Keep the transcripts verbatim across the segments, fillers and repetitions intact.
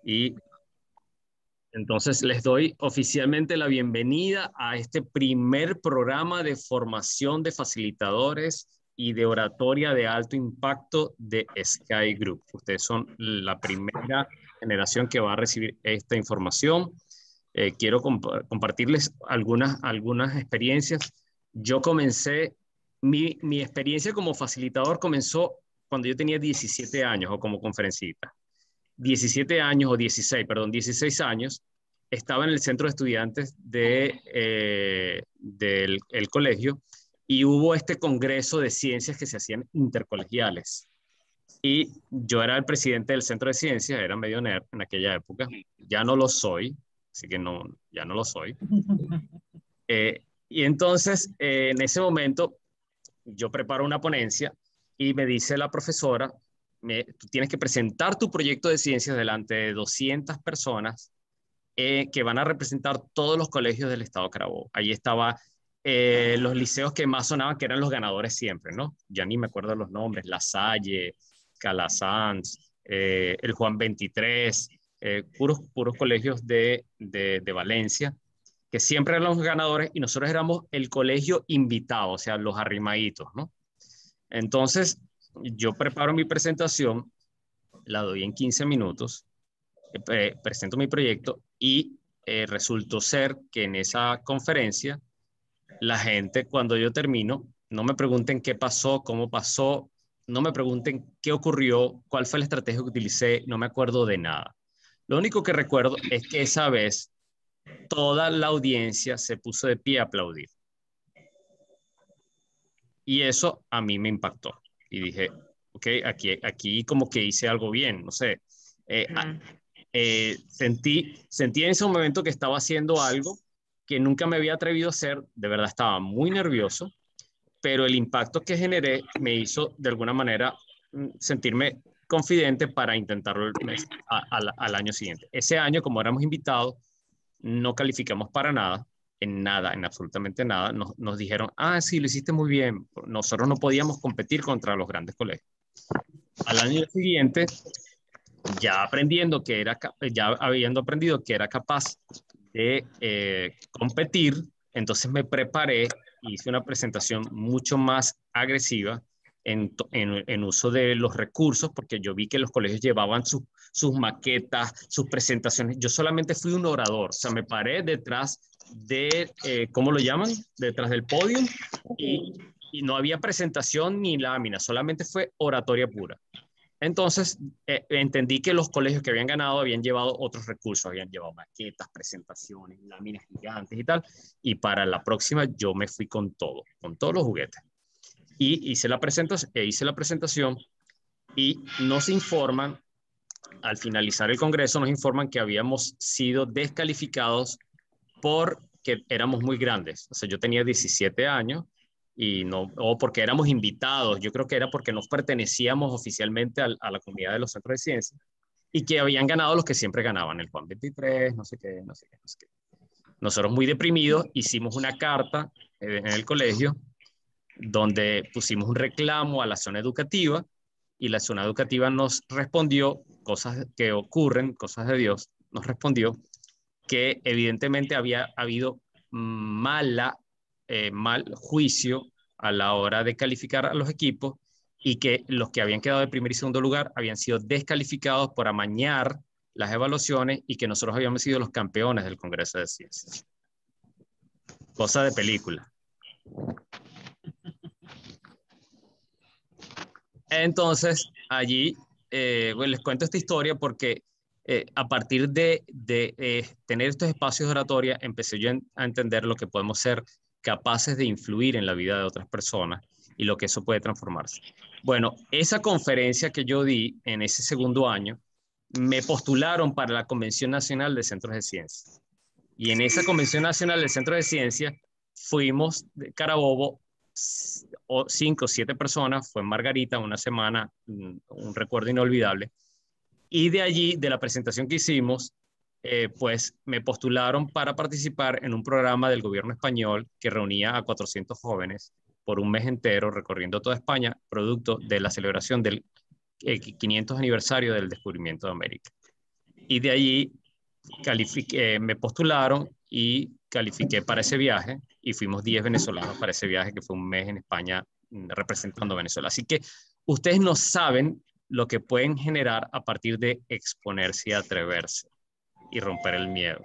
Y entonces les doy oficialmente la bienvenida a este primer programa de formación de facilitadores y de oratoria de alto impacto de Sky Group. Ustedes son la primera generación que va a recibir esta información. Eh, quiero comp compartirles algunas, algunas experiencias. Yo comencé, mi, mi experiencia como facilitador comenzó cuando yo tenía diecisiete años o como conferencista. diecisiete años o dieciséis, perdón, dieciséis años, estaba en el centro de estudiantes de, eh, del el colegio y hubo este congreso de ciencias que se hacían intercolegiales. Y yo era el presidente del centro de ciencias, era medio nerd en aquella época, ya no lo soy, así que no, ya no lo soy. Eh, y entonces, eh, en ese momento, yo preparo una ponencia y me dice la profesora, me, tú tienes que presentar tu proyecto de ciencias delante de doscientas personas eh, que van a representar todos los colegios del estado de Carabobo. Ahí estaba eh, los liceos que más sonaban, que eran los ganadores siempre, ¿no? Ya ni me acuerdo los nombres, La Salle, Calasanz, eh, el Juan veintitrés, eh, puros, puros colegios de, de, de Valencia, que siempre eran los ganadores y nosotros éramos el colegio invitado, o sea, los arrimaditos, ¿no? Entonces, yo preparo mi presentación, la doy en quince minutos, eh, presento mi proyecto y eh, resultó ser que en esa conferencia, la gente, cuando yo termino, no me pregunten qué pasó, cómo pasó, no me pregunten qué ocurrió, cuál fue la estrategia que utilicé, no me acuerdo de nada. Lo único que recuerdo es que esa vez toda la audiencia se puso de pie a aplaudir. Y eso a mí me impactó. Y dije, ok, aquí, aquí como que hice algo bien, no sé. Eh, mm. eh, sentí, sentí en ese momento que estaba haciendo algo que nunca me había atrevido a hacer. De verdad estaba muy nervioso, pero el impacto que generé me hizo de alguna manera sentirme confidente para intentarlo a, a, al año siguiente. Ese año, como éramos invitados, no calificamos para nada, en nada, en absolutamente nada. Nos, nos dijeron, ah, sí, lo hiciste muy bien. Nosotros no podíamos competir contra los grandes colegios. Al año siguiente, ya aprendiendo que era, ya habiendo aprendido que era capaz de eh, competir, entonces me preparé, hice una presentación mucho más agresiva en, en, en uso de los recursos, porque yo vi que los colegios llevaban su, sus maquetas, sus presentaciones. Yo solamente fui un orador, o sea, me paré detrás de, eh, ¿cómo lo llaman? Detrás del podio y, y no había presentación ni lámina, solamente fue oratoria pura. Entonces, eh, entendí que los colegios que habían ganado habían llevado otros recursos, habían llevado maquetas, presentaciones, láminas gigantes y tal, y para la próxima yo me fui con todo, con todos los juguetes. Y hice la presentación, e hice la presentación y nos informan, al finalizar el congreso, nos informan que habíamos sido descalificados porque éramos muy grandes. O sea, yo tenía diecisiete años, y no, o porque éramos invitados, yo creo que era porque no pertenecíamos oficialmente a, a la comunidad de los centros de ciencia, y que habían ganado los que siempre ganaban, el Juan veintitrés, no sé qué, no sé qué, no sé qué. Nosotros muy deprimidos hicimos una carta eh, en el colegio donde pusimos un reclamo a la zona educativa y la zona educativa nos respondió, cosas que ocurren, cosas de Dios, nos respondió que evidentemente había habido mala Eh, mal juicio a la hora de calificar a los equipos y que los que habían quedado de primer y segundo lugar habían sido descalificados por amañar las evaluaciones y que nosotros habíamos sido los campeones del Congreso de Ciencias. Cosa de película. Entonces, allí, eh, bueno, les cuento esta historia porque eh, a partir de, de eh, tener estos espacios de oratoria, empecé yo a entender lo que podemos ser capaces de influir en la vida de otras personas y lo que eso puede transformarse. Bueno, esa conferencia que yo di en ese segundo año, me postularon para la Convención Nacional de Centros de Ciencias. Y en esa Convención Nacional de Centros de Ciencias fuimos de Carabobo, o cinco o siete personas, fue en Margarita, una semana, un recuerdo inolvidable. Y de allí, de la presentación que hicimos, eh, pues me postularon para participar en un programa del gobierno español que reunía a cuatrocientos jóvenes por un mes entero recorriendo toda España, producto de la celebración del eh, quinientos aniversario del descubrimiento de América. Y de allí califiqué, me postularon y califiqué para ese viaje y fuimos diez venezolanos para ese viaje que fue un mes en España representando a Venezuela. Así que ustedes no saben lo que pueden generar a partir de exponerse y atreverse y romper el miedo.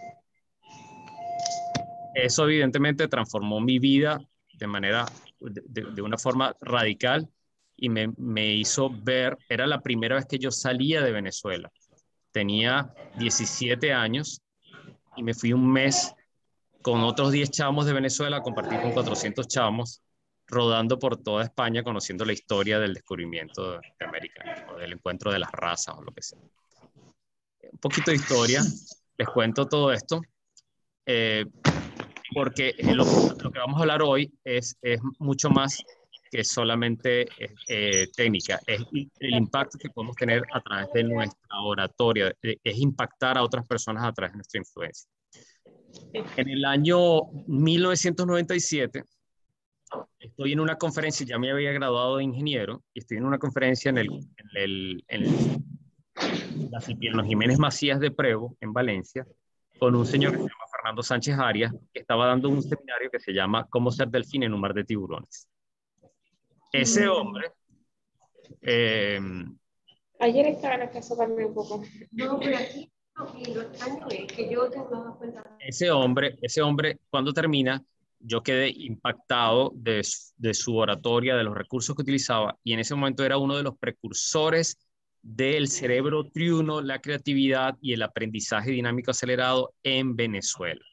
Eso evidentemente transformó mi vida de manera, de, de, de una forma radical y me, me hizo ver, era la primera vez que yo salía de Venezuela. Tenía diecisiete años y me fui un mes con otros diez chamos de Venezuela a compartir con cuatrocientos chamos, rodando por toda España, conociendo la historia del descubrimiento de América, o del encuentro de las razas, o lo que sea. Un poquito de historia, les cuento todo esto, eh, porque lo, lo que vamos a hablar hoy es, es mucho más que solamente eh, técnica, es el impacto que podemos tener a través de nuestra oratoria, es impactar a otras personas a través de nuestra influencia. En el año mil novecientos noventa y siete, estoy en una conferencia, ya me había graduado de ingeniero, y estoy en una conferencia en, el, en, el, en el, la Cipriano Jiménez Macías de Prevo, en Valencia, con un señor que se llama Fernando Sánchez Arias, que estaba dando un seminario que se llama ¿Cómo ser delfín en un mar de tiburones? Ese hombre... Eh, Ayer estaba en la casa también un poco. No, pero aquí y lo extraño es que yo tengo dado cuenta. Ese hombre, ese hombre, cuando termina, yo quedé impactado de, de su oratoria, de los recursos que utilizaba, y en ese momento era uno de los precursores del cerebro triuno, la creatividad y el aprendizaje dinámico acelerado en Venezuela.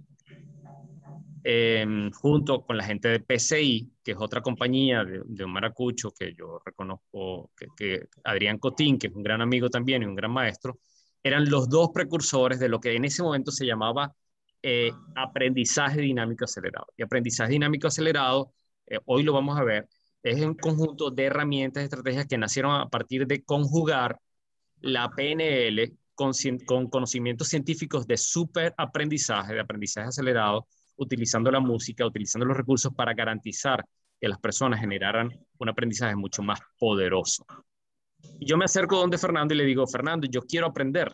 Eh, junto con la gente de P C I, que es otra compañía de, de un maracucho que yo reconozco, que, que Adrián Cotín, que es un gran amigo también y un gran maestro, eran los dos precursores de lo que en ese momento se llamaba eh, aprendizaje dinámico acelerado. Y aprendizaje dinámico acelerado, eh, hoy lo vamos a ver, es un conjunto de herramientas y estrategias que nacieron a partir de conjugar la P N L con, con conocimientos científicos de superaprendizaje, de aprendizaje acelerado, utilizando la música, utilizando los recursos para garantizar que las personas generaran un aprendizaje mucho más poderoso. Y yo me acerco donde Fernando y le digo, Fernando, yo quiero aprender,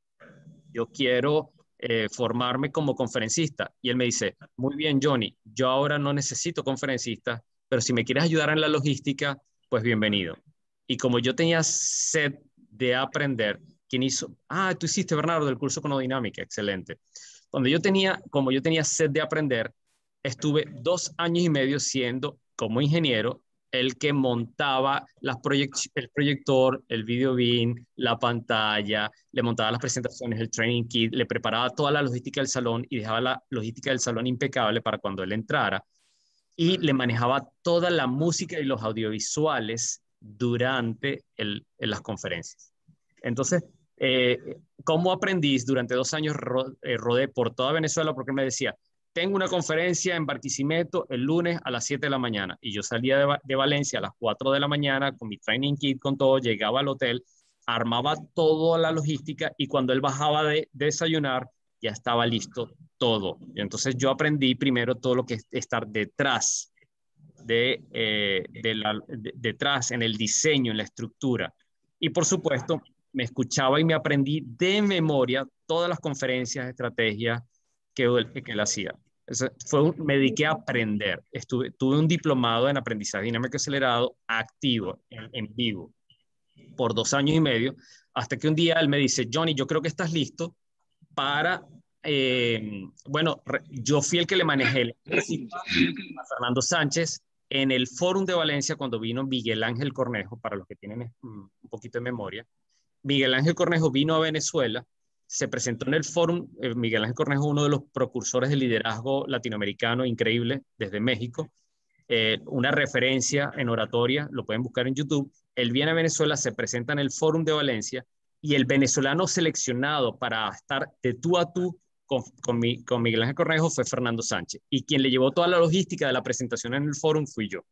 yo quiero eh, formarme como conferencista. Y él me dice, muy bien, Johnny, yo ahora no necesito conferencista, pero si me quieres ayudar en la logística, pues bienvenido. Y como yo tenía sed de aprender, ¿quién hizo? Ah, tú hiciste, Bernardo, del curso Conodinámica, excelente. Cuando yo tenía, como yo tenía sed de aprender, estuve dos años y medio siendo, como ingeniero, el que montaba las proyec el proyector, el video beam, la pantalla, le montaba las presentaciones, el training kit, le preparaba toda la logística del salón y dejaba la logística del salón impecable para cuando él entrara. Y le manejaba toda la música y los audiovisuales durante el, en las conferencias. Entonces, eh, como aprendiz, durante dos años ro eh, rodé por toda Venezuela porque me decía, tengo una conferencia en Barquisimeto el lunes a las siete de la mañana. Y yo salía de, de Valencia a las cuatro de la mañana con mi training kit, con todo, llegaba al hotel, armaba toda la logística y cuando él bajaba de, de desayunar, ya estaba listo todo. Y entonces yo aprendí primero todo lo que es estar detrás, de, eh, de la, de, detrás en el diseño, en la estructura. Y por supuesto, me escuchaba y me aprendí de memoria todas las conferencias, estrategias que él, que él hacía. Fue un, me dediqué a aprender. Estuve, tuve un diplomado en aprendizaje dinámico acelerado activo, en, en vivo, por dos años y medio, hasta que un día él me dice, Johnny, yo creo que estás listo para, eh, bueno, yo fui el que le manejé a Fernando Sánchez en el Fórum de Valencia cuando vino Miguel Ángel Cornejo, para los que tienen un poquito de memoria. Miguel Ángel Cornejo vino a Venezuela, se presentó en el Fórum. eh, Miguel Ángel Cornejo, uno de los precursores del liderazgo latinoamericano, increíble, desde México, eh, una referencia en oratoria, lo pueden buscar en YouTube. Él viene a Venezuela, se presenta en el Fórum de Valencia, y el venezolano seleccionado para estar de tú a tú con, con, mi, con Miguel Ángel Cornejo fue Fernando Sánchez, y quien le llevó toda la logística de la presentación en el Fórum fui yo.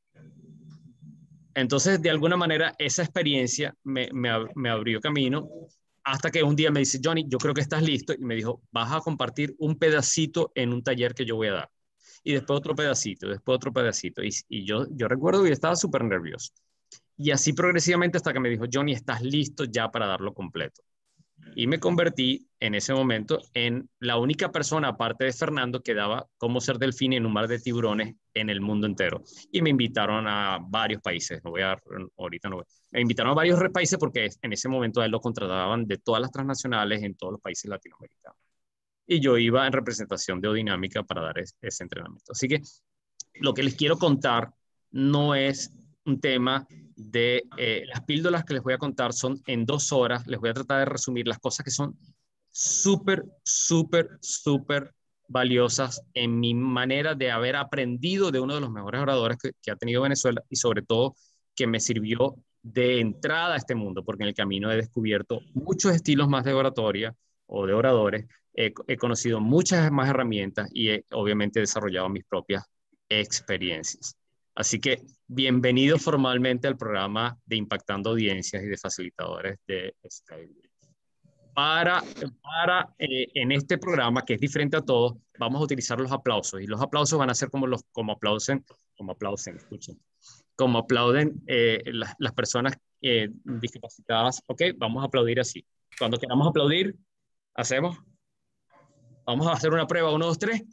Entonces, de alguna manera, esa experiencia me, me, me abrió camino hasta que un día me dice, Johnny, yo creo que estás listo. Y me dijo, vas a compartir un pedacito en un taller que yo voy a dar. Y después otro pedacito, después otro pedacito. Y, y yo, yo recuerdo que estaba súper nervioso. Y así progresivamente hasta que me dijo, Johnny, estás listo ya para darlo completo. Y me convertí en ese momento en la única persona, aparte de Fernando, que daba cómo ser delfín en un mar de tiburones en el mundo entero. Y me invitaron a varios países, no voy a, ahorita no voy. Me invitaron a varios países porque en ese momento a él lo contrataban de todas las transnacionales en todos los países latinoamericanos. Y yo iba en representación de Odinámica para dar ese, ese entrenamiento. Así que lo que les quiero contar no es un tema de eh, las píldoras que les voy a contar son en dos horas. Les voy a tratar de resumir las cosas que son súper, súper, súper valiosas en mi manera de haber aprendido de uno de los mejores oradores que, que ha tenido Venezuela y sobre todo que me sirvió de entrada a este mundo, porque en el camino he descubierto muchos estilos más de oratoria o de oradores, he, he conocido muchas más herramientas y he obviamente desarrollado mis propias experiencias. Así que bienvenido formalmente al programa de Impactando Audiencias y de Facilitadores de Skype. Para, para eh, en este programa, que es diferente a todos, vamos a utilizar los aplausos. Y los aplausos van a ser como, los, como aplauden, como aplauden, escuchen, como aplauden eh, las, las personas eh, discapacitadas. Ok, vamos a aplaudir así. Cuando queramos aplaudir, hacemos. Vamos a hacer una prueba. Uno, dos, tres.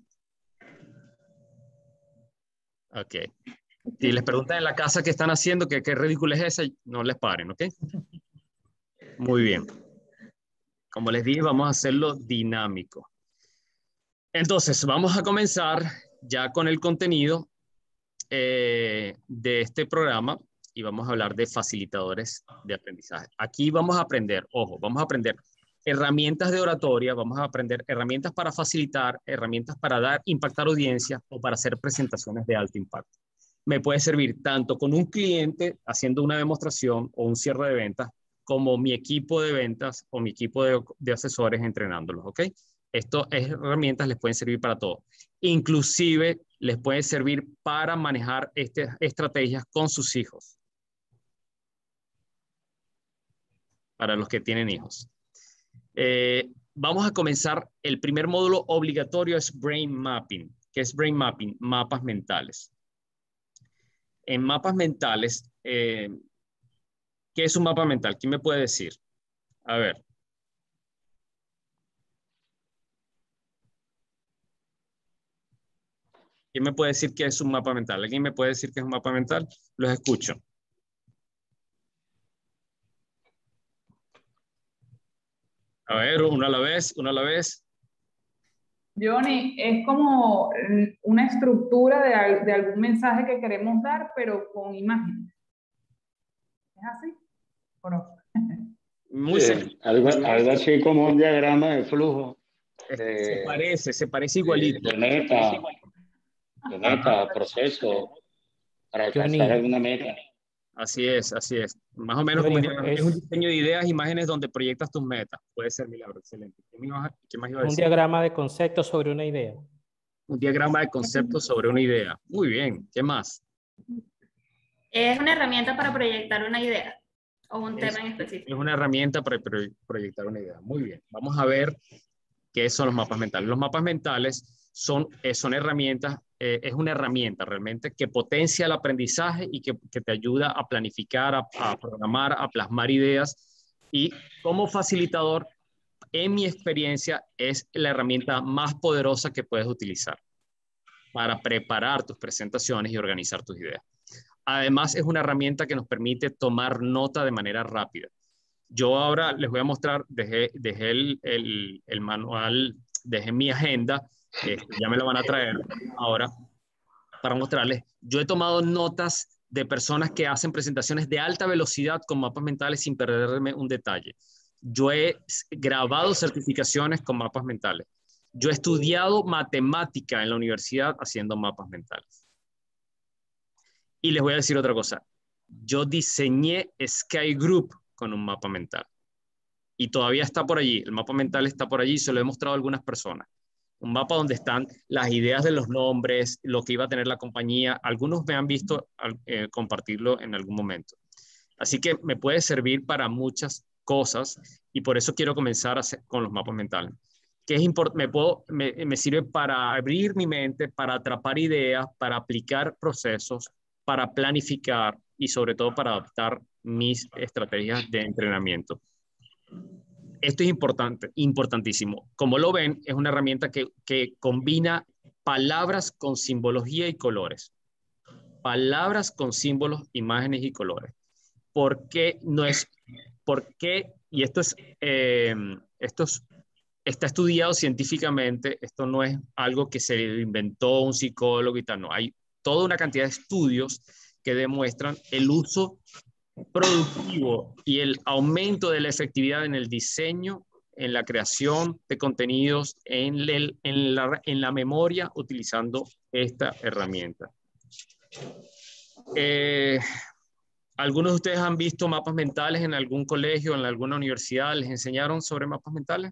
Ok. Si les preguntan en la casa qué están haciendo, qué, qué ridículo es esa, no les paren, ¿ok? Muy bien. Como les dije, vamos a hacerlo dinámico. Entonces, vamos a comenzar ya con el contenido eh, de este programa y vamos a hablar de facilitadores de aprendizaje. Aquí vamos a aprender, ojo, vamos a aprender herramientas de oratoria, vamos a aprender herramientas para facilitar, herramientas para dar, impactar audiencias o para hacer presentaciones de alto impacto. Me puede servir tanto con un cliente haciendo una demostración o un cierre de ventas, como mi equipo de ventas o mi equipo de, de asesores entrenándolos, ¿ok? Estas herramientas les pueden servir para todo. Inclusive les puede servir para manejar estas estrategias con sus hijos. Para los que tienen hijos. Eh, vamos a comenzar. El primer módulo obligatorio es Brain Mapping. ¿Qué es Brain Mapping? Mapas mentales. En mapas mentales, eh, ¿qué es un mapa mental? ¿Quién me puede decir? A ver. ¿Quién me puede decir qué es un mapa mental? ¿Alguien me puede decir qué es un mapa mental? Los escucho. A ver, uno a la vez, uno a la vez. Johnny, es como una estructura de, de algún mensaje que queremos dar, pero con imágenes. ¿Es así? ¿O no? Muy sí, algo, algo así como un diagrama de flujo. De, se parece, se parece igualito. De, de meta, de meta, proceso, para alcanzar Johnny. alguna meta. Así es, así es. Más o menos Johnny, como un, es, es un diseño de ideas, imágenes donde proyectas tus metas. Puede ser, Milagro, excelente. ¿Qué, me iba, qué más iba a decir? Un diagrama de conceptos sobre una idea. Un diagrama de conceptos sobre una idea. Muy bien, ¿qué más? Es una herramienta para proyectar una idea o un es, tema en específico. Es una herramienta para proyectar una idea. Muy bien. Vamos a ver qué son los mapas mentales. Los mapas mentales son, son herramientas, eh, es una herramienta realmente que potencia el aprendizaje y que, que te ayuda a planificar, a, a programar, a plasmar ideas. Y como facilitador, en mi experiencia, es la herramienta más poderosa que puedes utilizar para preparar tus presentaciones y organizar tus ideas. Además, es una herramienta que nos permite tomar nota de manera rápida. Yo ahora les voy a mostrar, dejé, dejé el, el, el manual, dejé mi agenda, eh, ya me lo van a traer ahora para mostrarles. Yo he tomado notas de personas que hacen presentaciones de alta velocidad con mapas mentales sin perderme un detalle. Yo he grabado certificaciones con mapas mentales. Yo he estudiado matemática en la universidad haciendo mapas mentales. Y les voy a decir otra cosa. Yo diseñé Sky Group con un mapa mental. Y todavía está por allí. El mapa mental está por allí. Se lo he mostrado a algunas personas. Un mapa donde están las ideas de los nombres, lo que iba a tener la compañía. Algunos me han visto eh, compartirlo en algún momento. Así que me puede servir para muchas cosas y por eso quiero comenzar a hacer con los mapas mentales. Que es me, puedo, me, me sirve para abrir mi mente, para atrapar ideas, para aplicar procesos, para planificar y sobre todo para adaptar mis estrategias de entrenamiento. esto es importante, importantísimo. Como lo ven, es una herramienta que, que combina palabras con simbología y colores. Palabras con símbolos, imágenes y colores. ¿Por qué no es? ¿Por qué? Y esto es, eh, esto es, está estudiado científicamente, esto no es algo que se inventó un psicólogo y tal, no. Hay toda una cantidad de estudios que demuestran el uso productivo y el aumento de la efectividad en el diseño, en la creación de contenidos, en, el, en, la, en la memoria, utilizando esta herramienta. Eh, ¿Algunos de ustedes han visto mapas mentales en algún colegio, en alguna universidad? ¿Les enseñaron sobre mapas mentales?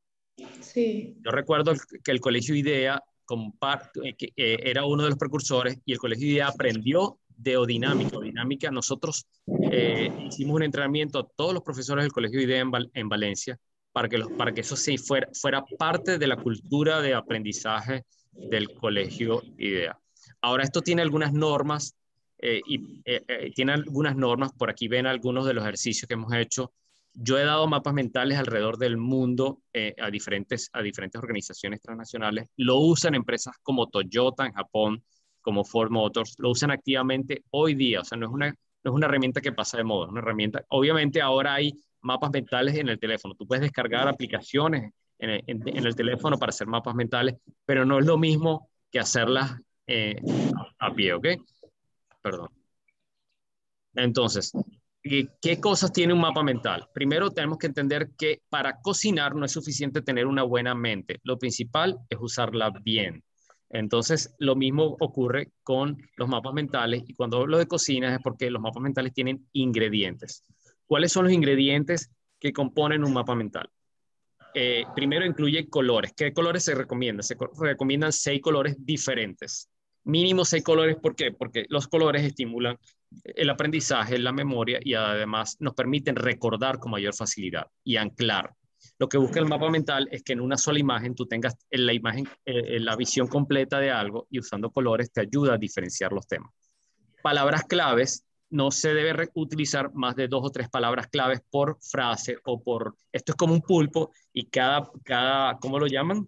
Sí. Yo recuerdo que el Colegio IDEA comparte, que, eh, era uno de los precursores, y el Colegio IDEA aprendió de Odinámica. Odinámica, nosotros eh, hicimos un entrenamiento a todos los profesores del Colegio IDEA en, Val en Valencia para que, los, para que eso sí fuera, fuera parte de la cultura de aprendizaje del Colegio IDEA. Ahora, esto tiene algunas normas, eh, y eh, eh, tiene algunas normas, por aquí ven algunos de los ejercicios que hemos hecho. Yo he dado mapas mentales alrededor del mundo eh, a, diferentes, a diferentes organizaciones transnacionales. Lo usan empresas como Toyota en Japón, como Ford Motors, lo usan activamente hoy día. O sea, no es una, no es una herramienta que pasa de moda, es una herramienta. Obviamente ahora hay mapas mentales en el teléfono. Tú puedes descargar aplicaciones en el, en, en el teléfono para hacer mapas mentales, pero no es lo mismo que hacerlas eh, a, a pie, ¿ok? Perdón. Entonces, ¿qué cosas tiene un mapa mental? Primero tenemos que entender que para cocinar no es suficiente tener una buena mente. Lo principal es usarla bien. Entonces, lo mismo ocurre con los mapas mentales, y cuando hablo de cocina es porque los mapas mentales tienen ingredientes. ¿Cuáles son los ingredientes que componen un mapa mental? Eh, primero incluye colores. ¿Qué colores se recomiendan? Se recomiendan seis colores diferentes. Mínimo seis colores, ¿por qué? Porque los colores estimulan el aprendizaje, la memoria, y además nos permiten recordar con mayor facilidad y anclar. Lo que busca el mapa mental es que en una sola imagen tú tengas la imagen, eh, la visión completa de algo, y usando colores te ayuda a diferenciar los temas. Palabras claves, no se debe utilizar más de dos o tres palabras claves por frase o por... Esto es como un pulpo, y cada, cada ¿cómo lo llaman?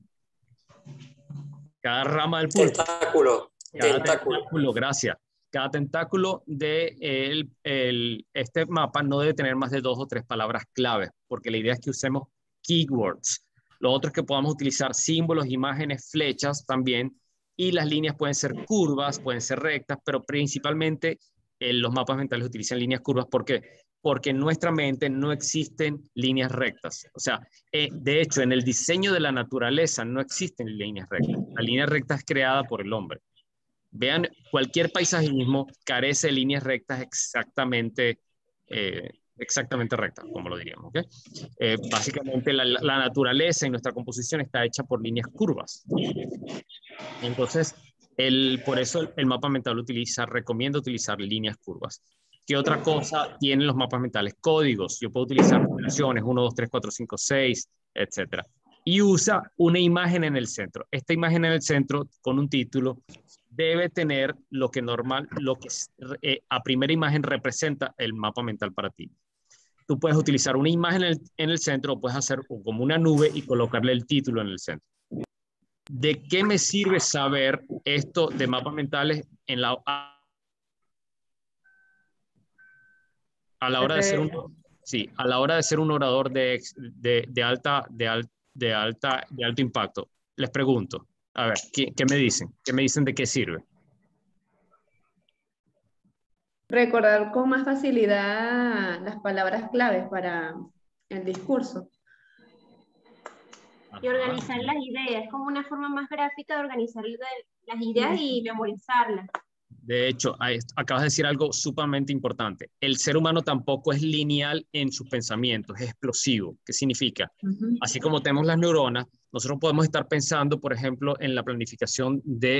Cada rama del pulpo. Tentáculo. Cada tentáculo. tentáculo, gracias. Cada tentáculo de el, el, este mapa no debe tener más de dos o tres palabras claves, porque la idea es que usemos keywords. Lo otro es que podamos utilizar símbolos, imágenes, flechas también, y las líneas pueden ser curvas, pueden ser rectas, pero principalmente eh, los mapas mentales utilizan líneas curvas. ¿Por qué? Porque en nuestra mente no existen líneas rectas. O sea, eh, de hecho, en el diseño de la naturaleza no existen líneas rectas. La línea recta es creada por el hombre. Vean, cualquier paisajismo carece de líneas rectas exactamente, eh, exactamente rectas, como lo diríamos. ¿Okay? Eh, básicamente la, la naturaleza y nuestra composición está hecha por líneas curvas. Entonces, el, por eso el, el mapa mental utiliza, recomienda utilizar líneas curvas. ¿Qué otra cosa tienen los mapas mentales? Códigos. Yo puedo utilizar numeraciones, uno, dos, tres, cuatro, cinco, seis, etcétera. Y usa una imagen en el centro. Esta imagen en el centro, con un título, debe tener lo que normal, lo que eh, a primera imagen representa el mapa mental para ti. Tú puedes utilizar una imagen en el, en el centro, o puedes hacer como una nube y colocarle el título en el centro. ¿De qué me sirve saber esto de mapas mentales en la, a la hora de ser un, sí, a la hora de ser un orador de, de, de, alta, de, al, de, alta, de alto impacto? Les pregunto. A ver, ¿qué, ¿qué me dicen? ¿Qué me dicen de qué sirve? Recordar con más facilidad las palabras claves para el discurso. Y organizar las ideas. Es como una forma más gráfica de organizar las ideas y memorizarlas. De hecho, acabas de decir algo sumamente importante. El ser humano tampoco es lineal en sus pensamientos, es explosivo. ¿Qué significa? Uh-huh. Así como tenemos las neuronas, nosotros podemos estar pensando, por ejemplo, en la planificación de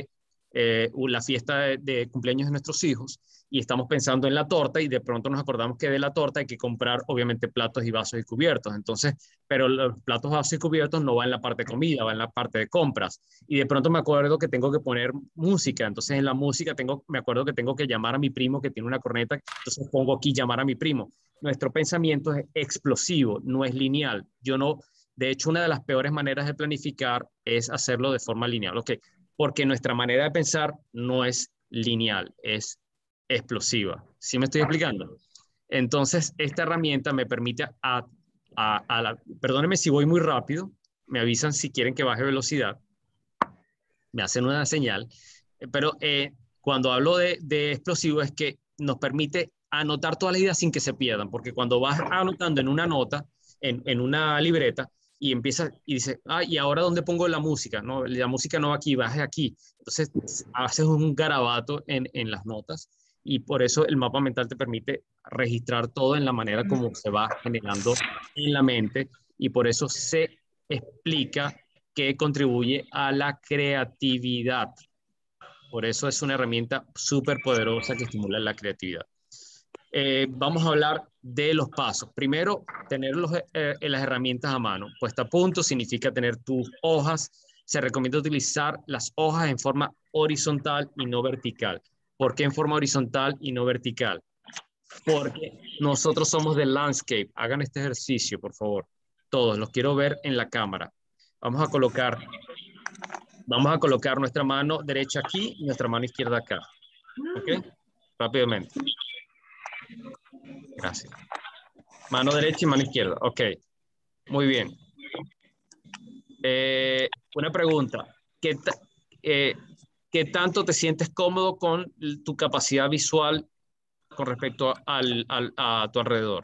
eh, la fiesta de, de cumpleaños de nuestros hijos y estamos pensando en la torta y de pronto nos acordamos que de la torta hay que comprar obviamente platos y vasos y cubiertos. Entonces, pero los platos, vasos y cubiertos no van en la parte de comida, van en la parte de compras. Y de pronto me acuerdo que tengo que poner música. Entonces en la música tengo, me acuerdo que tengo que llamar a mi primo que tiene una corneta. Entonces pongo aquí llamar a mi primo. Nuestro pensamiento es explosivo, no es lineal. Yo no, de hecho, una de las peores maneras de planificar es hacerlo de forma lineal. ¿Ok? Porque nuestra manera de pensar no es lineal, es explosiva. ¿Sí me estoy explicando? Entonces, esta herramienta me permite a, a, a la... Perdónenme si voy muy rápido, me avisan si quieren que baje velocidad, me hacen una señal, pero eh, cuando hablo de, de explosivo es que nos permite anotar todas las ideas sin que se pierdan, porque cuando vas anotando en una nota, en, en una libreta, y empieza y dice, ah, ¿y ahora dónde pongo la música? No, la música no va aquí, baje aquí. Entonces, haces un garabato en, en las notas y por eso el mapa mental te permite registrar todo en la manera como se va generando en la mente y por eso se explica que contribuye a la creatividad. Por eso es una herramienta súper poderosa que estimula la creatividad. Eh, vamos a hablar de los pasos. Primero, tener los, eh, las herramientas a mano. Puesta a punto significa tener tus hojas. Se recomienda utilizar las hojas en forma horizontal y no vertical. ¿Por qué en forma horizontal y no vertical? Porque nosotros somos del landscape. Hagan este ejercicio, por favor. Todos, los quiero ver en la cámara. Vamos a colocar, vamos a colocar nuestra mano derecha aquí y nuestra mano izquierda acá. ¿Ok? Rápidamente. Gracias. Mano derecha y mano izquierda. Ok. Muy bien. Eh, una pregunta. ¿Qué, eh, ¿Qué tanto te sientes cómodo con tu capacidad visual con respecto al, al, a tu alrededor?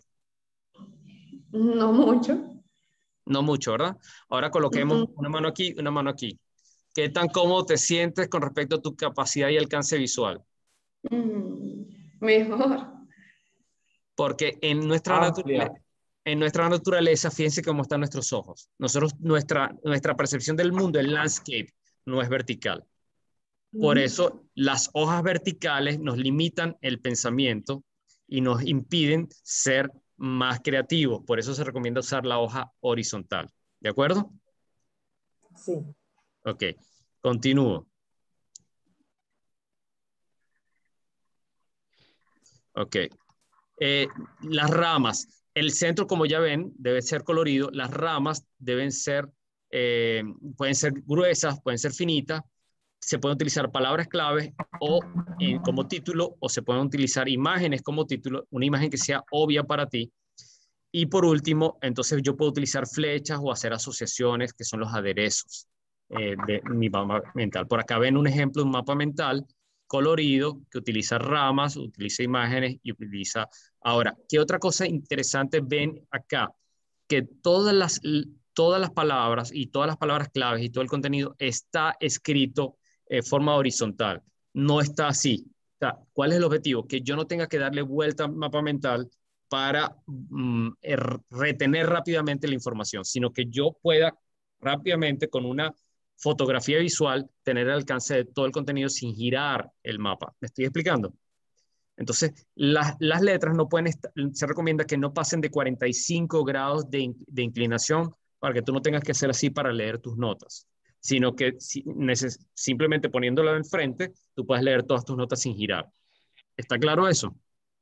No mucho. No mucho, ¿verdad? Ahora coloquemos Uh-huh. una mano aquí, una mano aquí. ¿Qué tan cómodo te sientes con respecto a tu capacidad y alcance visual? Mm, mejor. Porque en nuestra, naturaleza, en nuestra naturaleza, fíjense cómo están nuestros ojos. Nosotros, nuestra, nuestra percepción del mundo, el landscape, no es vertical. Por eso las hojas verticales nos limitan el pensamiento y nos impiden ser más creativos. Por eso se recomienda usar la hoja horizontal. ¿De acuerdo? Sí. Ok, continúo. Ok. Eh, las ramas. El centro, como ya ven, debe ser colorido. Las ramas deben ser, eh, pueden ser gruesas, pueden ser finitas. Se pueden utilizar palabras claves o en, como título, o se pueden utilizar imágenes como título, una imagen que sea obvia para ti. Y por último, entonces yo puedo utilizar flechas o hacer asociaciones que son los aderezos eh, de mi mapa mental. Por acá ven un ejemplo de un mapa mental colorido que utiliza ramas, utiliza imágenes y utiliza... Ahora, ¿qué otra cosa interesante ven acá? Que todas las, todas las palabras y todas las palabras claves y todo el contenido está escrito de forma horizontal. No está así. O sea, ¿cuál es el objetivo? Que yo no tenga que darle vuelta al mapa mental para mm, retener rápidamente la información, sino que yo pueda rápidamente con una fotografía visual tener el alcance de todo el contenido sin girar el mapa. ¿Me estoy explicando? Entonces, las, las letras no pueden estar, se recomienda que no pasen de cuarenta y cinco grados de, de inclinación para que tú no tengas que hacer así para leer tus notas, sino que si, neces, simplemente poniéndolo enfrente, tú puedes leer todas tus notas sin girar. ¿Está claro eso?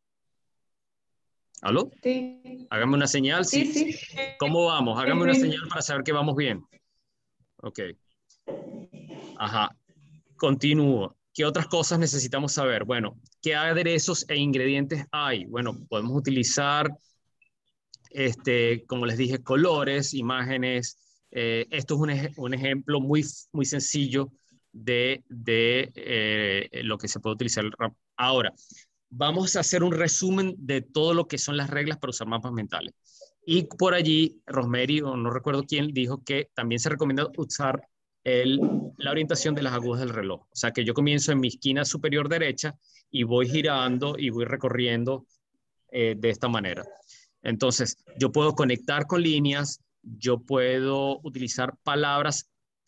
¿Aló? Sí. Hágame una señal. Sí, sí. sí. ¿Cómo vamos? Hágame una señal para saber que vamos bien. Ok. Ajá. Continúo. ¿Qué otras cosas necesitamos saber? Bueno, ¿qué aderezos e ingredientes hay? Bueno, podemos utilizar, este, como les dije, colores, imágenes. Eh, esto es un, ej un ejemplo muy, muy sencillo de, de eh, lo que se puede utilizar. Ahora, vamos a hacer un resumen de todo lo que son las reglas para usar mapas mentales. Y por allí, Rosemary, o no recuerdo quién, dijo que también se recomienda usar el, la orientación de las agujas del reloj. O sea, que yo comienzo en mi esquina superior derecha y voy girando y voy recorriendo eh, de esta manera. Entonces, yo puedo conectar con líneas, yo puedo utilizar palabras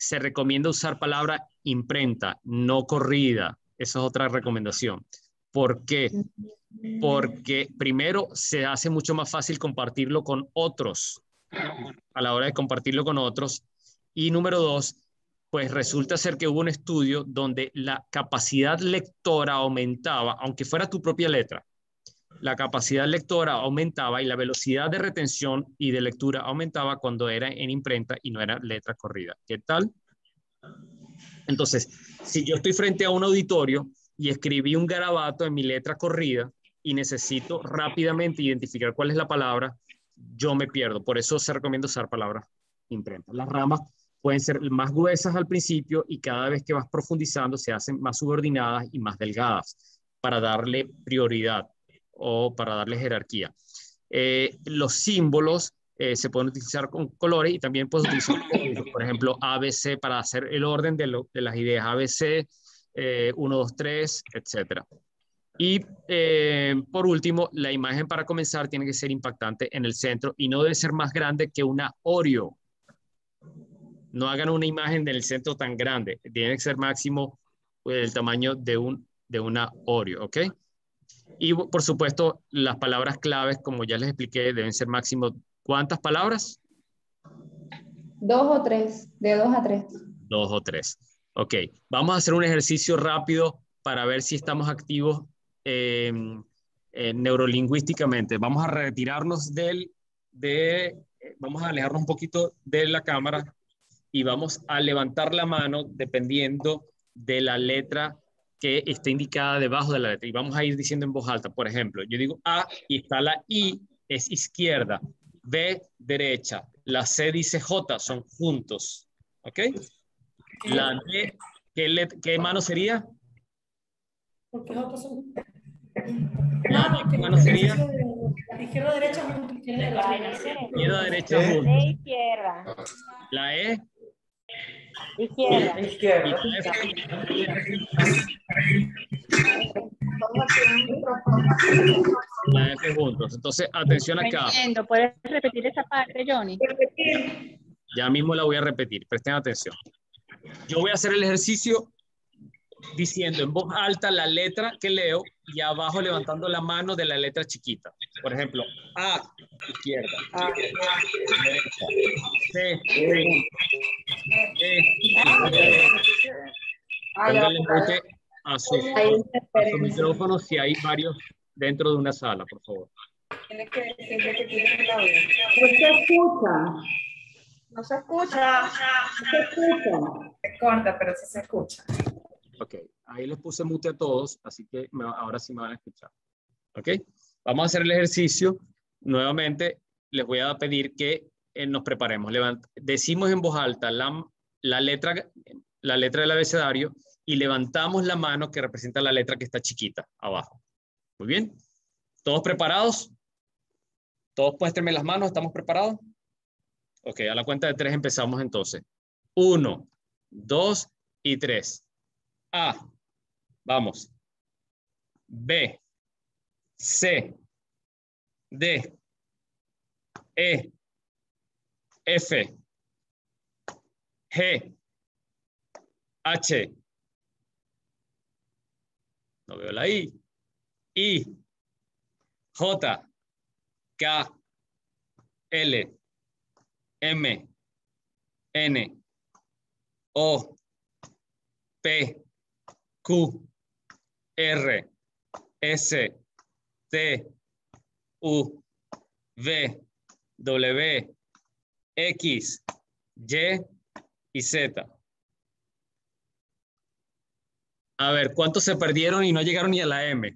se recomienda usar palabra imprenta, no corrida. Esa es otra recomendación. ¿Por qué? Porque primero se hace mucho más fácil compartirlo con otros a la hora de compartirlo con otros. Y número dos, pues resulta ser que hubo un estudio donde la capacidad lectora aumentaba, aunque fuera tu propia letra, la capacidad lectora aumentaba y la velocidad de retención y de lectura aumentaba cuando era en imprenta y no era letra corrida. ¿Qué tal? Entonces, si yo estoy frente a un auditorio y escribí un garabato en mi letra corrida y necesito rápidamente identificar cuál es la palabra, yo me pierdo. Por eso se recomienda usar palabras imprenta. Las ramas pueden ser más gruesas al principio y cada vez que vas profundizando se hacen más subordinadas y más delgadas para darle prioridad o para darle jerarquía. Eh, los símbolos eh, se pueden utilizar con colores y también puedes utilizar, por ejemplo, A B C para hacer el orden de, lo, de las ideas. A B C, eh, uno, dos, tres, etcétera. Y eh, por último, la imagen para comenzar tiene que ser impactante en el centro y no debe ser más grande que una Oreo. No hagan una imagen del centro tan grande. Tiene que ser máximo pues, el tamaño de, un, de una Oreo, ¿ok? Y por supuesto, las palabras claves, como ya les expliqué, deben ser máximo. ¿Cuántas palabras? Dos o tres, de dos a tres. Dos o tres. Ok, vamos a hacer un ejercicio rápido para ver si estamos activos eh, eh, neurolingüísticamente. Vamos a retirarnos del, de, vamos a alejarnos un poquito de la cámara y vamos a levantar la mano dependiendo de la letra que está indicada debajo de la letra. Y vamos a ir diciendo en voz alta. Por ejemplo, yo digo A y está la I, es izquierda. B, derecha. La C dice J, son juntos. ¿Ok? La D, ¿qué, let, ¿qué mano sería? Porque J son... La D, ¿qué mano sería? Izquierda, derecha, juntos. Izquierda, derecha, juntos. De izquierda. La E. Izquierda. Izquierda. La F juntos. Entonces, atención acá. ¿Puedes repetir esa parte, Johnny? Ya mismo la voy a repetir. Presten atención. Yo voy a hacer el ejercicio diciendo en voz alta la letra que leo y abajo levantando la mano de la letra chiquita. Por ejemplo, A, izquierda. A, derecha. C, E, Póngale mute a su, a su micrófono si hay varios dentro de una sala, por favor. Tienes que decirle que tienes el audio. No se escucha. No se escucha. No se escucha. Se corta, pero sí se escucha. Ok, ahí les puse mute a todos, así que me, ahora sí me van a escuchar. Ok, vamos a hacer el ejercicio. Nuevamente, les voy a pedir que eh, nos preparemos. Levant decimos en voz alta la, la, letra, la letra del abecedario y levantamos la mano que representa la letra que está chiquita abajo. Muy bien. ¿Todos preparados? ¿Todos muéstrenme las manos? ¿Estamos preparados? Ok, a la cuenta de tres empezamos entonces. Uno, dos y tres. A. Vamos. B. C. D. E. F. G. H. No veo la I. I. J. K. L. M. N. O. P. Q. R. S. T. U. V. W. X. Y. Y Z. A ver, ¿cuántos se perdieron y no llegaron ni a la M?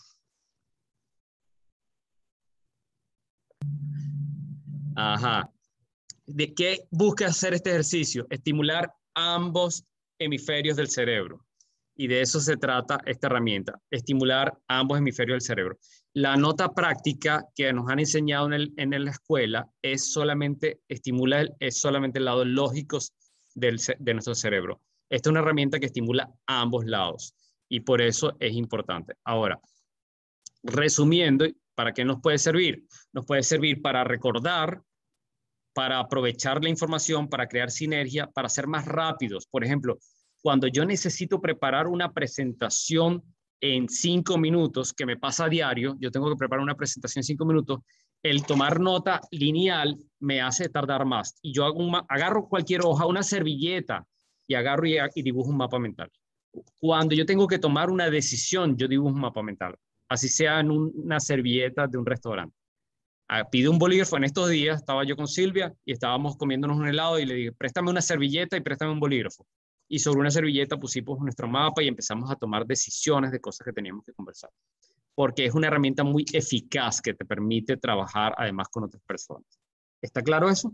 Ajá. ¿De qué busca hacer este ejercicio? Estimular ambos hemisferios del cerebro. Y de eso se trata esta herramienta, estimular ambos hemisferios del cerebro. La nota práctica que nos han enseñado en, el, en la escuela es solamente, estimula el, es solamente el lado lógico del, de nuestro cerebro. Esta es una herramienta que estimula ambos lados y por eso es importante. Ahora, resumiendo, ¿para qué nos puede servir? Nos puede servir para recordar, para aprovechar la información, para crear sinergia, para ser más rápidos. Por ejemplo, cuando yo necesito preparar una presentación en cinco minutos, que me pasa a diario, yo tengo que preparar una presentación en cinco minutos, el tomar nota lineal me hace tardar más. Y yo hago un agarro cualquier hoja, una servilleta, y agarro y, y dibujo un mapa mental. Cuando yo tengo que tomar una decisión, yo dibujo un mapa mental. Así sea en un, una servilleta de un restaurante. Ah, pido un bolígrafo. En estos días estaba yo con Silvia y estábamos comiéndonos un helado y le dije, préstame una servilleta y préstame un bolígrafo. Y sobre una servilleta pusimos nuestro mapa y empezamos a tomar decisiones de cosas que teníamos que conversar. Porque es una herramienta muy eficaz que te permite trabajar además con otras personas. ¿Está claro eso?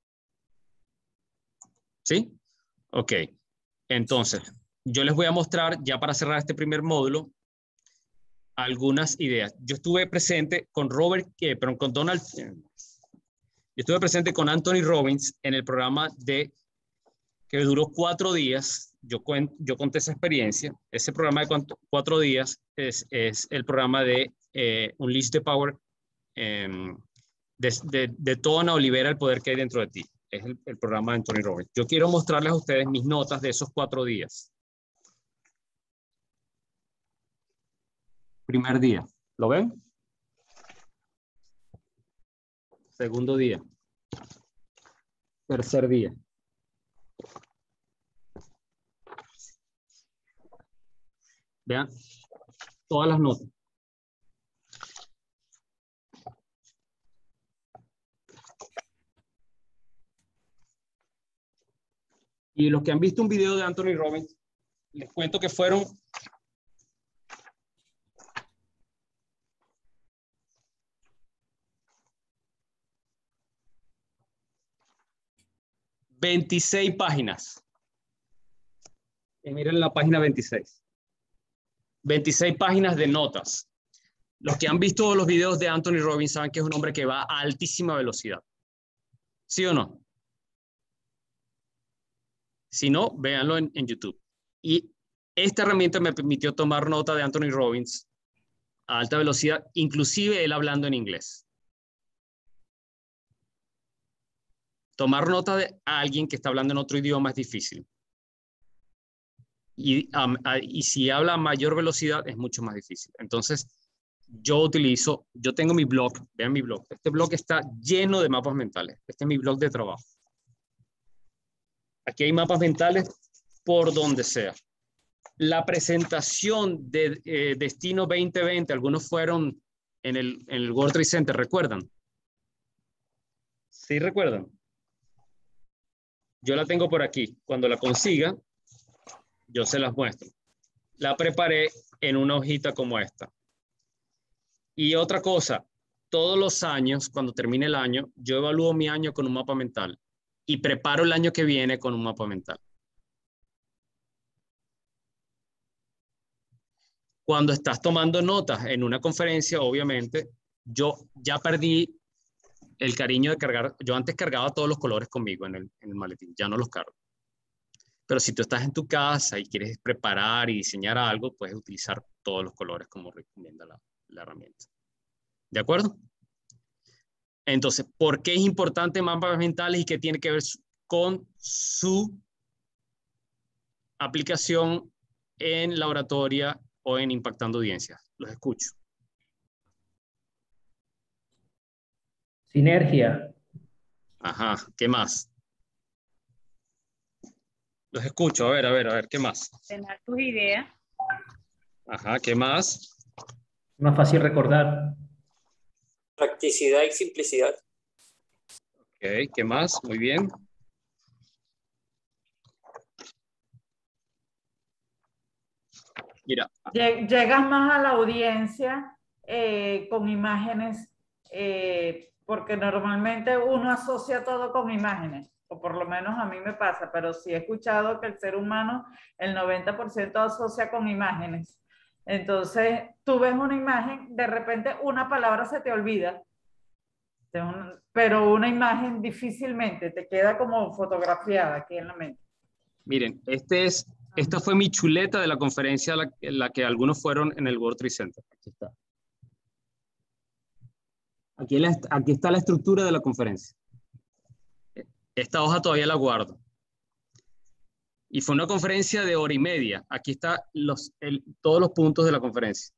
¿Sí? Ok. Entonces, yo les voy a mostrar, ya para cerrar este primer módulo, algunas ideas. Yo estuve presente con Robert, eh, perdón, con Donald, eh, yo estuve presente con Anthony Robbins en el programa de, que duró cuatro días. Yo, cuen, yo conté esa experiencia. Ese programa de cuatro, cuatro días es, es el programa de eh, Unleash the Power, eh, de, de, de Tona o Libera el Poder que hay dentro de ti. Es el, el programa de Anthony Robbins. Yo quiero mostrarles a ustedes mis notas de esos cuatro días. Primer día. ¿Lo ven? Segundo día. Tercer día. Vean todas las notas. Y los que han visto un video de Anthony Robbins, les cuento que fueron veintiséis páginas. Y miren la página veintiséis. veintiséis páginas de notas. Los que han visto los videos de Anthony Robbins saben que es un hombre que va a altísima velocidad. ¿Sí o no? Si no, véanlo en, en YouTube. Y esta herramienta me permitió tomar nota de Anthony Robbins a alta velocidad, inclusive él hablando en inglés. Tomar nota de alguien que está hablando en otro idioma es difícil. Y, um, y si habla a mayor velocidad es mucho más difícil. Entonces, yo utilizo, yo tengo mi blog, vean mi blog. Este blog está lleno de mapas mentales. Este es mi blog de trabajo. Aquí hay mapas mentales por donde sea. La presentación de eh, Destino veinte veinte, algunos fueron en el, en el World Trade Center, ¿recuerdan? ¿Sí recuerdan? Yo la tengo por aquí. Cuando la consiga, yo se las muestro. La preparé en una hojita como esta. Y otra cosa, todos los años, cuando termine el año, yo evalúo mi año con un mapa mental y preparo el año que viene con un mapa mental. Cuando estás tomando notas en una conferencia, obviamente, yo ya perdí el cariño de cargar. Yo antes cargaba todos los colores conmigo en el, en el maletín, ya no los cargo. Pero si tú estás en tu casa y quieres preparar y diseñar algo, puedes utilizar todos los colores como recomienda la, la herramienta. ¿De acuerdo? Entonces, ¿por qué es importante mapas mentales y qué tiene que ver con su aplicación en la oratoria o en impactando audiencias? Los escucho. Sinergia. Ajá, ¿qué más? Los escucho, a ver, a ver, a ver, ¿qué más? Ordenar tus ideas. Ajá, ¿qué más? Más fácil recordar. Practicidad y simplicidad. Ok, ¿qué más? Muy bien. Mira. Llegas más a la audiencia eh, con imágenes, eh, porque normalmente uno asocia todo con imágenes, o por lo menos a mí me pasa, pero sí he escuchado que el ser humano, el noventa por ciento asocia con imágenes. Entonces, tú ves una imagen, de repente una palabra se te olvida, pero una imagen difícilmente te queda como fotografiada aquí en la mente. Miren, este es, esta fue mi chuleta de la conferencia en la, en la que algunos fueron en el World Trade Center. Aquí está. Aquí, la, aquí está la estructura de la conferencia. Esta hoja todavía la guardo. Y fue una conferencia de hora y media. Aquí están los, el, todos los puntos de la conferencia.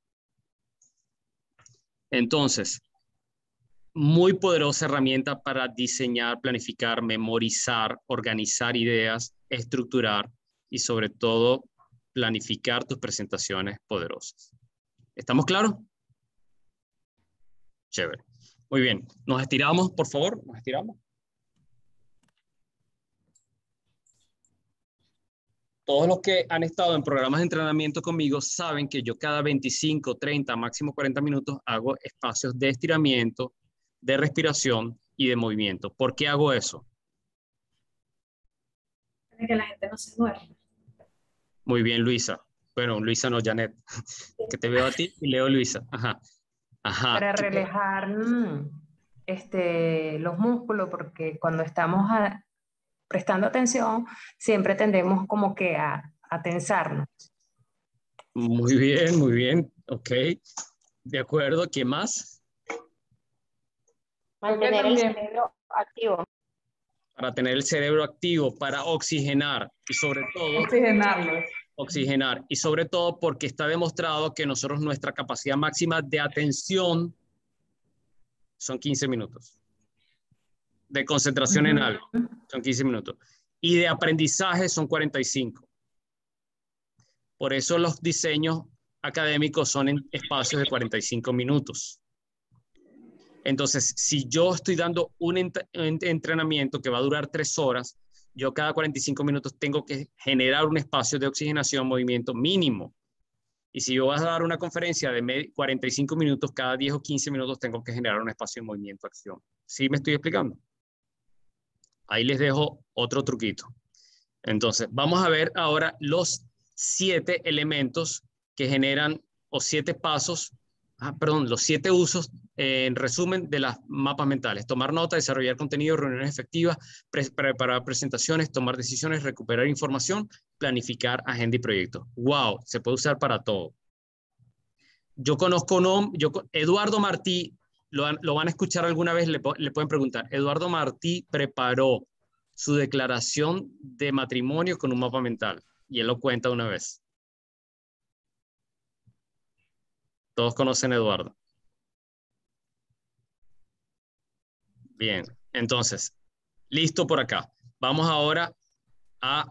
Entonces, muy poderosa herramienta para diseñar, planificar, memorizar, organizar ideas, estructurar y sobre todo planificar tus presentaciones poderosas. ¿Estamos claros? Chévere. Muy bien. Nos estiramos, por favor. Nos estiramos. Todos los que han estado en programas de entrenamiento conmigo saben que yo cada veinticinco, treinta, máximo cuarenta minutos hago espacios de estiramiento, de respiración y de movimiento. ¿Por qué hago eso? Para que la gente no se duerma. Muy bien, Luisa. Bueno, Luisa no, Janet. Que te veo a ti y leo Luisa. Ajá. Ajá. Para relajar mm, este, los músculos, porque cuando estamos a, prestando atención, siempre tendemos como que a, a tensarnos. Muy bien, muy bien. Ok. De acuerdo. ¿Qué más? Mantener el cerebro activo. Para tener el cerebro activo, para oxigenar y sobre todo... Oxigenarlo. Oxigenar y sobre todo porque está demostrado que nosotros nuestra capacidad máxima de atención son quince minutos. De concentración uh-huh. en algo son quince minutos. Y de aprendizaje son cuarenta y cinco. Por eso los diseños académicos son en espacios de cuarenta y cinco minutos. Entonces, si yo estoy dando un ent entrenamiento que va a durar tres horas, yo cada cuarenta y cinco minutos tengo que generar un espacio de oxigenación, movimiento mínimo. Y si yo voy a dar una conferencia de cuarenta y cinco minutos, cada diez o quince minutos tengo que generar un espacio de movimiento, acción. ¿Sí me estoy explicando? Ahí les dejo otro truquito. Entonces, vamos a ver ahora los siete elementos que generan, o siete pasos, ah, perdón, los siete usos, eh, en resumen, de las mapas mentales. Tomar nota, desarrollar contenido, reuniones efectivas, pre preparar presentaciones, tomar decisiones, recuperar información, planificar agenda y proyectos. ¡Wow! Se puede usar para todo. Yo conozco, no, yo, Eduardo Martí, lo, lo van a escuchar alguna vez, le, le pueden preguntar. Eduardo Martí preparó su declaración de matrimonio con un mapa mental. Y él lo cuenta una vez. Todos conocen a Eduardo. Bien, entonces, listo por acá. Vamos ahora a,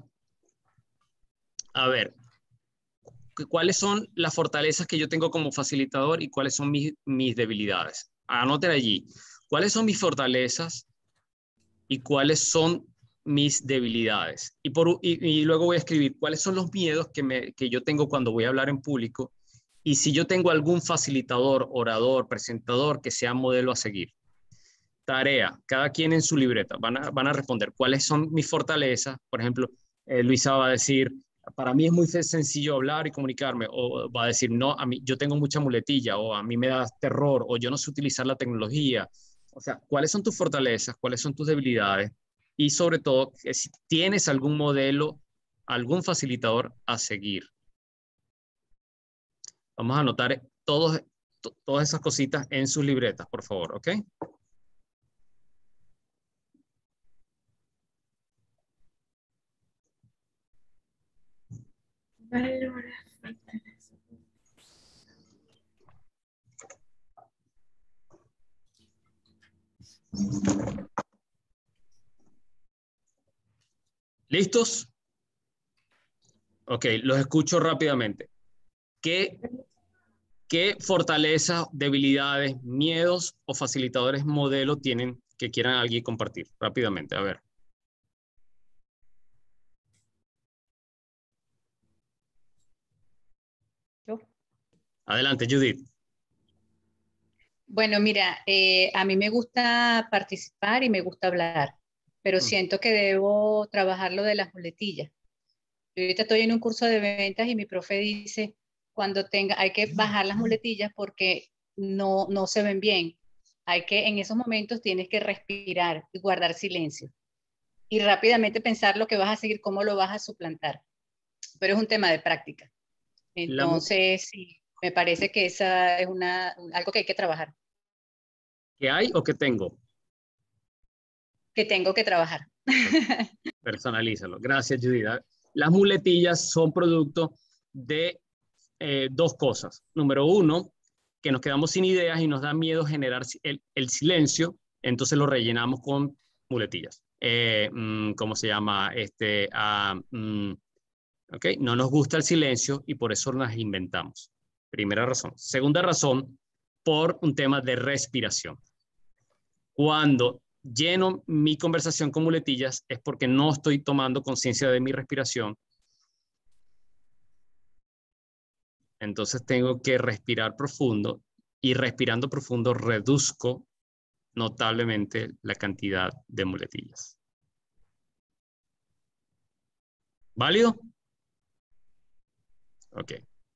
a ver, ¿cuáles son las fortalezas que yo tengo como facilitador y cuáles son mis, mis debilidades? Anoten allí, ¿cuáles son mis fortalezas y cuáles son mis debilidades? Y, por, y, y luego voy a escribir cuáles son los miedos que, me, que yo tengo cuando voy a hablar en público y si yo tengo algún facilitador, orador, presentador que sea modelo a seguir. Tarea, cada quien en su libreta van a, van a responder cuáles son mis fortalezas. Por ejemplo, eh, Luisa va a decir, para mí es muy sencillo hablar y comunicarme, o va a decir, no, a mí, yo tengo mucha muletilla, o a mí me da terror, o yo no sé utilizar la tecnología. O sea, ¿cuáles son tus fortalezas? ¿Cuáles son tus debilidades? Y sobre todo, si tienes algún modelo, algún facilitador a seguir. Vamos a anotar todos, todas esas cositas en sus libretas, por favor, ¿ok? ¿Listos? Ok, los escucho rápidamente. ¿Qué, qué fortalezas, debilidades, miedos o facilitadores modelo tienen que quieran alguien compartir? Rápidamente, a ver. Yo. Adelante, Judith. Bueno, mira, eh, a mí me gusta participar y me gusta hablar, pero mm. siento que debo trabajar lo de las muletillas. Yo ahorita estoy en un curso de ventas y mi profe dice, cuando tenga, hay que bajar las muletillas porque no, no se ven bien. Hay que, en esos momentos tienes que respirar y guardar silencio. Y rápidamente pensar lo que vas a seguir, cómo lo vas a suplantar. Pero es un tema de práctica. Entonces, sí, me parece que esa es una, algo que hay que trabajar. ¿Qué hay o qué tengo? Que tengo que trabajar. Personalízalo. Gracias, Judith. Las muletillas son producto de eh, dos cosas. Número uno, que nos quedamos sin ideas y nos da miedo generar el, el silencio, entonces lo rellenamos con muletillas. Eh, mm, ¿Cómo se llama? Este, uh, mm, okay. No nos gusta el silencio y por eso las inventamos. Primera razón. Segunda razón, por un tema de respiración. Cuando lleno mi conversación con muletillas es porque no estoy tomando conciencia de mi respiración. Entonces tengo que respirar profundo y respirando profundo reduzco notablemente la cantidad de muletillas. ¿Válido? Ok.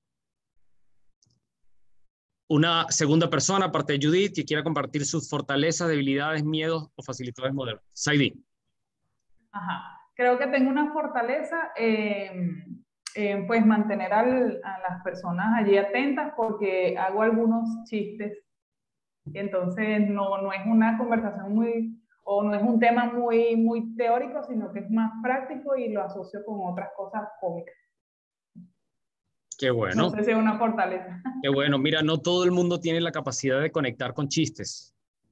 Una segunda persona, aparte de Judith, que quiera compartir sus fortalezas, debilidades, miedos o facilitadores modernos. Saidi. Ajá. Creo que tengo una fortaleza, eh, eh, pues mantener al, a las personas allí atentas porque hago algunos chistes. Y entonces no, no es una conversación muy, o no es un tema muy, muy teórico, sino que es más práctico y lo asocio con otras cosas cómicas. Qué bueno. No sé si es una fortaleza. Qué bueno. Mira, no todo el mundo tiene la capacidad de conectar con chistes.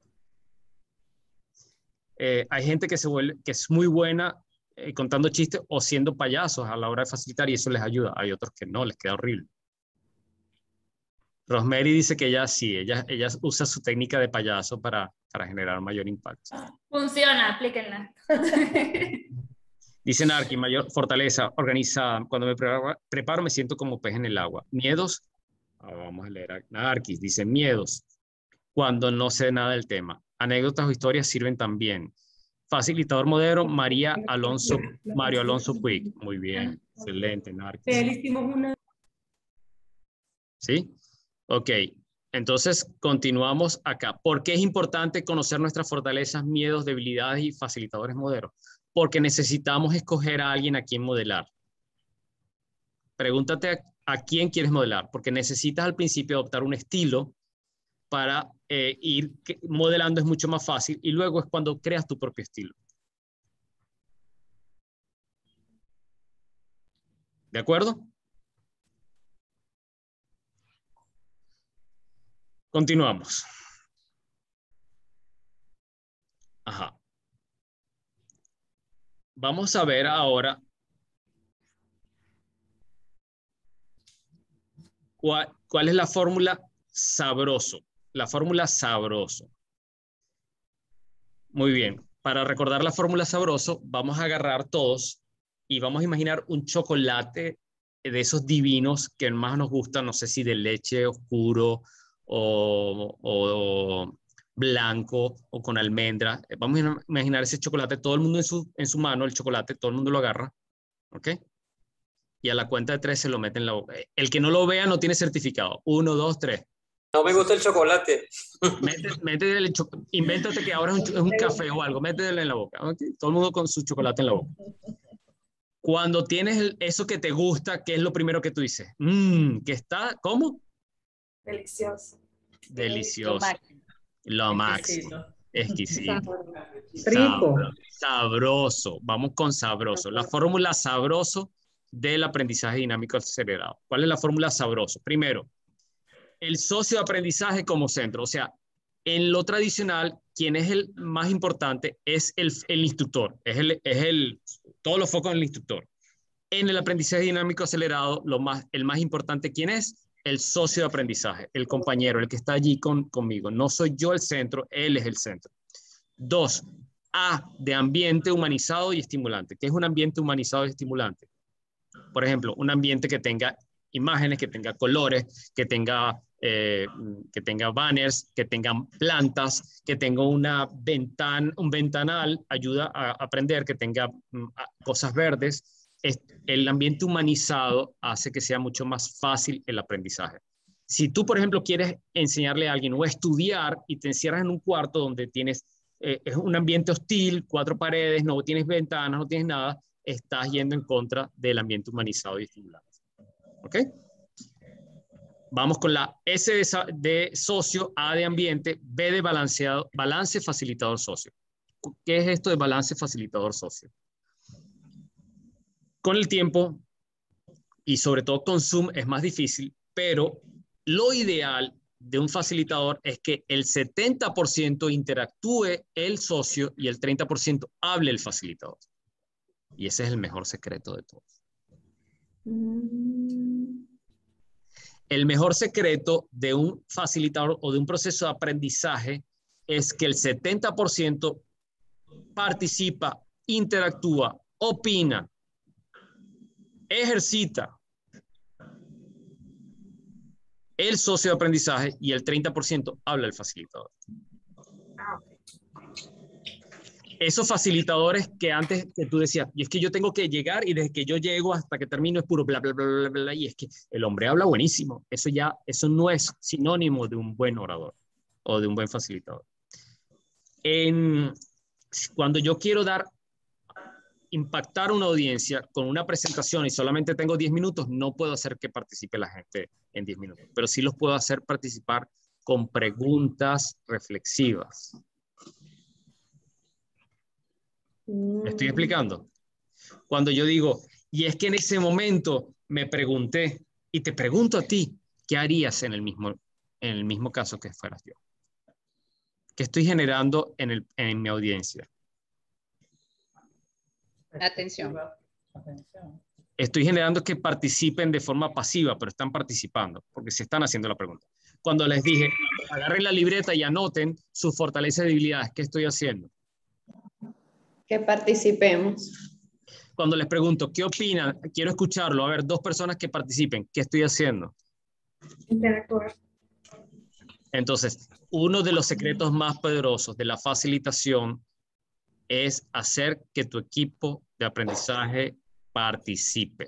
Eh, hay gente que, se vuelve, que es muy buena eh, contando chistes o siendo payasos a la hora de facilitar y eso les ayuda. Hay otros que no, les queda horrible. Rosemary dice que ella sí, ella, ella usa su técnica de payaso para, para generar mayor impacto. Funciona, aplíquenla. Dice Narki, mayor fortaleza, organizada. Cuando me preparo, preparo me siento como pez en el agua. Miedos, ah, vamos a leer a Narki, dice miedos, cuando no sé nada del tema. Anécdotas o historias sirven también. Facilitador modelo, María Alonso, Mario Alonso Puig. Muy bien, excelente, Narki. Hicimos una... ¿Sí? Ok, entonces continuamos acá. ¿Por qué es importante conocer nuestras fortalezas, miedos, debilidades y facilitadores modelos? Porque necesitamos escoger a alguien a quien modelar. Pregúntate a, a quién quieres modelar, porque necesitas al principio adoptar un estilo para eh, ir modelando, es mucho más fácil, y luego es cuando creas tu propio estilo. ¿De acuerdo? Continuamos. Ajá. Vamos a ver ahora cuál, cuál es la fórmula sabroso. La fórmula sabroso. Muy bien. Para recordar la fórmula sabroso, vamos a agarrar todos y vamos a imaginar un chocolate de esos divinos que más nos gustan, no sé si de leche oscuro o, o blanco o con almendra. Vamos a imaginar ese chocolate, todo el mundo en su, en su mano, el chocolate, todo el mundo lo agarra, ¿ok? Y a la cuenta de tres se lo mete en la boca. El que no lo vea no tiene certificado. Uno, dos, tres. No me gusta el chocolate. Métete, métete el cho invéntate que ahora es un, es un café o algo, métetelo en la boca, ¿okay? Todo el mundo con su chocolate en la boca. Cuando tienes el, eso que te gusta, ¿qué es lo primero que tú dices? Mmm, que está, ¿cómo? Delicioso. Delicioso. Lo máximo. Exquisito. Rico. Sabroso. Vamos con sabroso. La fórmula sabroso del aprendizaje dinámico acelerado. ¿Cuál es la fórmula sabroso? Primero, el socio de aprendizaje como centro. O sea, en lo tradicional, quien es el más importante es el, el instructor. Es el, es el, todos los focos en el instructor. En el aprendizaje dinámico acelerado, lo más, el más importante, ¿quién es? El socio de aprendizaje, el compañero, el que está allí con, conmigo. No soy yo el centro, él es el centro. Dos, A, de ambiente humanizado y estimulante. ¿Qué es un ambiente humanizado y estimulante? Por ejemplo, un ambiente que tenga imágenes, que tenga colores, que tenga, eh, que tenga banners, que tenga plantas, que tenga una ventana, un ventanal, ayuda a aprender, que tenga mm, cosas verdes. El ambiente humanizado hace que sea mucho más fácil el aprendizaje. Si tú, por ejemplo, quieres enseñarle a alguien o estudiar y te encierras en un cuarto donde tienes eh, es un ambiente hostil, cuatro paredes, no tienes ventanas, no tienes nada, estás yendo en contra del ambiente humanizado y estimulante. ¿Ok? Vamos con la S de, de socio, A de ambiente, B de balanceado, balance facilitador socio. ¿qué es esto de balance facilitador-socio? Con el tiempo, y sobre todo con Zoom, es más difícil, pero lo ideal de un facilitador es que el setenta por ciento interactúe el socio y el treinta por ciento hable el facilitador. Y ese es el mejor secreto de todos. Mm. El mejor secreto de un facilitador o de un proceso de aprendizaje es que el setenta por ciento participa, interactúa, opina, ejercita el socio de aprendizaje y el treinta por ciento habla el facilitador. Esos facilitadores que antes que tú decías, y es que yo tengo que llegar y desde que yo llego hasta que termino es puro bla, bla, bla, bla, bla, y es que el hombre habla buenísimo. Eso ya, eso no es sinónimo de un buen orador o de un buen facilitador. En, cuando yo quiero dar, impactar una audiencia con una presentación y solamente tengo diez minutos, no puedo hacer que participe la gente en diez minutos, pero sí los puedo hacer participar con preguntas reflexivas. ¿Me estoy explicando? Cuando yo digo, y es que en ese momento me pregunté, y te pregunto a ti, ¿qué harías en el mismo, en el mismo caso que fueras yo? ¿Qué estoy generando en, el, en mi audiencia? Atención. Estoy generando que participen de forma pasiva, pero están participando, porque se están haciendo la pregunta. Cuando les dije, agarren la libreta y anoten sus fortalezas y debilidades, ¿qué estoy haciendo? Que participemos. Cuando les pregunto, ¿qué opinan? Quiero escucharlo. A ver, dos personas que participen. ¿Qué estoy haciendo? Interactuar. Entonces, uno de los secretos más poderosos de la facilitación es hacer que tu equipo de aprendizaje participe.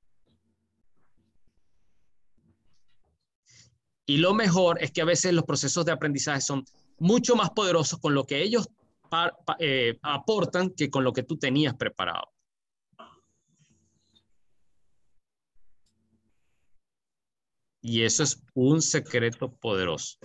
Y lo mejor es que a veces los procesos de aprendizaje son mucho más poderosos con lo que ellos pa, pa, eh, aportan que con lo que tú tenías preparado. Y eso es un secreto poderoso.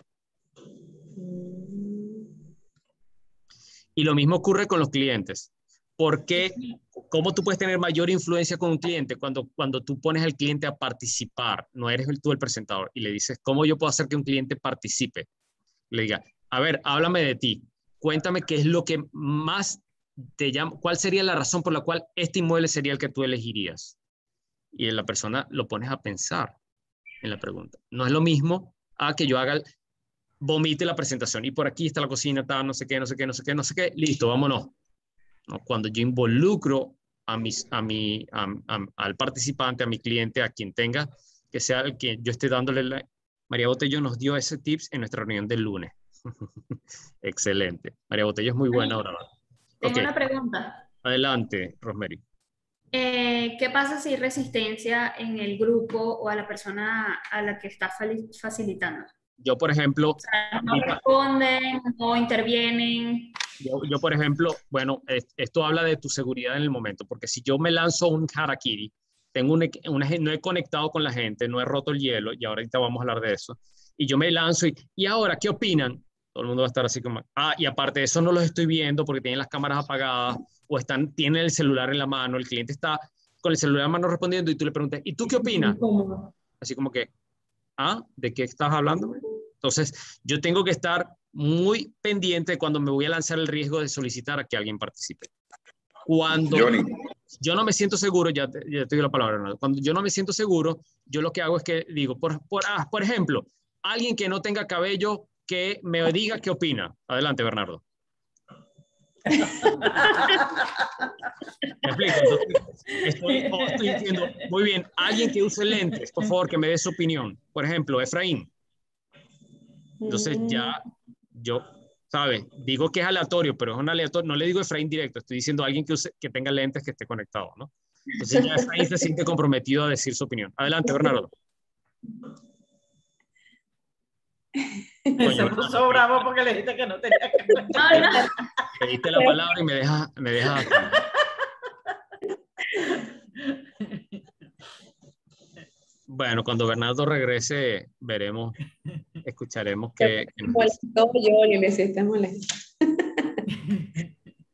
Y lo mismo ocurre con los clientes. ¿Por qué? ¿Cómo tú puedes tener mayor influencia con un cliente cuando, cuando tú pones al cliente a participar? No eres tú el presentador. Y le dices, ¿cómo yo puedo hacer que un cliente participe? Le diga, a ver, háblame de ti. Cuéntame qué es lo que más te llama. ¿Cuál sería la razón por la cual este inmueble sería el que tú elegirías? Y la persona lo pones a pensar en la pregunta. No es lo mismo a que yo haga, el, vomite la presentación. Y por aquí está la cocina, tal, no sé qué, no sé qué, no sé qué, no sé qué. Listo, vámonos. ¿No? Cuando yo involucro a mis, a mi, a, a, al participante, a mi cliente, a quien tenga, que sea el que yo esté dándole la... María Botello nos dio ese tips en nuestra reunión del lunes. Excelente. María Botello es muy buena ahora. Tengo Okay. una pregunta. Adelante, Rosemary. Eh, ¿Qué pasa si hay resistencia en el grupo o a la persona a la que está facilitando? Yo, por ejemplo... O sea, no responden, no intervienen. Yo, yo, por ejemplo, bueno, esto habla de tu seguridad en el momento, porque si yo me lanzo un harakiri, tengo una, una, no he conectado con la gente, no he roto el hielo, y ahorita vamos a hablar de eso, y yo me lanzo y, ¿y ahora qué opinan? Todo el mundo va a estar así como, ah, y aparte de eso no los estoy viendo porque tienen las cámaras apagadas, o están, tienen el celular en la mano, el cliente está con el celular en la mano respondiendo, y tú le preguntas, ¿y tú qué opinas? Así como que, ¿ah? ¿De qué estás hablando? Entonces, yo tengo que estar muy pendiente cuando me voy a lanzar el riesgo de solicitar a que alguien participe. Cuando Johnny. yo no me siento seguro, ya te, ya te doy la palabra, Bernardo. Cuando yo no me siento seguro, yo lo que hago es que digo, por, por, ah, por ejemplo, alguien que no tenga cabello que me diga qué opina. Adelante, Bernardo. ¿Me explico? Entonces, estoy, oh, estoy diciendo, muy bien, alguien que use lentes, por favor, que me dé su opinión. Por ejemplo, Efraín. Entonces ya yo, ¿sabes? Digo que es aleatorio, pero es un aleatorio. No le digo Efraín directo, estoy diciendo a alguien que, use, que tenga lentes que esté conectado, ¿no? Entonces ya Efraín se siente comprometido a decir su opinión. Adelante, Bernardo. Coño, se puso bravo porque le dijiste que no tenía que... Le diste la palabra y me dejas... Me deja Bueno, cuando Bernardo regrese, veremos, escucharemos que... que molestó yo y le hiciste molesto.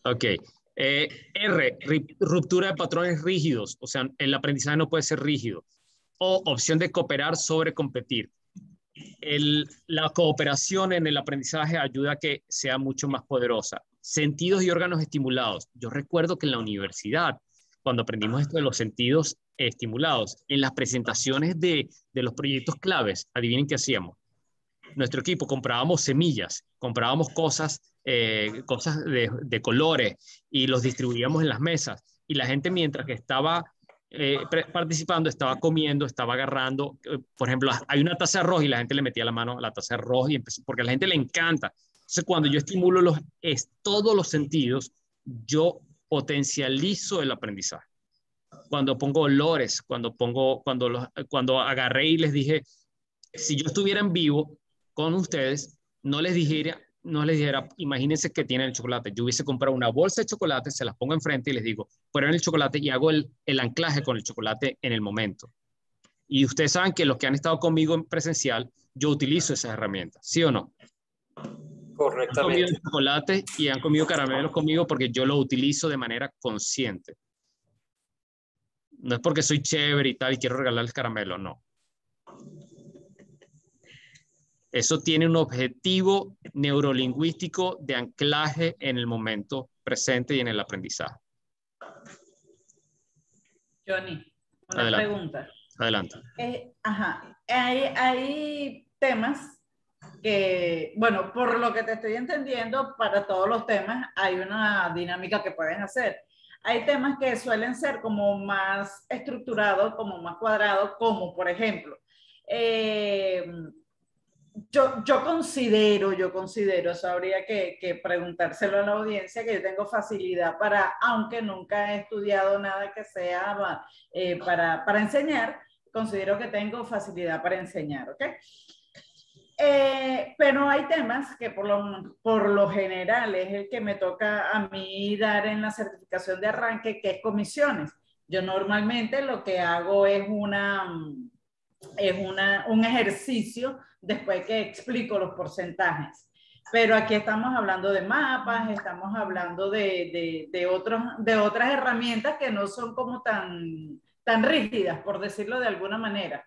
Ok. Eh, R, ruptura de patrones rígidos. O sea, el aprendizaje no puede ser rígido. O opción de cooperar sobre competir. El, la cooperación en el aprendizaje ayuda a que sea mucho más poderosa. Sentidos y órganos estimulados. Yo recuerdo que en la universidad, cuando aprendimos esto de los sentidos estimulados, en las presentaciones de, de los proyectos claves, adivinen qué hacíamos. Nuestro equipo comprábamos semillas, comprábamos cosas, eh, cosas de, de colores y los distribuíamos en las mesas. Y la gente, mientras que estaba eh, participando, estaba comiendo, estaba agarrando. Eh, por ejemplo, hay una taza de arroz y la gente le metía la mano a la taza de arroz y empezó, porque a la gente le encanta. Entonces, cuando yo estimulo los, es, todos los sentidos, yo potencializo el aprendizaje. Cuando pongo olores, cuando, pongo, cuando, los, cuando agarré y les dije, si yo estuviera en vivo con ustedes, no les dijera, no les dijera, imagínense que tienen el chocolate. Yo hubiese comprado una bolsa de chocolate, se las pongo enfrente y les digo, prueben el chocolate y hago el, el anclaje con el chocolate en el momento. Y ustedes saben que los que han estado conmigo en presencial, yo utilizo esas herramientas, ¿sí o no? Correctamente. Han comido chocolate y han comido caramelos conmigo porque yo lo utilizo de manera consciente. No es porque soy chévere y tal y quiero regalarles caramelo, no. Eso tiene un objetivo neurolingüístico de anclaje en el momento presente y en el aprendizaje. Johnny, una Adelante. pregunta. Adelante. Eh, ajá, hay, hay temas que, bueno, por lo que te estoy entendiendo, para todos los temas hay una dinámica que pueden hacer. Hay temas que suelen ser como más estructurados, como más cuadrados, como por ejemplo, eh, yo, yo considero, yo considero, eso habría que, que preguntárselo a la audiencia, que yo tengo facilidad para, aunque nunca he estudiado nada que sea eh, para, para enseñar, considero que tengo facilidad para enseñar, ¿ok? Eh, pero hay temas que por lo, por lo general es el que me toca a mí dar en la certificación de arranque, que es comisiones. Yo normalmente lo que hago es, una, es una, un ejercicio después que explico los porcentajes. Pero aquí estamos hablando de mapas, estamos hablando de, de, de, otros, de otras herramientas que no son como tan, tan rígidas, por decirlo de alguna manera.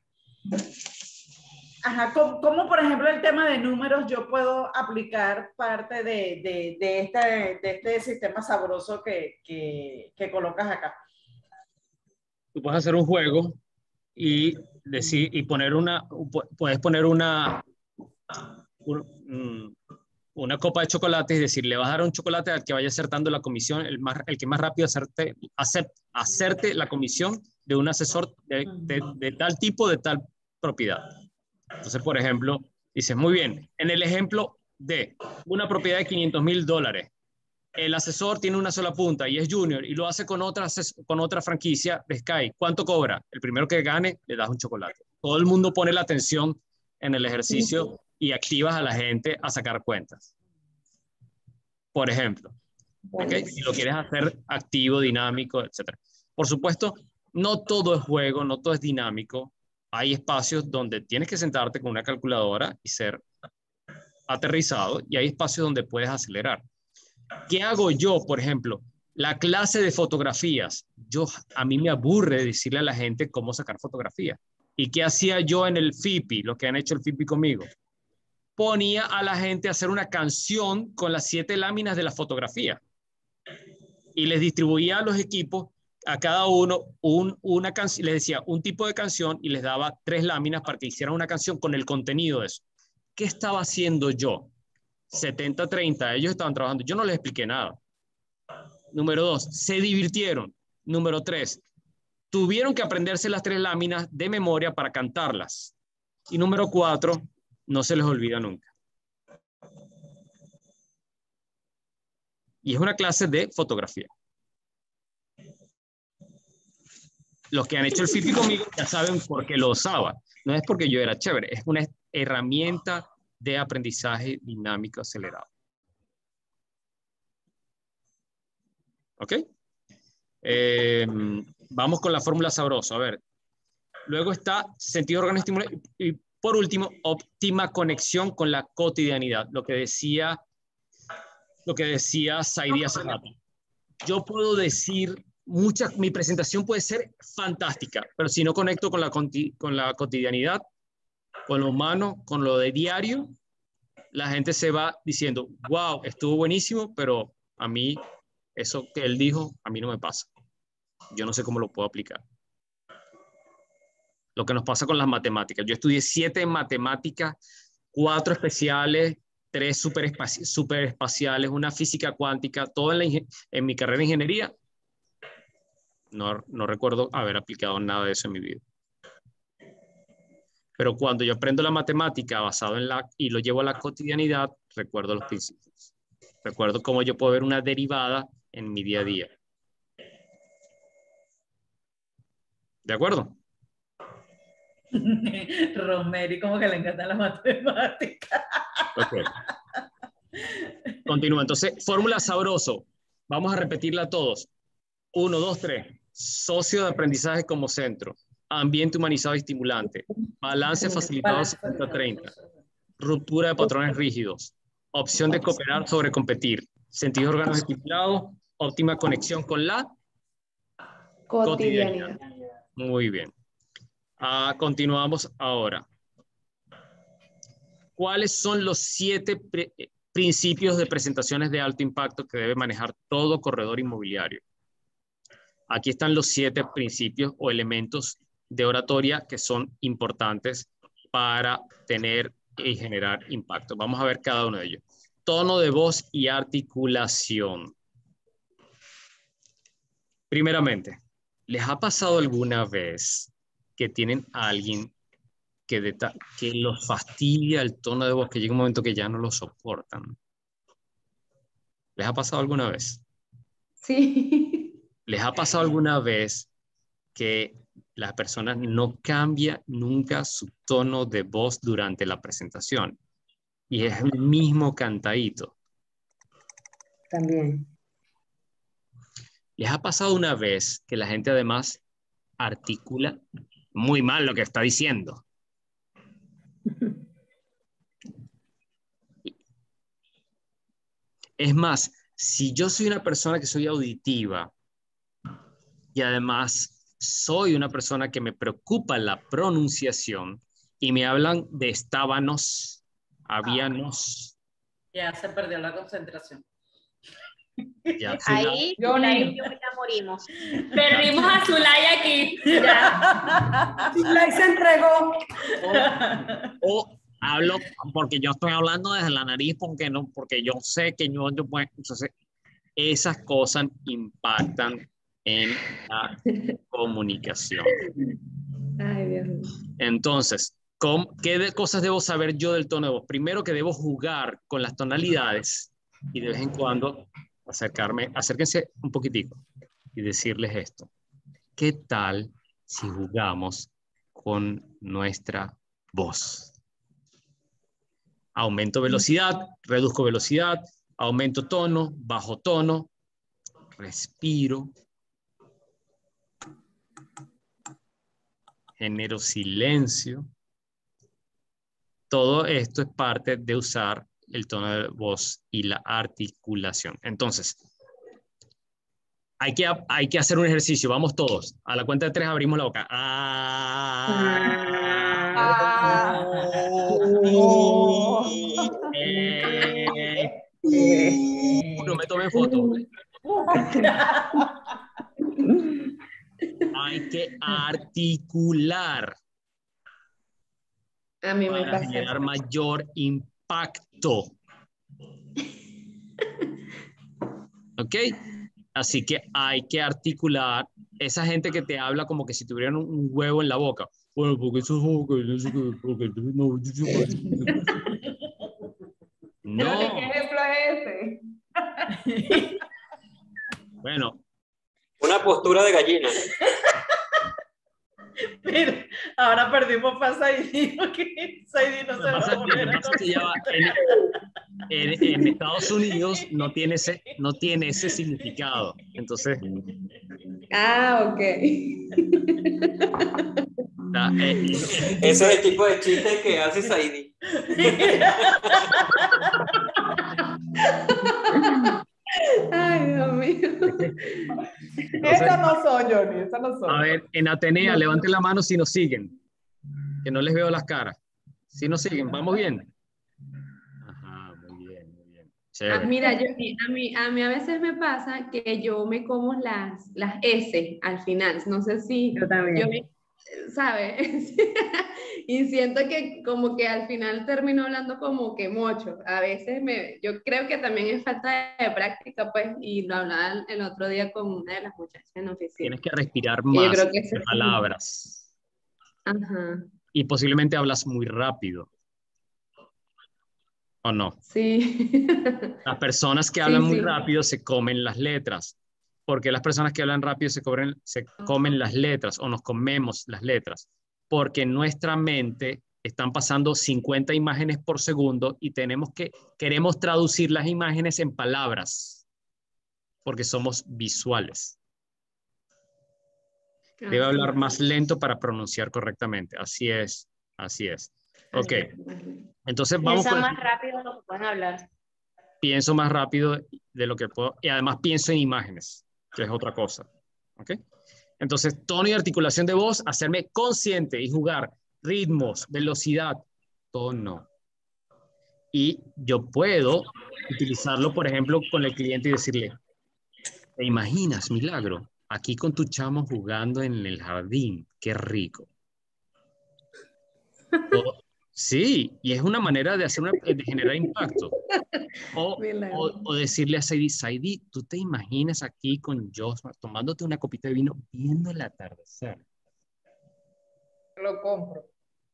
Ajá, como, como por ejemplo el tema de números, yo puedo aplicar parte de, de, de, este, de este sistema sabroso que, que, que colocas acá. Tú puedes hacer un juego y decir y poner una, puedes poner una, un, una copa de chocolate y decir, le vas a dar un chocolate al que vaya acertando la comisión, el, más, el que más rápido acerte, acerte, acerte la comisión de un asesor de, de, de tal tipo, de tal propiedad. Entonces, por ejemplo, dices, muy bien, en el ejemplo de una propiedad de quinientos mil dólares, el asesor tiene una sola punta y es junior y lo hace con otra, con otra franquicia de Sky. ¿Cuánto cobra? El primero que gane, le das un chocolate. Todo el mundo pone la atención en el ejercicio y activas a la gente a sacar cuentas. Por ejemplo, ¿okay? Si lo quieres hacer activo, dinámico, etcétera. Por supuesto, no todo es juego, no todo es dinámico. Hay espacios donde tienes que sentarte con una calculadora y ser aterrizado, y hay espacios donde puedes acelerar. ¿Qué hago yo, por ejemplo? La clase de fotografías. Yo, a mí me aburre decirle a la gente cómo sacar fotografías. ¿Y qué hacía yo en el F I P I? Lo que han hecho el F I P I conmigo. Ponía a la gente a hacer una canción con las siete láminas de la fotografía. Y les distribuía a los equipos, a cada uno, un, una canción, les decía un tipo de canción y les daba tres láminas para que hicieran una canción con el contenido de eso. ¿Qué estaba haciendo yo? setenta treinta, ellos estaban trabajando. Yo no les expliqué nada. Número dos, se divirtieron. Número tres, tuvieron que aprenderse las tres láminas de memoria para cantarlas. Y número cuatro, no se les olvida nunca. Y es una clase de fotografía. Los que han hecho el F I P I conmigo ya saben por qué lo usaba. No es porque yo era chévere, es una herramienta de aprendizaje dinámico acelerado. ¿Ok? Eh, vamos con la fórmula sabrosa. A ver. Luego está sentido órgano estimulado. Y por último, óptima conexión con la cotidianidad. Lo que decía, lo que decía Saidi hace rato. yo puedo decir, muchas, mi presentación puede ser fantástica, pero si no conecto con la, con la cotidianidad, con lo humano, con lo de diario, la gente se va diciendo, wow, estuvo buenísimo, pero a mí, eso que él dijo, a mí no me pasa. Yo no sé cómo lo puedo aplicar. Lo que nos pasa con las matemáticas. Yo estudié siete en matemáticas, cuatro especiales, tres superespaci- superespaciales, una física cuántica, todo en, la en mi carrera de ingeniería. No, no recuerdo haber aplicado nada de eso en mi vida. Pero cuando yo aprendo la matemática basado en la y lo llevo a la cotidianidad, recuerdo los principios. Recuerdo cómo yo puedo ver una derivada en mi día a día. ¿De acuerdo? Romeri, como que le encantan las matemáticas. Ok. Continúa. Entonces, fórmula sabroso. Vamos a repetirla todos. Uno, dos, tres. Socio de aprendizaje como centro. Ambiente humanizado y estimulante. Balance facilitado setenta treinta. Ruptura de patrones rígidos. Opción de cooperar sobre competir. Sentidos órganos estimulados. Óptima conexión con la Cotidianidad. cotidianidad. Muy bien. Uh, continuamos ahora. ¿Cuáles son los siete principios de presentaciones de alto impacto que debe manejar todo corredor inmobiliario? Aquí están los siete principios o elementos de oratoria que son importantes para tener y generar impacto. Vamos a ver cada uno de ellos. Tono de voz y articulación. Primeramente, ¿les ha pasado alguna vez que tienen a alguien que, que los fastidia el tono de voz, que llega un momento que ya no lo soportan? ¿Les ha pasado alguna vez? Sí. ¿Les ha pasado alguna vez que la persona no cambia nunca su tono de voz durante la presentación? Y es el mismo cantadito. También. ¿Les ha pasado una vez que la gente además articula muy mal lo que está diciendo? Es más, si yo soy una persona que soy auditiva y además soy una persona que me preocupa la pronunciación y me hablan de estábanos, habíanos. Ya se perdió la concentración. Ya, ahí, yo ahí yo ya morimos. Perdimos a Zulay aquí. Ya. Zulay se entregó. O, o hablo porque yo estoy hablando desde la nariz porque, no, porque yo sé que yo, yo pues, entonces, esas cosas impactan en la comunicación. Ay, Dios mío. Entonces, ¿cómo, ¿qué de cosas debo saber yo del tono de voz? Primero que debo jugar con las tonalidades y de vez en cuando acercarme, acérquense un poquitico y decirles esto. ¿Qué tal si jugamos con nuestra voz? Aumento velocidad, reduzco velocidad, aumento tono, bajo tono, respiro, genero silencio. Todo esto es parte de usar el tono de voz y la articulación. Entonces, hay que, hay que hacer un ejercicio. Vamos todos. A la cuenta de tres abrimos la boca. Ah, ah, oh, eh, uh, no me tomen foto. Hay que articular. A mí me para pasa generar eso. mayor impacto. ¿Ok? Así que hay que articular. Esa gente que te habla como que si tuvieran un, un huevo en la boca. Bueno, porque eso es porque no. No. ¿Qué ejemplo es ese? Bueno. Una postura de gallina. Mira, ahora perdimos para Saidi, porque Saidi no se va a volver a en, en Estados Unidos no tiene ese, no tiene ese significado. Entonces. Ah, ok. Da, eh, Ese es el tipo de chiste que hace Saidi. Ay, Dios mío. Eso no soy, Johnny, eso no soy. A ver, en Atenea, No. levanten la mano si nos siguen. Que no les veo las caras. Si nos siguen, ¿vamos bien? Ajá, muy bien, muy bien. Ah, Chévere. mira, yo, a mí, a mí a veces me pasa que yo me como las, las S al final. No sé si Yo también. yo me, ¿sabes? Y siento que como que al final termino hablando como que mucho. A veces me, yo creo que también es falta de práctica, pues, y lo hablaba el, el otro día con una de las muchachas en la oficina. Tienes que respirar Y yo más creo que eso de es- palabras. Ajá, Y posiblemente hablas muy rápido. ¿O no? sí. Las personas que Sí, hablan muy sí. rápido se comen las letras. Porque las personas que hablan rápido se, cobren- se comen las letras o nos comemos las letras. Porque en nuestra mente están pasando cincuenta imágenes por segundo y tenemos que, queremos traducir las imágenes en palabras. Porque somos visuales. Debe Así hablar es. más lento para pronunciar correctamente. Así es, así es. Ok, entonces vamos Piensa con... más rápido de lo que pueden hablar. Pienso más rápido de lo que puedo y además pienso en imágenes, que es otra cosa. ¿Ok? Entonces, tono y articulación de voz, hacerme consciente y jugar ritmos, velocidad, tono. Y yo puedo utilizarlo, por ejemplo, con el cliente y decirle, ¿te imaginas, Milagro? Aquí con tu chamo jugando en el jardín, qué rico. O, sí, y es una manera de, hacer una, de generar impacto. O, o, o decirle a Saidi, Saidi, ¿tú te imaginas aquí con Josma tomándote una copita de vino viendo el atardecer? Lo compro.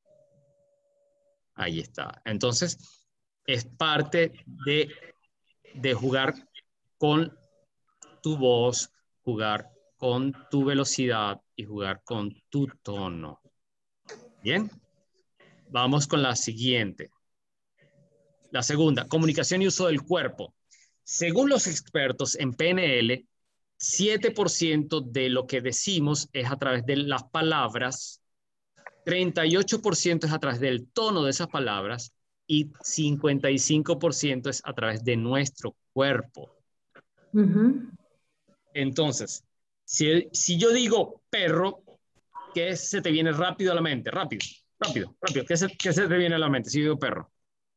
Ahí está. Entonces, es parte de, de jugar con tu voz, jugar con tu velocidad y jugar con tu tono. Bien, vamos con la siguiente. La segunda, comunicación y uso del cuerpo. Según los expertos en P N L, siete por ciento de lo que decimos es a través de las palabras, treinta y ocho por ciento es a través del tono de esas palabras y cincuenta y cinco por ciento es a través de nuestro cuerpo. Ujú. Entonces, si, si yo digo perro, ¿qué se te viene rápido a la mente? Rápido, rápido, rápido. ¿Qué se, qué se te viene a la mente si yo digo perro?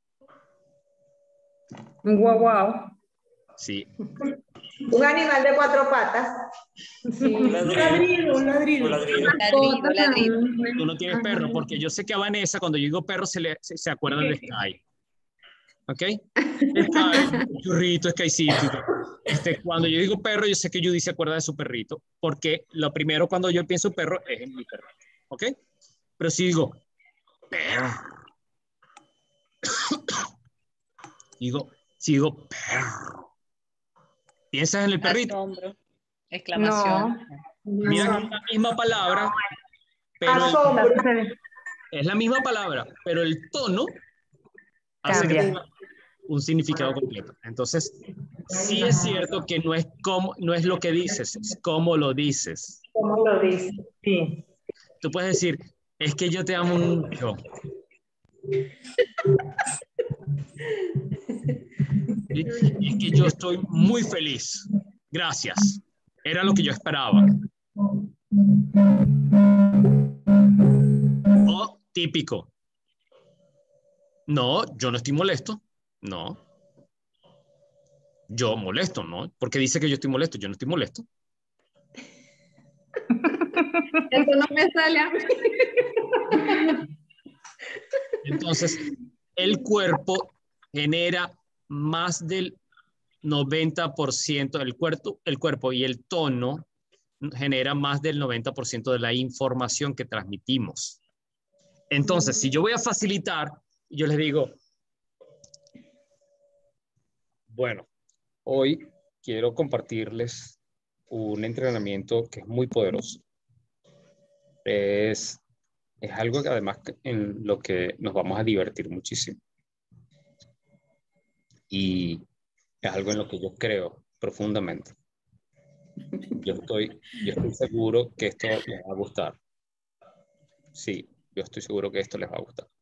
Un guau guau. Sí. Un animal de cuatro patas. Sí. Un ladrido. Un ladrido. Un ladrido. Ladrido, ladrido. Tú no tienes perro, porque yo sé que a Vanessa, cuando yo digo perro, se, le, se, se acuerda de Sky. ¿Ok? Sky, churrito, Skycito. Este, cuando yo digo perro, yo sé que Judy se acuerda de su perrito, porque lo primero cuando yo pienso perro es en mi perro. ¿Ok? Pero si digo perro, digo, si digo perro, ¿piensas en el perrito? Asombro. Exclamación. Mira que es la misma palabra, pero el, es la misma palabra, pero el tono hace que tenga un significado completo. Entonces, sí es cierto que no es como, no es lo que dices, es cómo lo dices. ¿Cómo lo dices? Sí. Tú puedes decir, es que yo te amo mucho. ¿Sí? Es que yo estoy muy feliz. Gracias. Era lo que yo esperaba. O típico. No, yo no estoy molesto. No. Yo molesto, ¿no? Porque dice que yo estoy molesto. Yo no estoy molesto. Eso no me sale a mí. Entonces, el cuerpo genera más del noventa por ciento del cuerpo, el cuerpo y el tono genera más del noventa por ciento de la información que transmitimos. Entonces, si yo voy a facilitar, yo les digo, bueno, hoy quiero compartirles un entrenamiento que es muy poderoso. Es, es algo que además en lo que nos vamos a divertir muchísimo. Y es algo en lo que yo creo profundamente. Yo estoy, yo estoy seguro que esto les va a gustar. Sí, yo estoy seguro que esto les va a gustar.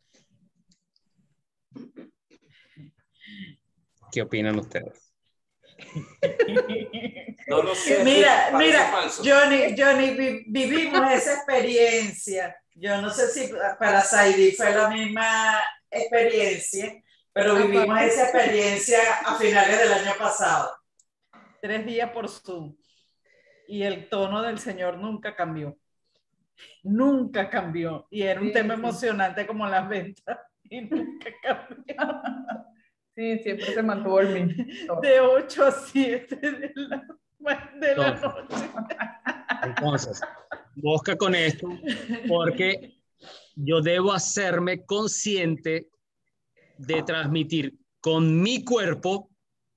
¿Qué opinan ustedes? No lo sé. Mira, parece mira, falso. Johnny, Johnny, vi- vivimos esa experiencia. Yo no sé si para Saidi fue la misma experiencia, pero vivimos esa experiencia a finales del año pasado. Tres días por Zoom. Y el tono del señor nunca cambió. Nunca cambió. Y era un Sí, tema sí. emocionante como las ventas. Y nunca cambió. Sí, siempre se mantuvo el mismo. De ocho a siete de la, de la Entonces, noche. Entonces, busca con esto porque yo debo hacerme consciente de transmitir con mi cuerpo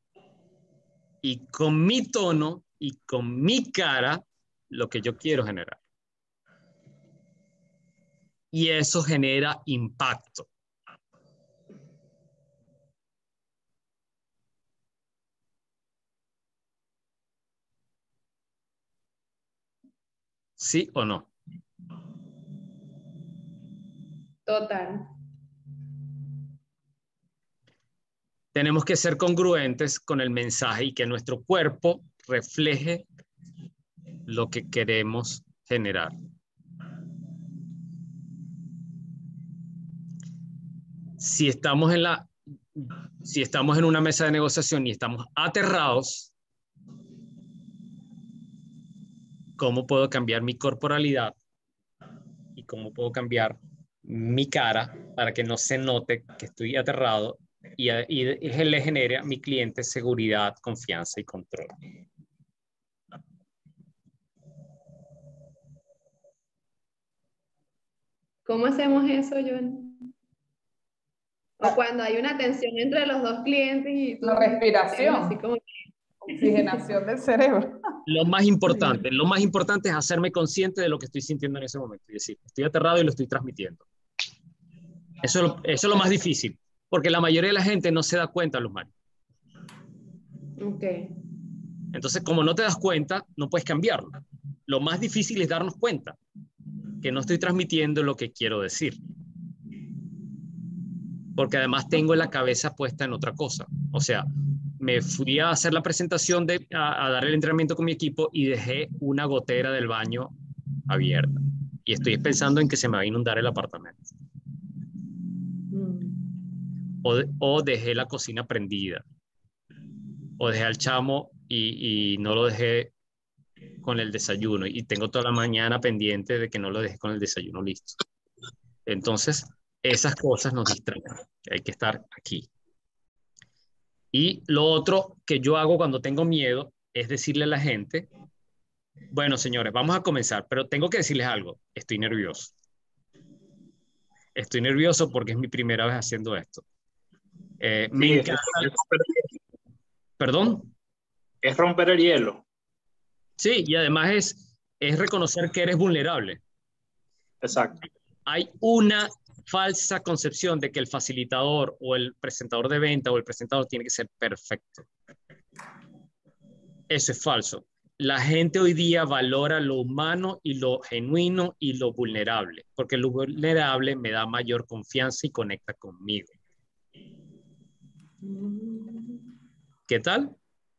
y con mi tono y con mi cara lo que yo quiero generar. Y eso genera impacto. ¿Sí o no? Total. Tenemos que ser congruentes con el mensaje y que nuestro cuerpo refleje lo que queremos generar. Si estamos en la, si estamos en una mesa de negociación y estamos aterrados, ¿cómo puedo cambiar mi corporalidad y cómo puedo cambiar mi cara para que no se note que estoy aterrado y, y, y le genere a mi cliente seguridad, confianza y control? ¿Cómo hacemos eso, John? O cuando hay una tensión entre los dos clientes y tú- La respiración. Así como que- Oxigenación del cerebro. Lo más importante, lo más importante es hacerme consciente de lo que estoy sintiendo en ese momento. Es decir, estoy aterrado y lo estoy transmitiendo. Eso es lo, eso es lo más difícil, porque la mayoría de la gente no se da cuenta, Luz Mari. Ok. Entonces, como no te das cuenta, no puedes cambiarlo. Lo más difícil es darnos cuenta que no estoy transmitiendo lo que quiero decir. Porque además tengo la cabeza puesta en otra cosa. O sea, me fui a hacer la presentación, de, a, a dar el entrenamiento con mi equipo y dejé una gotera del baño abierta. Y estoy pensando en que se me va a inundar el apartamento. O, o dejé la cocina prendida. O dejé al chamo y, y no lo dejé con el desayuno. Y tengo toda la mañana pendiente de que no lo dejé con el desayuno listo. Entonces, esas cosas nos distraen. Hay que estar aquí. Y lo otro que yo hago cuando tengo miedo es decirle a la gente, bueno, señores, vamos a comenzar, pero tengo que decirles algo. Estoy nervioso. Estoy nervioso porque es mi primera vez haciendo esto. Eh, me Sí, encanta. es, ¿Perdón? es romper el hielo. Sí, y además es, es reconocer que eres vulnerable. Exacto. Hay una falsa concepción de que el facilitador o el presentador de venta o el presentador tiene que ser perfecto. Eso es falso. La gente hoy día valora lo humano y lo genuino y lo vulnerable, porque lo vulnerable me da mayor confianza y conecta conmigo. ¿Qué tal?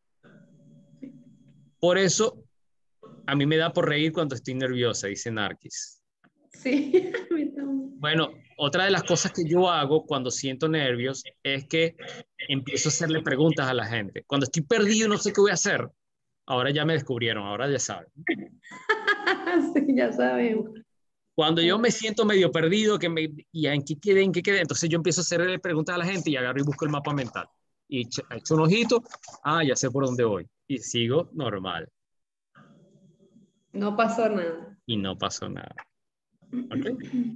Por eso, a mí me da por reír cuando estoy nerviosa, dice Narquis. Sí, a mí también. Bueno, otra de las cosas que yo hago cuando siento nervios es que empiezo a hacerle preguntas a la gente. Cuando estoy perdido y no sé qué voy a hacer, ahora ya me descubrieron, ahora ya saben. Sí, ya sabemos. Cuando yo me siento medio perdido, que me, y en qué quedé, en qué quedé, entonces yo empiezo a hacerle preguntas a la gente y agarro y busco el mapa mental. Y echo un ojito, ah, ya sé por dónde voy. Y sigo normal. No pasó nada. Y no pasó nada. ¿Okay?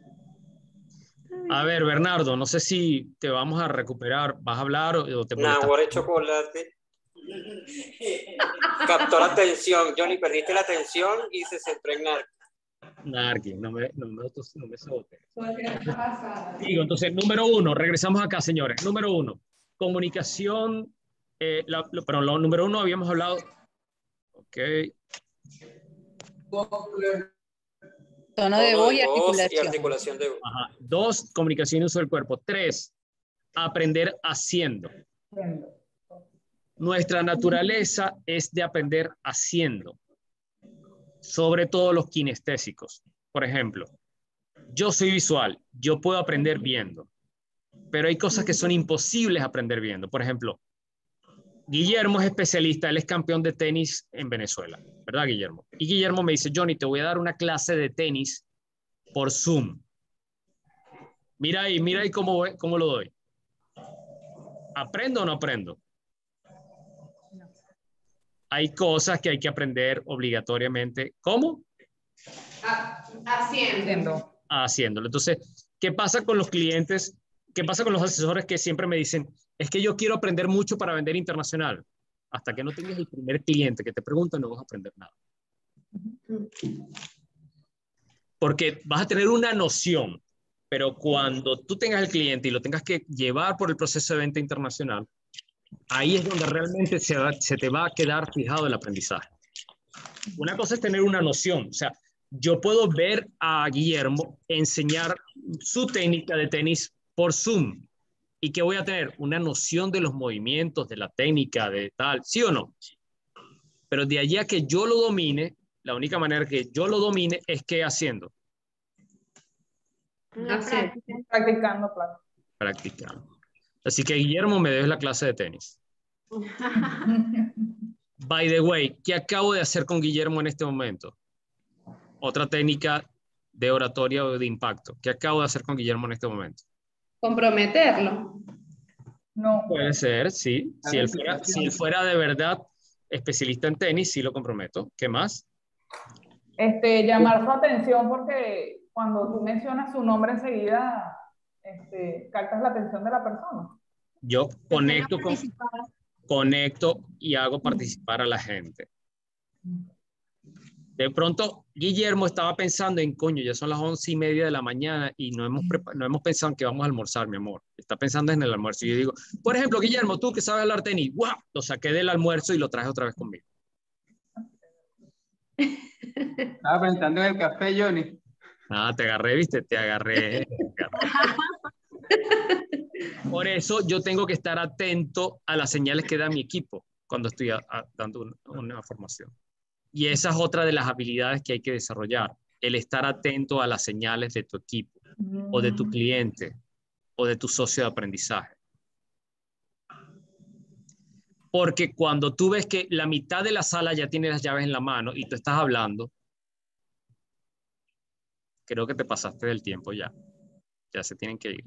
A ver, Bernardo, no sé si te vamos a recuperar. ¿Vas a hablar o te molestas? Nahua de chocolate. Captó la atención. Johnny, perdiste la atención y se centró en Narc. Narqui, no me, no me, no me sote. Digo, entonces, número uno, regresamos acá, señores. Número uno, comunicación. Eh, la, lo, perdón, lo número uno habíamos hablado. Ok. Tono de voz y articulación. Y articulación de voz. Ajá. Dos, comunicación y uso del cuerpo. Tres, aprender haciendo. Nuestra naturaleza es de aprender haciendo, sobre todo los kinestésicos. Por ejemplo, yo soy visual, yo puedo aprender viendo, pero hay cosas que son imposibles aprender viendo. Por ejemplo, Guillermo es especialista, él es campeón de tenis en Venezuela, ¿verdad, Guillermo? Y Guillermo me dice, Johnny, te voy a dar una clase de tenis por Zoom. Mira ahí, mira ahí cómo, cómo lo doy. ¿Aprendo o no aprendo? Hay cosas que hay que aprender obligatoriamente. ¿Cómo? Haciendo. Haciéndolo. Entonces, ¿qué pasa con los clientes? ¿Qué pasa con los asesores que siempre me dicen, es que yo quiero aprender mucho para vender internacional? Hasta que no tengas el primer cliente que te pregunta, no vas a aprender nada. Porque vas a tener una noción, pero cuando tú tengas el cliente y lo tengas que llevar por el proceso de venta internacional, ahí es donde realmente se, va, se te va a quedar fijado el aprendizaje. Una cosa es tener una noción, o sea, yo puedo ver a Guillermo enseñar su técnica de tenis por Zoom. ¿Y qué voy a tener? Una noción de los movimientos, de la técnica, de tal, ¿sí o no? Pero de allí a que yo lo domine, la única manera que yo lo domine es que haciendo. Practicando, claro. Practicando. Así que Guillermo, me debes la clase de tenis. By the way, ¿qué acabo de hacer con Guillermo en este momento? Otra técnica de oratoria o de impacto. ¿Qué acabo de hacer con Guillermo en este momento? Comprometerlo. No. Puede ser, sí. Si él fuera, si él fuera de verdad especialista en tenis, sí lo comprometo. ¿Qué más? Este, llamar su atención porque cuando tú mencionas su nombre enseguida, este, captas la atención de la persona. Yo conecto, con, conecto y hago participar a la gente. De pronto, Guillermo estaba pensando en, coño, ya son las once y media de la mañana y no hemos, no hemos pensado en que vamos a almorzar, mi amor. Está pensando en el almuerzo. Y yo digo, por ejemplo, Guillermo, tú que sabes hablar tenis, ¡guau! Lo saqué del almuerzo y lo traje otra vez conmigo. Estaba pensando en el café, Johnny. Ah, te agarré, ¿viste? Te agarré. Te agarré. Por eso yo tengo que estar atento a las señales que da mi equipo cuando estoy a, a, dando una, una formación. Y esa es otra de las habilidades que hay que desarrollar, el estar atento a las señales de tu equipo, mm. o de tu cliente, o de tu socio de aprendizaje. Porque cuando tú ves que la mitad de la sala ya tiene las llaves en la mano y tú estás hablando, creo que te pasaste del tiempo ya. Ya se tienen que ir.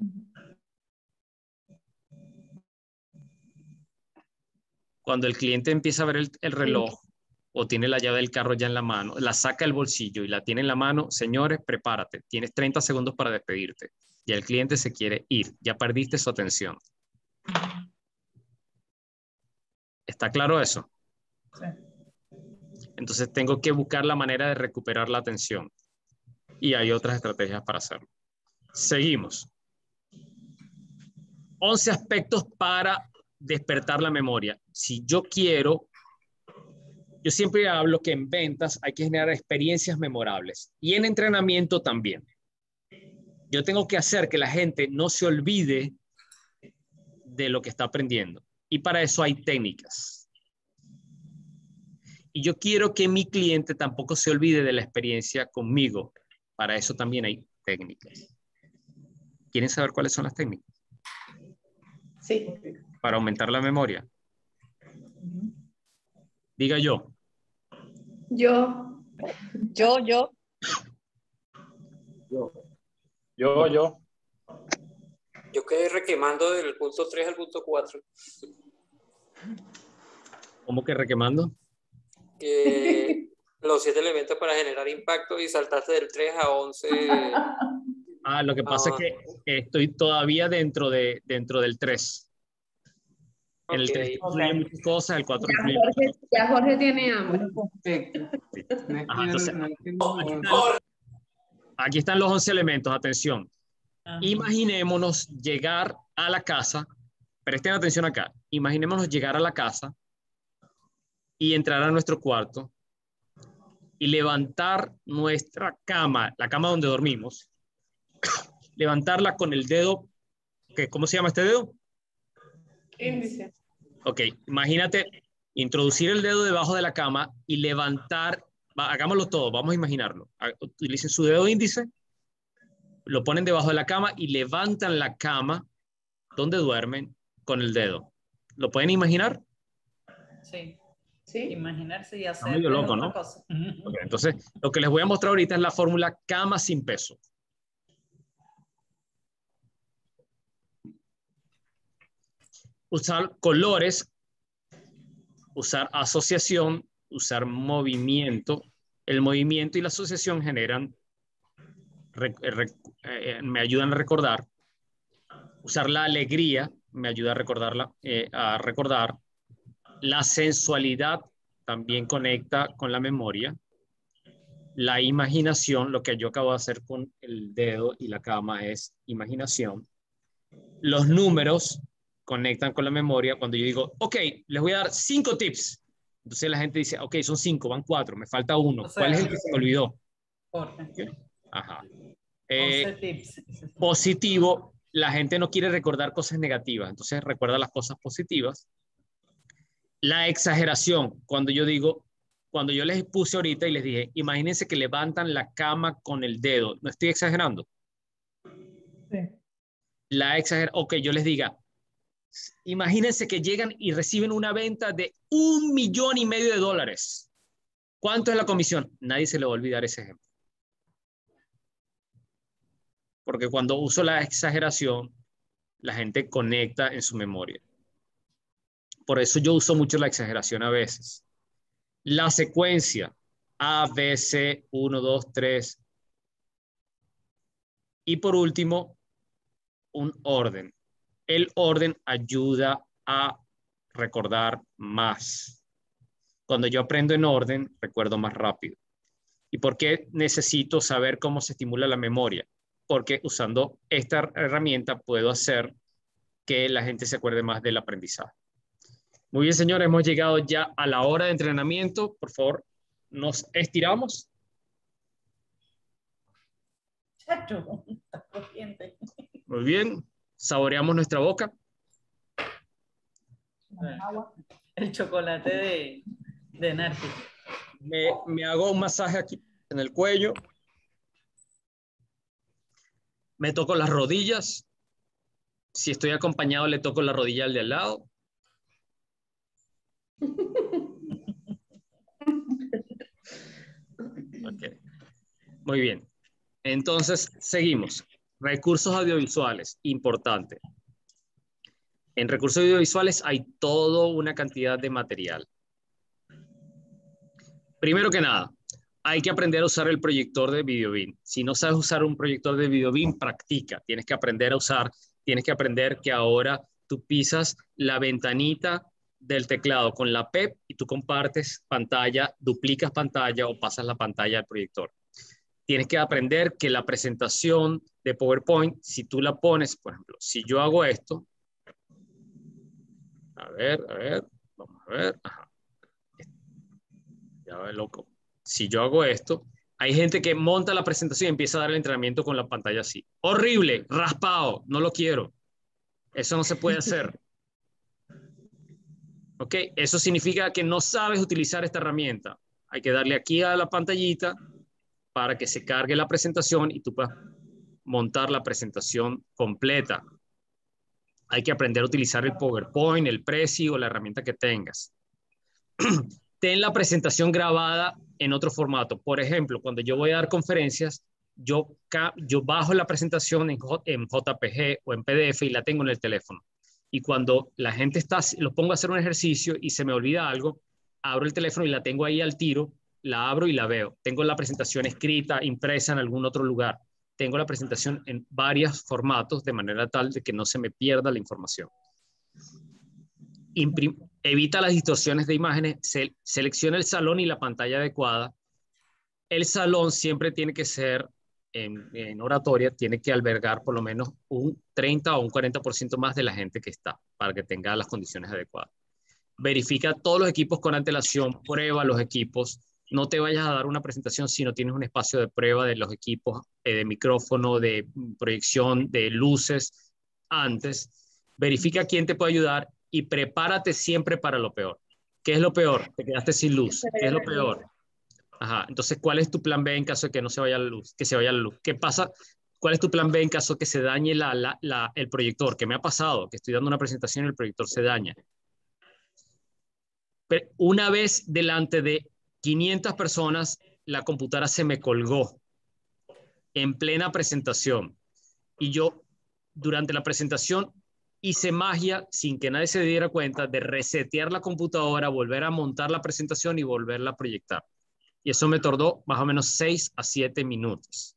Cuando el cliente empieza a ver el, el reloj, o tiene la llave del carro ya en la mano, la saca del bolsillo y la tiene en la mano, señores, prepárate, tienes treinta segundos para despedirte. Ya el cliente se quiere ir, ya perdiste su atención. ¿Está claro eso? Sí. Entonces tengo que buscar la manera de recuperar la atención. Y hay otras estrategias para hacerlo. Seguimos. once aspectos para despertar la memoria. Si yo quiero... Yo siempre hablo que en ventas hay que generar experiencias memorables y en entrenamiento también. Yo tengo que hacer que la gente no se olvide de lo que está aprendiendo y para eso hay técnicas. Y yo quiero que mi cliente tampoco se olvide de la experiencia conmigo. Para eso también hay técnicas. ¿Quieren saber cuáles son las técnicas? Sí. Para aumentar la memoria. Diga yo. Yo. Yo, yo. Yo. Yo, yo. Yo quedé requemando del punto tres al punto cuatro. ¿Cómo que requemando? Que los siete elementos para generar impacto y saltaste del tres a once. Ah, lo que pasa ah. es que estoy todavía dentro, de, dentro del tres. En el tres incluye okay. muchas cosas, el cuatro ya Jorge, ya Jorge tiene hambre. Ajá, entonces, aquí, están, aquí están los once elementos, atención. Ajá. Imaginémonos llegar a la casa, presten atención acá, imaginémonos llegar a la casa y entrar a nuestro cuarto y levantar nuestra cama, la cama donde dormimos, levantarla con el dedo, ¿qué, ¿cómo se llama este dedo? Índice. Ok, imagínate introducir el dedo debajo de la cama y levantar, va, hagámoslo todo, vamos a imaginarlo. Utilicen su dedo índice, lo ponen debajo de la cama y levantan la cama donde duermen con el dedo. ¿Lo pueden imaginar? Sí. Sí. Imaginarse y hacer. Está medio loco, ¿no? Cosa. Okay, entonces, lo que les voy a mostrar ahorita es la fórmula cama sin peso. Usar colores, usar asociación, usar movimiento. El movimiento y la asociación generan, rec, rec, eh, me ayudan a recordar. Usar la alegría me ayuda a recordarla, eh, a recordar. La sensualidad también conecta con la memoria. La imaginación, lo que yo acabo de hacer con el dedo y la cama es imaginación. Los números conectan con la memoria. Cuando yo digo, ok, les voy a dar cinco tips. Entonces la gente dice, ok, son cinco, van cuatro, me falta uno. O sea, ¿cuál es el que se me olvidó? Okay. Ajá. Eh, tips. Positivo, la gente no quiere recordar cosas negativas, entonces recuerda las cosas positivas. La exageración, cuando yo digo, cuando yo les puse ahorita y les dije, imagínense que levantan la cama con el dedo, no estoy exagerando. Sí. La exageración, ok, yo les diga, imagínense que llegan y reciben una venta de un millón y medio de dólares. ¿Cuánto es la comisión? Nadie se le va a olvidar ese ejemplo. Porque cuando uso la exageración, la gente conecta en su memoria. Por eso yo uso mucho la exageración a veces. La secuencia A, B, C, uno, dos, tres. Y por último, un orden. El orden ayuda a recordar más. Cuando yo aprendo en orden, recuerdo más rápido. ¿Y por qué necesito saber cómo se estimula la memoria? Porque usando esta herramienta puedo hacer que la gente se acuerde más del aprendizaje. Muy bien, señores, hemos llegado ya a la hora de entrenamiento. Por favor, nos estiramos. Muy bien, saboreamos nuestra boca. El chocolate de, de Narcis. Me, me hago un masaje aquí en el cuello. Me toco las rodillas. Si estoy acompañado, le toco la rodilla al de al lado. Okay. Muy bien. Entonces, seguimos. Recursos audiovisuales, importante. En recursos audiovisuales hay toda una cantidad de material. Primero que nada, hay que aprender a usar el proyector de VideoBeam. Si no sabes usar un proyector de VideoBeam, practica. Tienes que aprender a usar, tienes que aprender que ahora tú pisas la ventanita del teclado con la P E P y tú compartes pantalla, duplicas pantalla o pasas la pantalla al proyector. Tienes que aprender que la presentación de PowerPoint, si tú la pones, por ejemplo, si yo hago esto, a ver, a ver, vamos a ver, ajá. Ya va loco. Si yo hago esto, hay gente que monta la presentación y empieza a dar el entrenamiento con la pantalla así. Horrible, raspado, no lo quiero. Eso no se puede hacer. ¿Ok? Eso significa que no sabes utilizar esta herramienta. Hay que darle aquí a la pantallita para que se cargue la presentación y tú puedas montar la presentación completa. Hay que aprender a utilizar el PowerPoint, el Prezi o la herramienta que tengas. Ten la presentación grabada en otro formato. Por ejemplo, cuando yo voy a dar conferencias, yo, yo bajo la presentación en, en J P G o en P D F y la tengo en el teléfono. Y cuando la gente está, lo pongo a hacer un ejercicio y se me olvida algo, abro el teléfono y la tengo ahí al tiro, la abro y la veo. Tengo la presentación escrita, impresa en algún otro lugar. Tengo la presentación en varios formatos de manera tal de que no se me pierda la información. Imprim Evita las distorsiones de imágenes, se selecciona el salón y la pantalla adecuada. El salón siempre tiene que ser, en, en oratoria, tiene que albergar por lo menos un treinta o un cuarenta por ciento más de la gente que está, para que tenga las condiciones adecuadas. Verifica todos los equipos con antelación, prueba los equipos. No te vayas a dar una presentación si no tienes un espacio de prueba de los equipos, eh, de micrófono, de proyección, de luces antes. Verifica quién te puede ayudar y prepárate siempre para lo peor. ¿Qué es lo peor? Te quedaste sin luz. ¿Qué es lo peor? Ajá, entonces, ¿cuál es tu plan B en caso de que no se vaya la luz? Que se vaya la luz. ¿Qué pasa? ¿Cuál es tu plan B en caso de que se dañe la, la, la, el proyector? ¿Qué me ha pasado? Que estoy dando una presentación y el proyector se daña. Pero una vez delante de quinientas personas, la computadora se me colgó en plena presentación. Y yo, durante la presentación, hice magia sin que nadie se diera cuenta de resetear la computadora, volver a montar la presentación y volverla a proyectar. Y eso me tardó más o menos seis a siete minutos.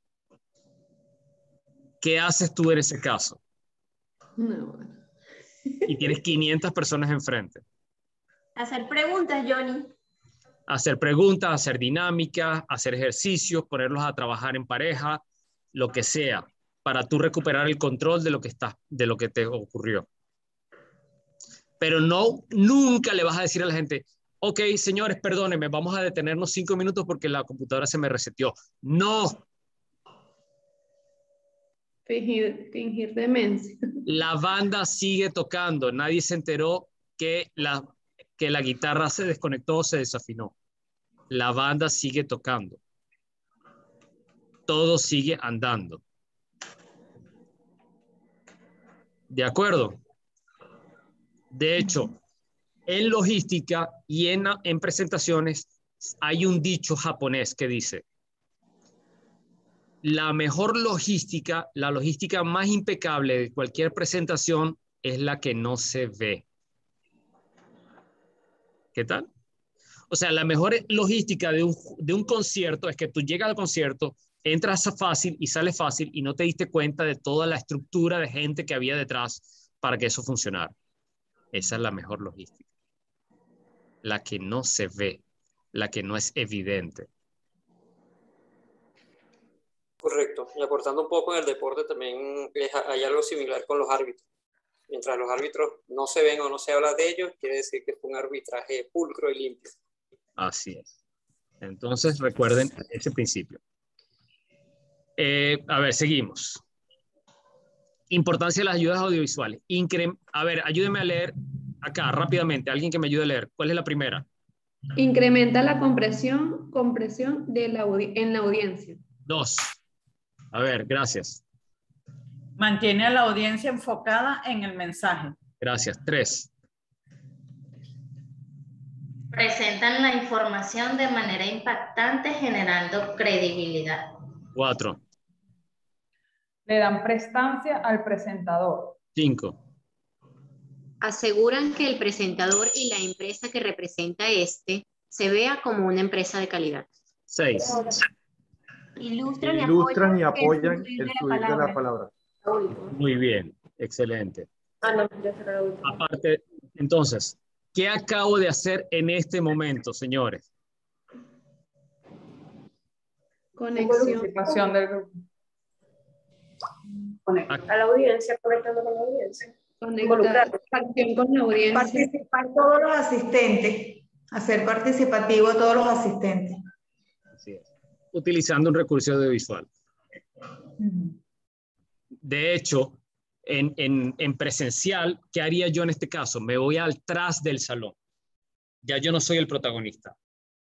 ¿Qué haces tú en ese caso? No, bueno. Y tienes quinientas personas enfrente. Hacer preguntas, Johnny. Hacer preguntas, hacer dinámicas, hacer ejercicios, ponerlos a trabajar en pareja, lo que sea, para tú recuperar el control de lo que está, de lo que te ocurrió. Pero no, nunca le vas a decir a la gente, ok, señores, perdónenme, vamos a detenernos cinco minutos porque la computadora se me reseteó. No. Fingir, fingir demencia. La banda sigue tocando. Nadie se enteró que la, que la guitarra se desconectó o se desafinó. La banda sigue tocando. Todo sigue andando. ¿De acuerdo? De hecho, en logística y en, en presentaciones hay un dicho japonés que dice: la mejor logística, la logística más impecable de cualquier presentación es la que no se ve. ¿Qué tal? O sea, la mejor logística de un, de un concierto es que tú llegas al concierto, entras fácil y sales fácil y no te diste cuenta de toda la estructura de gente que había detrás para que eso funcionara. Esa es la mejor logística. La que no se ve, la que no es evidente. Correcto. Y aportando un poco en el deporte también es, hay algo similar con los árbitros. Mientras los árbitros no se ven o no se habla de ellos, quiere decir que fue un arbitraje pulcro y limpio. Así es. Entonces recuerden ese principio. Eh, a ver, seguimos. Importancia de las ayudas audiovisuales. Incre a ver, ayúdenme a leer acá rápidamente. Alguien que me ayude a leer. ¿Cuál es la primera? Incrementa la compresión, compresión de la en la audiencia. Dos. A ver, gracias. Mantiene a la audiencia enfocada en el mensaje. Gracias. Tres. Presentan la información de manera impactante, generando credibilidad. Cuatro. Le dan prestancia al presentador. Cinco. Aseguran que el presentador y la empresa que representa este se vea como una empresa de calidad. Seis. Ilustran, Ilustran y apoyan el el fluir de la palabra. Muy bien, excelente. Ah, no, ya será la última. Aparte, entonces, ¿qué acabo de hacer en este momento, señores? Conexión. del grupo. A la audiencia, conectando con la audiencia. Conectar, acción con la audiencia. Participar todos los asistentes, hacer participativo a todos los asistentes. Así es. Utilizando un recurso audiovisual. De hecho, en, en, en presencial, ¿qué haría yo en este caso? Me voy al tras del salón. Ya yo no soy el protagonista.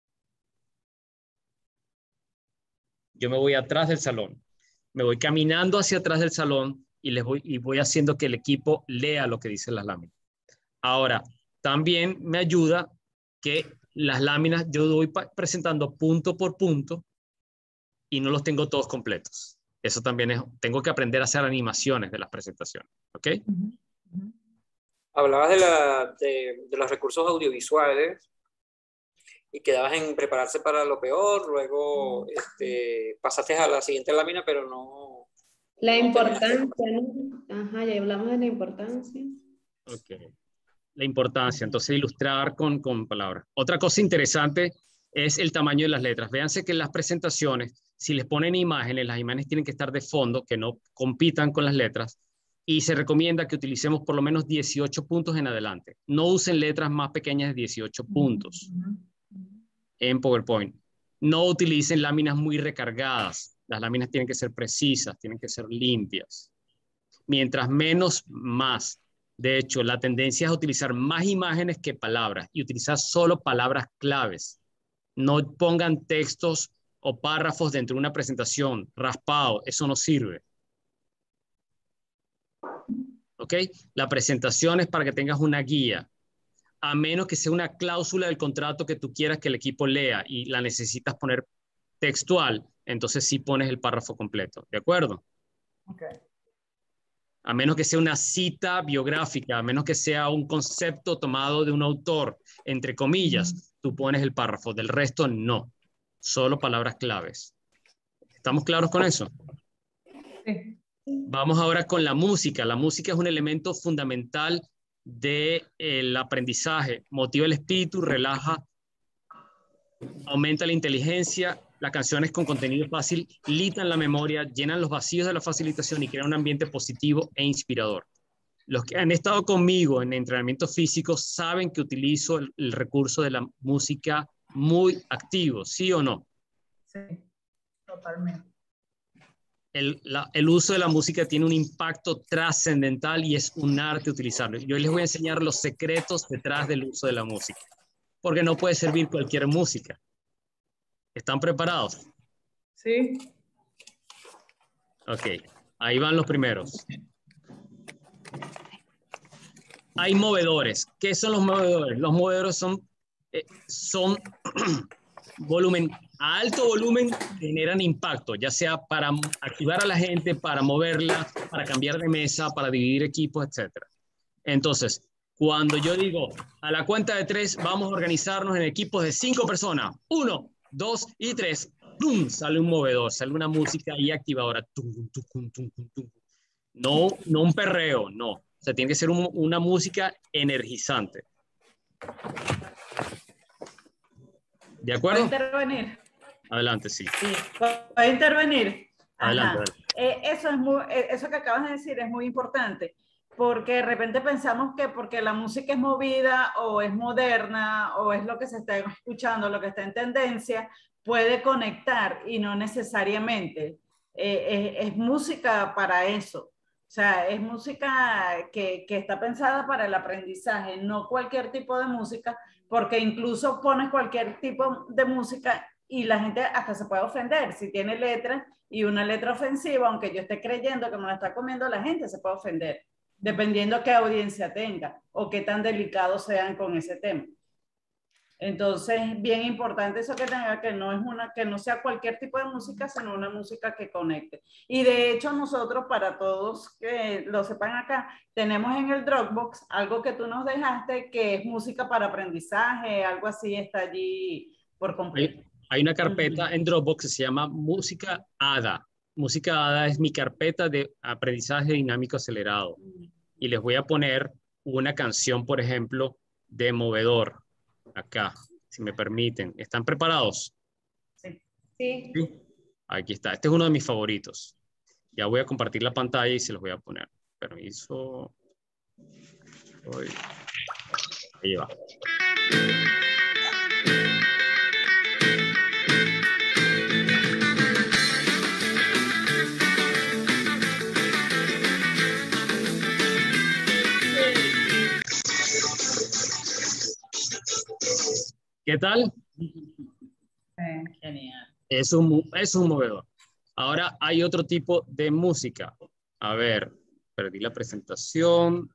Yo me voy atrás del salón. Me voy caminando hacia atrás del salón y, les voy, y voy haciendo que el equipo lea lo que dicen las láminas. Ahora, también me ayuda que las láminas yo voy presentando punto por punto y no los tengo todos completos. Eso también es, tengo que aprender a hacer animaciones de las presentaciones, ¿ok? Hablabas de, la, de, de los recursos audiovisuales y quedabas en prepararse para lo peor, luego este, pasaste a la siguiente lámina, pero no... La importancia, ¿no? Ajá, ya hablamos de la importancia. Ok. La importancia, entonces ilustrar con, con palabras. Otra cosa interesante es el tamaño de las letras. Véanse que en las presentaciones, si les ponen imágenes, las imágenes tienen que estar de fondo, que no compitan con las letras, y se recomienda que utilicemos por lo menos dieciocho puntos en adelante. No usen letras más pequeñas de dieciocho puntos en PowerPoint. No utilicen láminas muy recargadas. Las láminas tienen que ser precisas, tienen que ser limpias. Mientras menos, más. De hecho, la tendencia es a utilizar más imágenes que palabras y utilizar solo palabras claves. No pongan textos o párrafos dentro de una presentación, raspado, eso no sirve. ¿Ok? La presentación es para que tengas una guía, a menos que sea una cláusula del contrato que tú quieras que el equipo lea y la necesitas poner textual, entonces sí pones el párrafo completo, ¿de acuerdo? Okay. A menos que sea una cita biográfica, a menos que sea un concepto tomado de un autor, entre comillas, tú pones el párrafo, del resto no, solo palabras claves. ¿Estamos claros con eso? Sí. Vamos ahora con la música. La música es un elemento fundamental del aprendizaje, motiva el espíritu, relaja, aumenta la inteligencia. Las canciones con contenido fácil litan la memoria, llenan los vacíos de la facilitación y crean un ambiente positivo e inspirador. Los que han estado conmigo en entrenamiento físico saben que utilizo el, el recurso de la música muy activo, ¿sí o no? Sí, totalmente. El, la, el uso de la música tiene un impacto trascendental y es un arte utilizarlo. Yo les voy a enseñar los secretos detrás del uso de la música, porque no puede servir cualquier música. ¿Están preparados? Sí. Ok, ahí van los primeros. Hay movedores. ¿Qué son los movedores? Los movedores son, eh, son volumen, a alto volumen generan impacto, ya sea para activar a la gente, para moverla, para cambiar de mesa, para dividir equipos, etcétera. Entonces, cuando yo digo a la cuenta de tres, vamos a organizarnos en equipos de cinco personas. Uno, dos y tres. ¡Pum! Sale un movedor, sale una música ahí activadora. ¡Tum, tum, tum, tum, tum, tum! No, no un perreo, no. O sea, tiene que ser un, una música energizante. ¿De acuerdo? ¿Puedo intervenir? Adelante, sí. Sí, ¿puedo intervenir? Adelante, Ajá. Eh, eso, es muy, eh, eso que acabas de decir es muy importante, porque de repente pensamos que porque la música es movida o es moderna o es lo que se está escuchando, lo que está en tendencia, puede conectar y no necesariamente. Eh, es, es música para eso. O sea, es música que, que está pensada para el aprendizaje, no cualquier tipo de música, porque incluso pones cualquier tipo de música y la gente hasta se puede ofender. Si tiene letras y una letra ofensiva, aunque yo esté creyendo que me la está comiendo, la gente se puede ofender, dependiendo qué audiencia tenga o qué tan delicados sean con ese tema. Entonces, bien importante eso que tenga, que no es una, que no sea cualquier tipo de música, sino una música que conecte. Y de hecho, nosotros, para todos que lo sepan acá, tenemos en el Dropbox algo que tú nos dejaste, que es música para aprendizaje, algo así está allí por completo. Hay, hay una carpeta en Dropbox que se llama Música A D A. Música A D A es mi carpeta de aprendizaje dinámico acelerado. Y les voy a poner una canción, por ejemplo, de movedor. Acá, si me permiten. ¿Están preparados? Sí. Sí. ¿Sí? Aquí está. Este es uno de mis favoritos. Ya voy a compartir la pantalla y se los voy a poner. Permiso. Voy. Ahí va. ¿Qué tal? Eh, genial. Es un, es un movedor. Ahora hay otro tipo de música. A ver, perdí la presentación.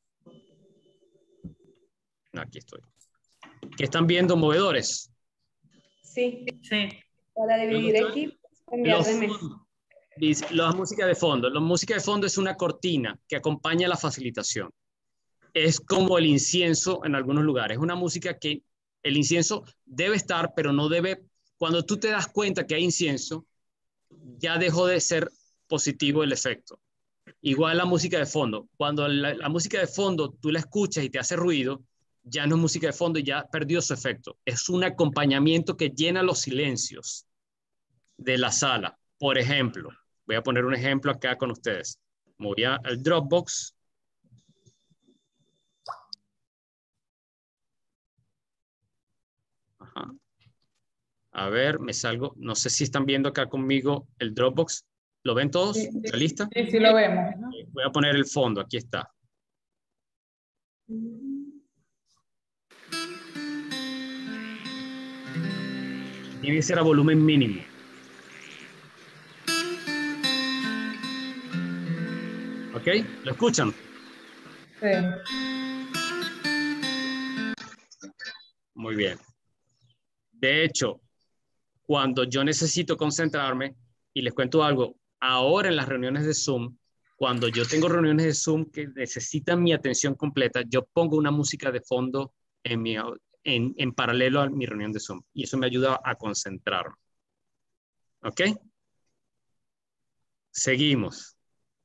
Aquí estoy. ¿Qué están viendo movedores? Sí. Sí. Para dividir equipos, cambiar Los, de mesa. dice, la música de fondo. La música de fondo es una cortina que acompaña la facilitación. Es como el incienso en algunos lugares. Es una música que el incienso debe estar, pero no debe... Cuando tú te das cuenta que hay incienso, ya dejó de ser positivo el efecto. Igual la música de fondo. Cuando la, la música de fondo tú la escuchas y te hace ruido, ya no es música de fondo y ya perdió su efecto. Es un acompañamiento que llena los silencios de la sala. Por ejemplo, voy a poner un ejemplo acá con ustedes. Me voy al Dropbox. Ajá. A ver, me salgo. No sé si están viendo acá conmigo el Dropbox. ¿Lo ven todos? Sí, ¿Está lista? Sí, sí lo vemos. Voy a poner el fondo. Aquí está. Tiene que ser a volumen mínimo. ¿Ok? ¿Lo escuchan? Sí. Muy bien. De hecho, cuando yo necesito concentrarme, y les cuento algo, ahora en las reuniones de Zoom, cuando yo tengo reuniones de Zoom que necesitan mi atención completa, yo pongo una música de fondo en, mi, en, en paralelo a mi reunión de Zoom. Y eso me ayuda a concentrarme. ¿Ok? Seguimos.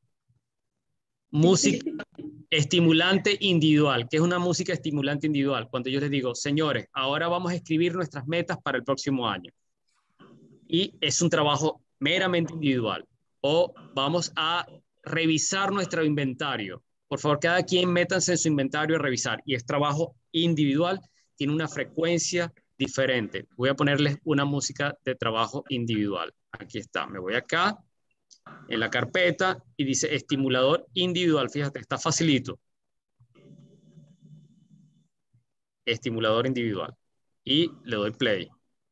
Música estimulante individual. ¿Qué es una música estimulante individual? Cuando yo les digo, señores, ahora vamos a escribir nuestras metas para el próximo año. Y es un trabajo meramente individual. O vamos a revisar nuestro inventario. Por favor, cada quien métanse en su inventario a revisar. Y es trabajo individual, tiene una frecuencia diferente. Voy a ponerles una música de trabajo individual. Aquí está. Me voy acá en la carpeta y dice estimulador individual. Fíjate, está facilito. Estimulador individual. Y le doy play.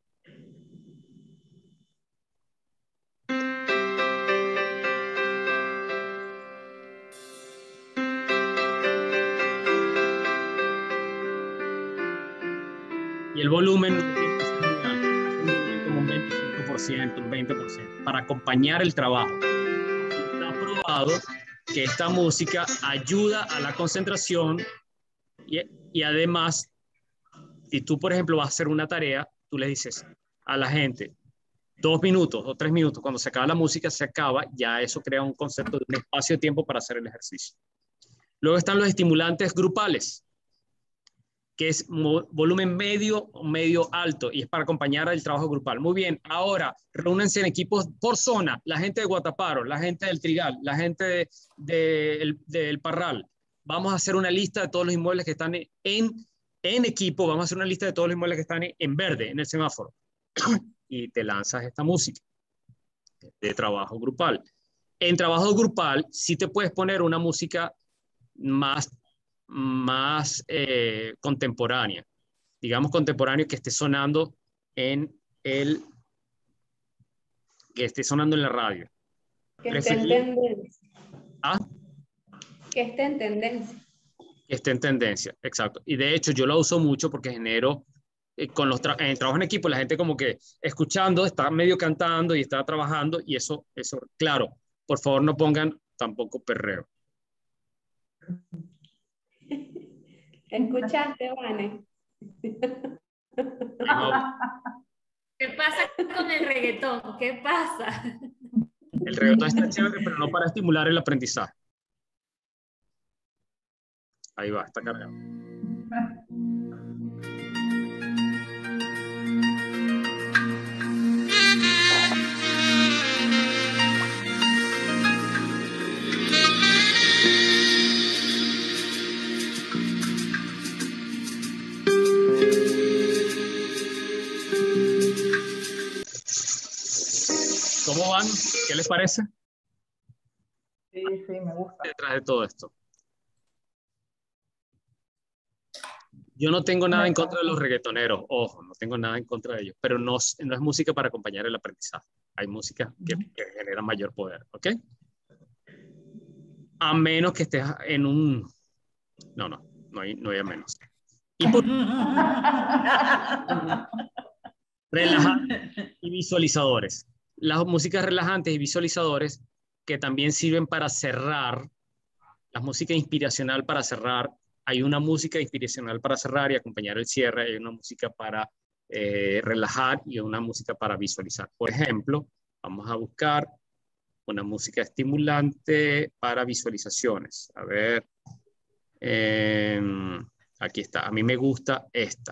Y el volumen como un veinticinco por ciento, un veinte por ciento, para acompañar el trabajo. Está probado que esta música ayuda a la concentración y, y además, si tú, por ejemplo, vas a hacer una tarea, tú le dices a la gente, dos minutos o tres minutos, cuando se acaba la música, se acaba, ya eso crea un concepto de un espacio de tiempo para hacer el ejercicio. Luego están los estimulantes grupales, que es volumen medio o medio alto y es para acompañar el trabajo grupal. Muy bien, ahora reúnense en equipos por zona, la gente de Guataparo, la gente del Trigal, la gente de, de, el, del Parral. Vamos a hacer una lista de todos los inmuebles que están en, en equipo, vamos a hacer una lista de todos los inmuebles que están en, en verde, en el semáforo. Y te lanzas esta música de trabajo grupal. En trabajo grupal sí te puedes poner una música más más eh, contemporánea, digamos contemporáneo, que esté sonando en el que esté sonando en la radio. Que esté en tendencia. ¿Ah? Que esté en tendencia. Que esté en tendencia, exacto. Y de hecho yo lo uso mucho porque genero, eh, con los tra en el trabajo en equipo, la gente como que escuchando, está medio cantando y está trabajando y eso, eso, claro, por favor no pongan tampoco perreo. ¿Escuchaste, Vane? ¿Qué pasa con el reggaetón? ¿Qué pasa? El reggaetón está chévere, pero no para estimular el aprendizaje. Ahí va, está cargado. ¿Cómo van? ¿Qué les parece? Sí, sí, me gusta. Detrás de todo esto. Yo no tengo nada en contra de los reggaetoneros, ojo, no tengo nada en contra de ellos, pero no, no es música para acompañar el aprendizaje. Hay música que, que genera mayor poder, ¿ok? A menos que estés en un... No, no, no hay, no hay a menos. Y por... Relajantes y visualizadores. Las músicas relajantes y visualizadores que también sirven para cerrar, la música inspiracional para cerrar, hay una música inspiracional para cerrar y acompañar el cierre, hay una música para eh, relajar y una música para visualizar. Por ejemplo, vamos a buscar una música estimulante para visualizaciones. A ver, eh, aquí está, a mí me gusta esta.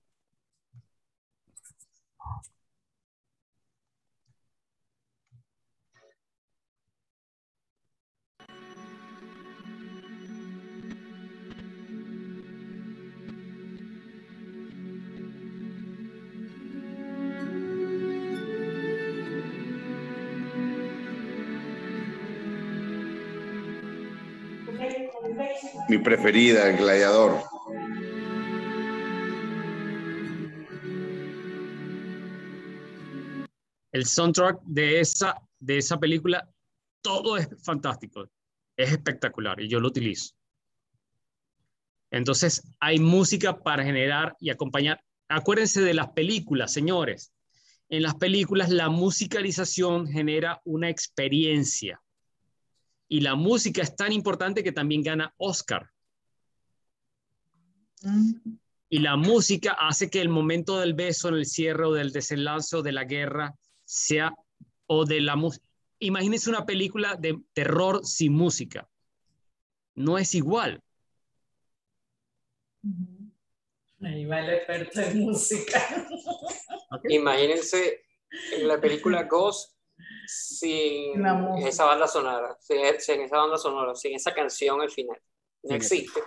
Mi preferida, el gladiador. El soundtrack de esa, de esa película, todo es fantástico, es espectacular y yo lo utilizo. Entonces, hay música para generar y acompañar. Acuérdense de las películas, señores. En las películas, la musicalización genera una experiencia. Y la música es tan importante que también gana Oscar. Mm. Y la música hace que el momento del beso en el cierre o del desenlace o de la guerra sea, o de la música. Imagínense una película de terror sin música. No es igual. Ahí va el experto en música. Okay. Imagínense en la película Ghost sin esa banda sonora, sin, sin esa banda sonora, sin esa canción al final. No sí, existe.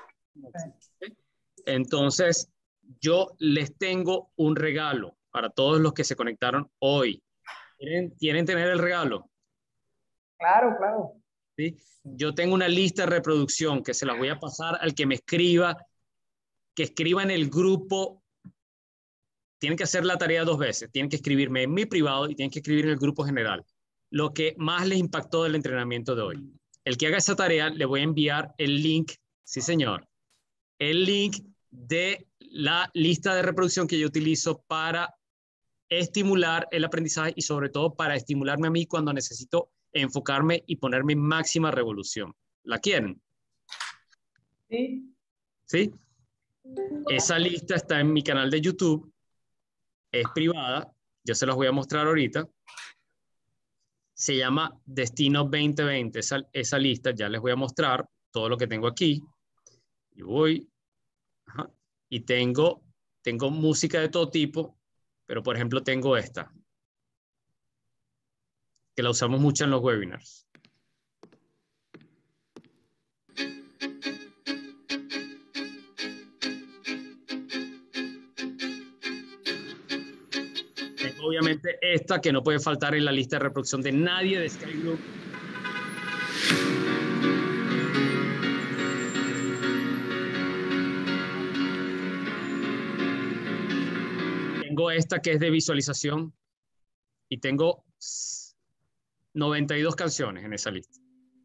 Entonces, yo les tengo un regalo para todos los que se conectaron hoy. ¿Quieren, ¿quieren tener el regalo? Claro, claro. ¿Sí? Yo tengo una lista de reproducción que se las voy a pasar al que me escriba, que escriba en el grupo. Tienen que hacer la tarea dos veces. Tienen que escribirme en mi privado y tienen que escribir en el grupo general. Lo que más les impactó del entrenamiento de hoy. El que haga esa tarea, le voy a enviar el link, sí señor, el link de la lista de reproducción que yo utilizo para estimular el aprendizaje y sobre todo para estimularme a mí cuando necesito enfocarme y ponerme en máxima revolución. ¿La quieren? Sí. ¿Sí? Esa lista está en mi canal de YouTube. Es privada. Yo se los voy a mostrar ahorita. Se llama Destino veinte veinte. Esa, esa lista ya les voy a mostrar todo lo que tengo aquí. Y voy. Ajá, y tengo, tengo música de todo tipo. Pero, por ejemplo, tengo esta, que la usamos mucho en los webinars. Tengo, obviamente, esta que no puede faltar en la lista de reproducción de nadie de Sky Group. Tengo esta que es de visualización y tengo noventa y dos canciones en esa lista.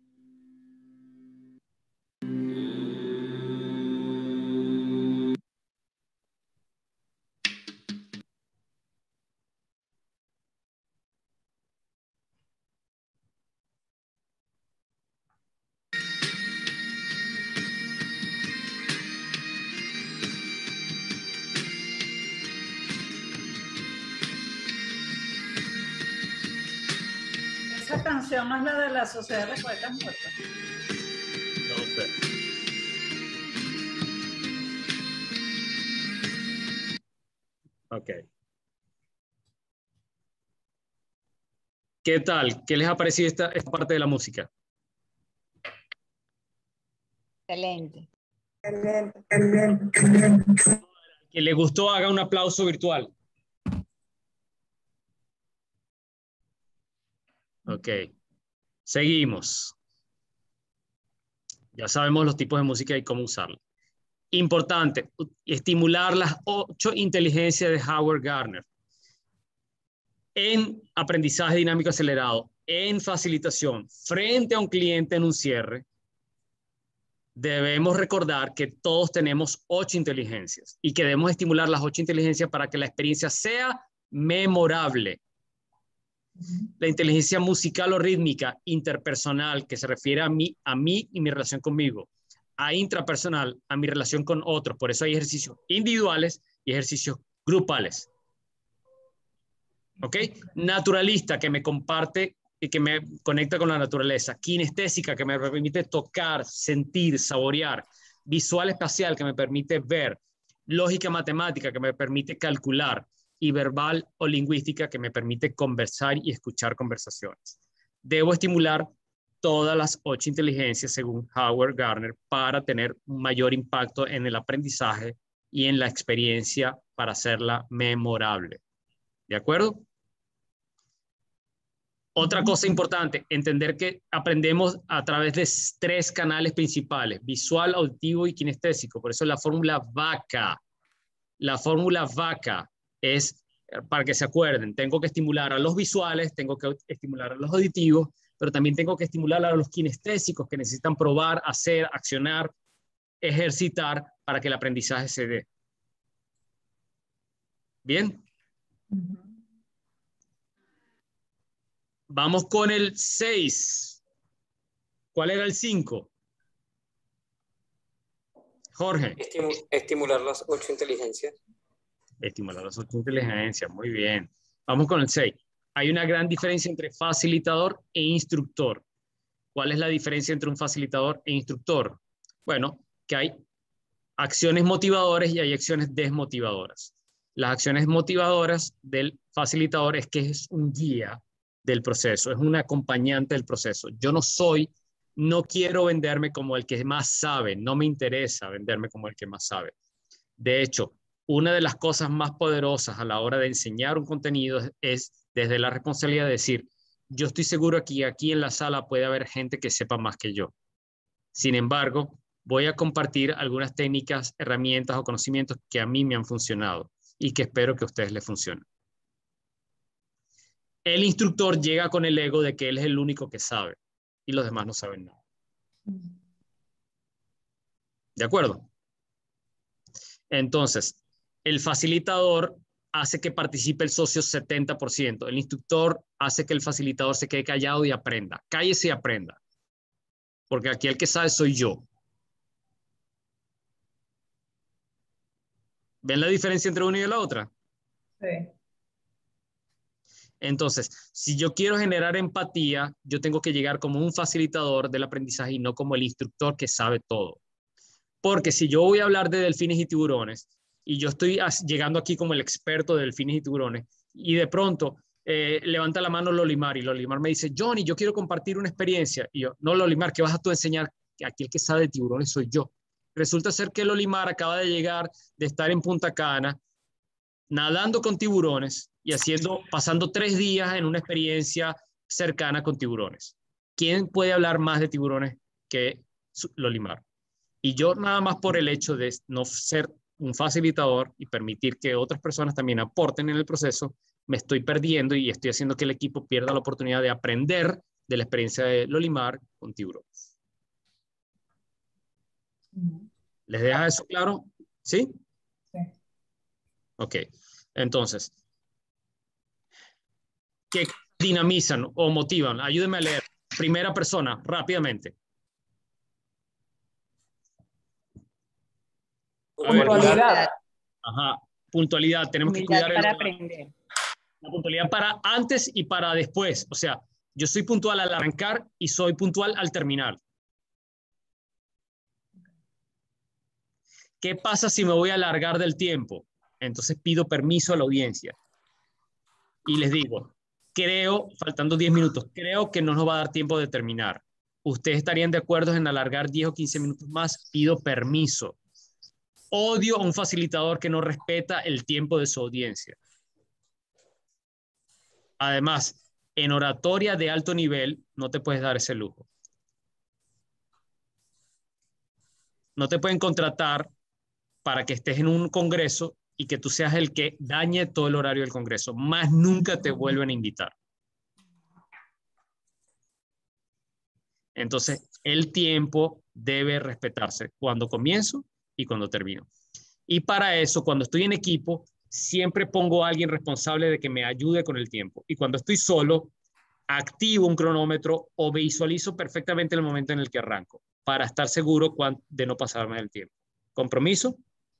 Esa canción no es la de la Sociedad de los Poetas Muertos. No sé. Ok. ¿Qué tal? ¿Qué les ha parecido esta, esta parte de la música? Excelente. Excelente, excelente, excelente. Que le gustó, haga un aplauso virtual. Ok. Seguimos. Ya sabemos los tipos de música y cómo usarla. Importante, estimular las ocho inteligencias de Howard Gardner. En aprendizaje dinámico acelerado, en facilitación, frente a un cliente en un cierre, debemos recordar que todos tenemos ocho inteligencias y que debemos estimular las ocho inteligencias para que la experiencia sea memorable. La inteligencia musical o rítmica interpersonal, que se refiere a mí, a mí y mi relación conmigo. A intrapersonal, a mi relación con otros. Por eso hay ejercicios individuales y ejercicios grupales. ¿Ok? Naturalista, que me comparte y que me conecta con la naturaleza. Kinestésica, que me permite tocar, sentir, saborear. Visual espacial, que me permite ver. Lógica matemática, que me permite calcular. Y verbal o lingüística, que me permite conversar y escuchar conversaciones. Debo estimular todas las ocho inteligencias según Howard Gardner para tener un mayor impacto en el aprendizaje y en la experiencia para hacerla memorable. ¿De acuerdo? Otra cosa importante, entender que aprendemos a través de tres canales principales, visual, auditivo y kinestésico. Por eso la fórmula VACA. La fórmula VACA es para que se acuerden, tengo que estimular a los visuales, tengo que estimular a los auditivos, pero también tengo que estimular a los kinestésicos que necesitan probar, hacer, accionar, ejercitar para que el aprendizaje se dé. ¿Bien? Uh-huh. Vamos con el seis. ¿Cuál era el cinco? Jorge. Estimu- estimular las ocho inteligencias. Estimular las ocho inteligencias, muy bien. Vamos con el seis. Hay una gran diferencia entre facilitador e instructor. ¿Cuál es la diferencia entre un facilitador e instructor? Bueno, que hay acciones motivadoras y hay acciones desmotivadoras. Las acciones motivadoras del facilitador es que es un guía del proceso, es un acompañante del proceso. Yo no soy, no quiero venderme como el que más sabe, no me interesa venderme como el que más sabe. De hecho, una de las cosas más poderosas a la hora de enseñar un contenido es desde la responsabilidad de decir, yo estoy seguro que aquí en la sala puede haber gente que sepa más que yo. Sin embargo, voy a compartir algunas técnicas, herramientas o conocimientos que a mí me han funcionado y que espero que a ustedes les funcionen. El instructor llega con el ego de que él es el único que sabe y los demás no saben nada. ¿De acuerdo? Entonces, el facilitador hace que participe el socio setenta por ciento. El instructor hace que el facilitador se quede callado y aprenda. Cállese y aprenda. Porque aquí el que sabe soy yo. ¿Ven la diferencia entre una y la otra? Sí. Entonces, si yo quiero generar empatía, yo tengo que llegar como un facilitador del aprendizaje y no como el instructor que sabe todo. Porque si yo voy a hablar de delfines y tiburones, y yo estoy llegando aquí como el experto de delfines y tiburones, y de pronto eh, levanta la mano Lolimar, y Lolimar me dice, Johnny, yo quiero compartir una experiencia. Y yo, no, Lolimar, ¿qué vas a tú a enseñar? Aquí el que sabe de tiburones soy yo. Resulta ser que Lolimar acaba de llegar de estar en Punta Cana, nadando con tiburones y haciendo, pasando tres días en una experiencia cercana con tiburones. ¿Quién puede hablar más de tiburones que Lolimar? Y yo nada más por el hecho de no ser un facilitador y permitir que otras personas también aporten en el proceso, me estoy perdiendo y estoy haciendo que el equipo pierda la oportunidad de aprender de la experiencia de Lolimar con tiburones. ¿Les deja eso claro? ¿Sí? Sí. Ok. Entonces, ¿qué dinamizan o motivan? Ayúdenme a leer. Primera persona, rápidamente. Puntualidad. Ajá. Puntualidad. Tenemos que Humildad cuidar para el, aprender. la puntualidad para antes y para después. O sea, yo soy puntual al arrancar y soy puntual al terminar. ¿Qué pasa si me voy a alargar del tiempo? Entonces pido permiso a la audiencia. Y les digo, creo, faltando diez minutos, creo que no nos va a dar tiempo de terminar. ¿Ustedes estarían de acuerdo en alargar diez o quince minutos más? Pido permiso. Odio a un facilitador que no respeta el tiempo de su audiencia. Además, en oratoria de alto nivel no te puedes dar ese lujo. No te pueden contratar para que estés en un congreso y que tú seas el que dañe todo el horario del congreso. Más nunca te vuelven a invitar. Entonces, el tiempo debe respetarse cuando comienzo y cuando termino. Y para eso, cuando estoy en equipo, siempre pongo a alguien responsable de que me ayude con el tiempo. Y cuando estoy solo, activo un cronómetro o visualizo perfectamente el momento en el que arranco para estar seguro de no pasarme del tiempo. ¿Compromiso?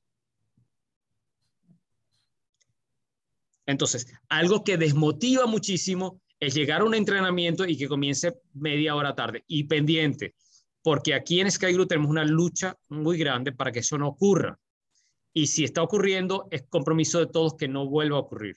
Entonces, algo que desmotiva muchísimo es llegar a un entrenamiento y que comience media hora tarde. Y pendiente, porque aquí en SkyGroup tenemos una lucha muy grande para que eso no ocurra. Y si está ocurriendo, es compromiso de todos que no vuelva a ocurrir.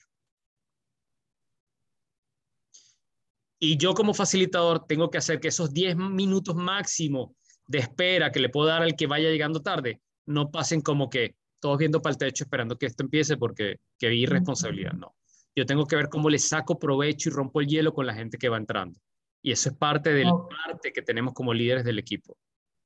Y yo como facilitador tengo que hacer que esos diez minutos máximo de espera que le puedo dar al que vaya llegando tarde, no pasen como que todos viendo para el techo esperando que esto empiece porque que hay irresponsabilidad. No. Yo tengo que ver cómo le saco provecho y rompo el hielo con la gente que va entrando. Y eso es parte del Okay. parte que tenemos como líderes del equipo.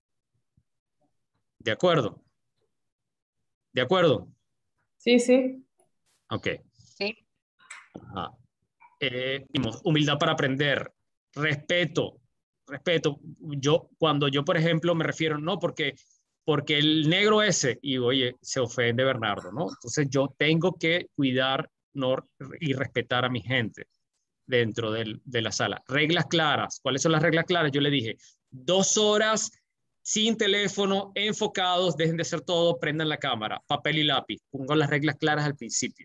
¿De acuerdo? ¿De acuerdo? Sí, sí. Ok. Sí. Ajá. Eh, humildad para aprender, respeto, respeto. Yo, cuando yo, por ejemplo, me refiero, no, porque, porque el negro ese, y oye, se ofende Bernardo, ¿no? Entonces yo tengo que cuidar no, y respetar a mi gente dentro del, de la sala. Reglas claras. ¿Cuáles son las reglas claras? Yo le dije, dos horas sin teléfono, enfocados, dejen de hacer todo, prendan la cámara, papel y lápiz. Pongo las reglas claras al principio.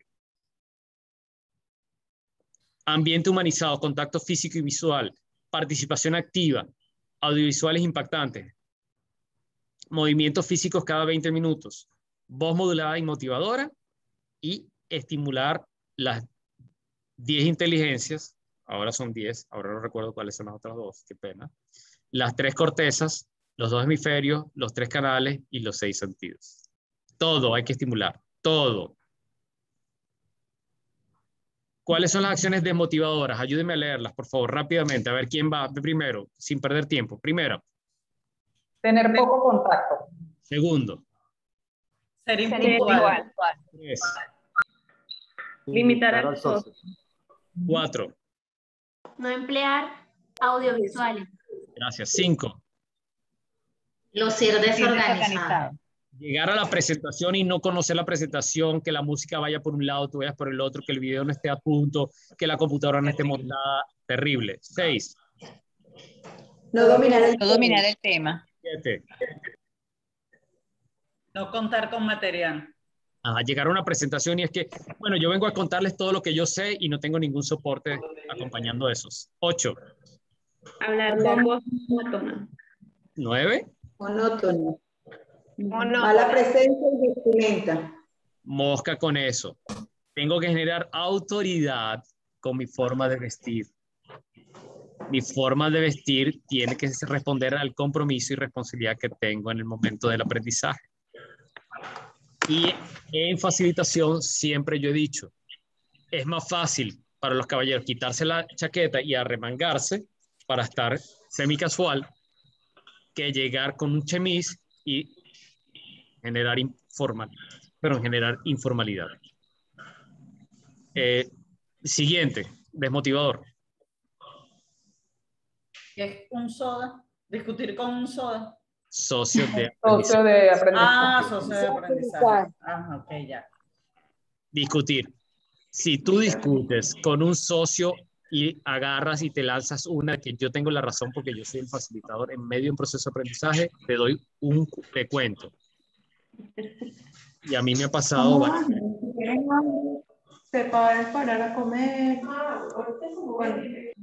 Ambiente humanizado, contacto físico y visual, participación activa, audiovisuales impactantes, movimientos físicos cada veinte minutos, voz modulada y motivadora, y estimular las diez inteligencias, ahora son diez, ahora no recuerdo cuáles son las otras dos, qué pena, las tres cortezas, los dos hemisferios, los tres canales y los seis sentidos. Todo hay que estimular, todo. ¿Cuáles son las acciones desmotivadoras? Ayúdenme a leerlas, por favor, rápidamente. A ver quién va primero, sin perder tiempo. Primero. Tener poco contacto. Segundo. Ser impuntual. Tres. Limitar al socio. Cuatro. No emplear audiovisuales. Gracias. Cinco. Lucir desorganizado. Llegar a la presentación y no conocer la presentación, que la música vaya por un lado, tú vayas por el otro, que el video no esté a punto, que la computadora no esté montada. Terrible. Seis. No dominar el, no dominar el tema. Siete. No contar con material. Ajá, llegar a una presentación y es que, bueno, yo vengo a contarles todo lo que yo sé y no tengo ningún soporte acompañando esos. Ocho. Hablar con voz monótona. Nueve. Monótono. Monótono. Mala presencia y vestimenta. Mosca con eso. Tengo que generar autoridad con mi forma de vestir. Mi forma de vestir tiene que responder al compromiso y responsabilidad que tengo en el momento del aprendizaje. Y en facilitación siempre yo he dicho, es más fácil para los caballeros quitarse la chaqueta y arremangarse para estar semicasual que llegar con un chemis y generar informal, pero generar informalidad. Eh, siguiente, desmotivador. Es un soda, discutir con un soda. Socio de socio de aprendizaje. Ah, socio de aprendizaje. Ah, ok, ya. Discutir. Si tú discutes con un socio y agarras y te lanzas una que yo tengo la razón porque yo soy el facilitador en medio de un proceso de aprendizaje, te doy un te cuento. Y a mí me ha pasado... Ah, bueno, se puede parar a comer. Bueno.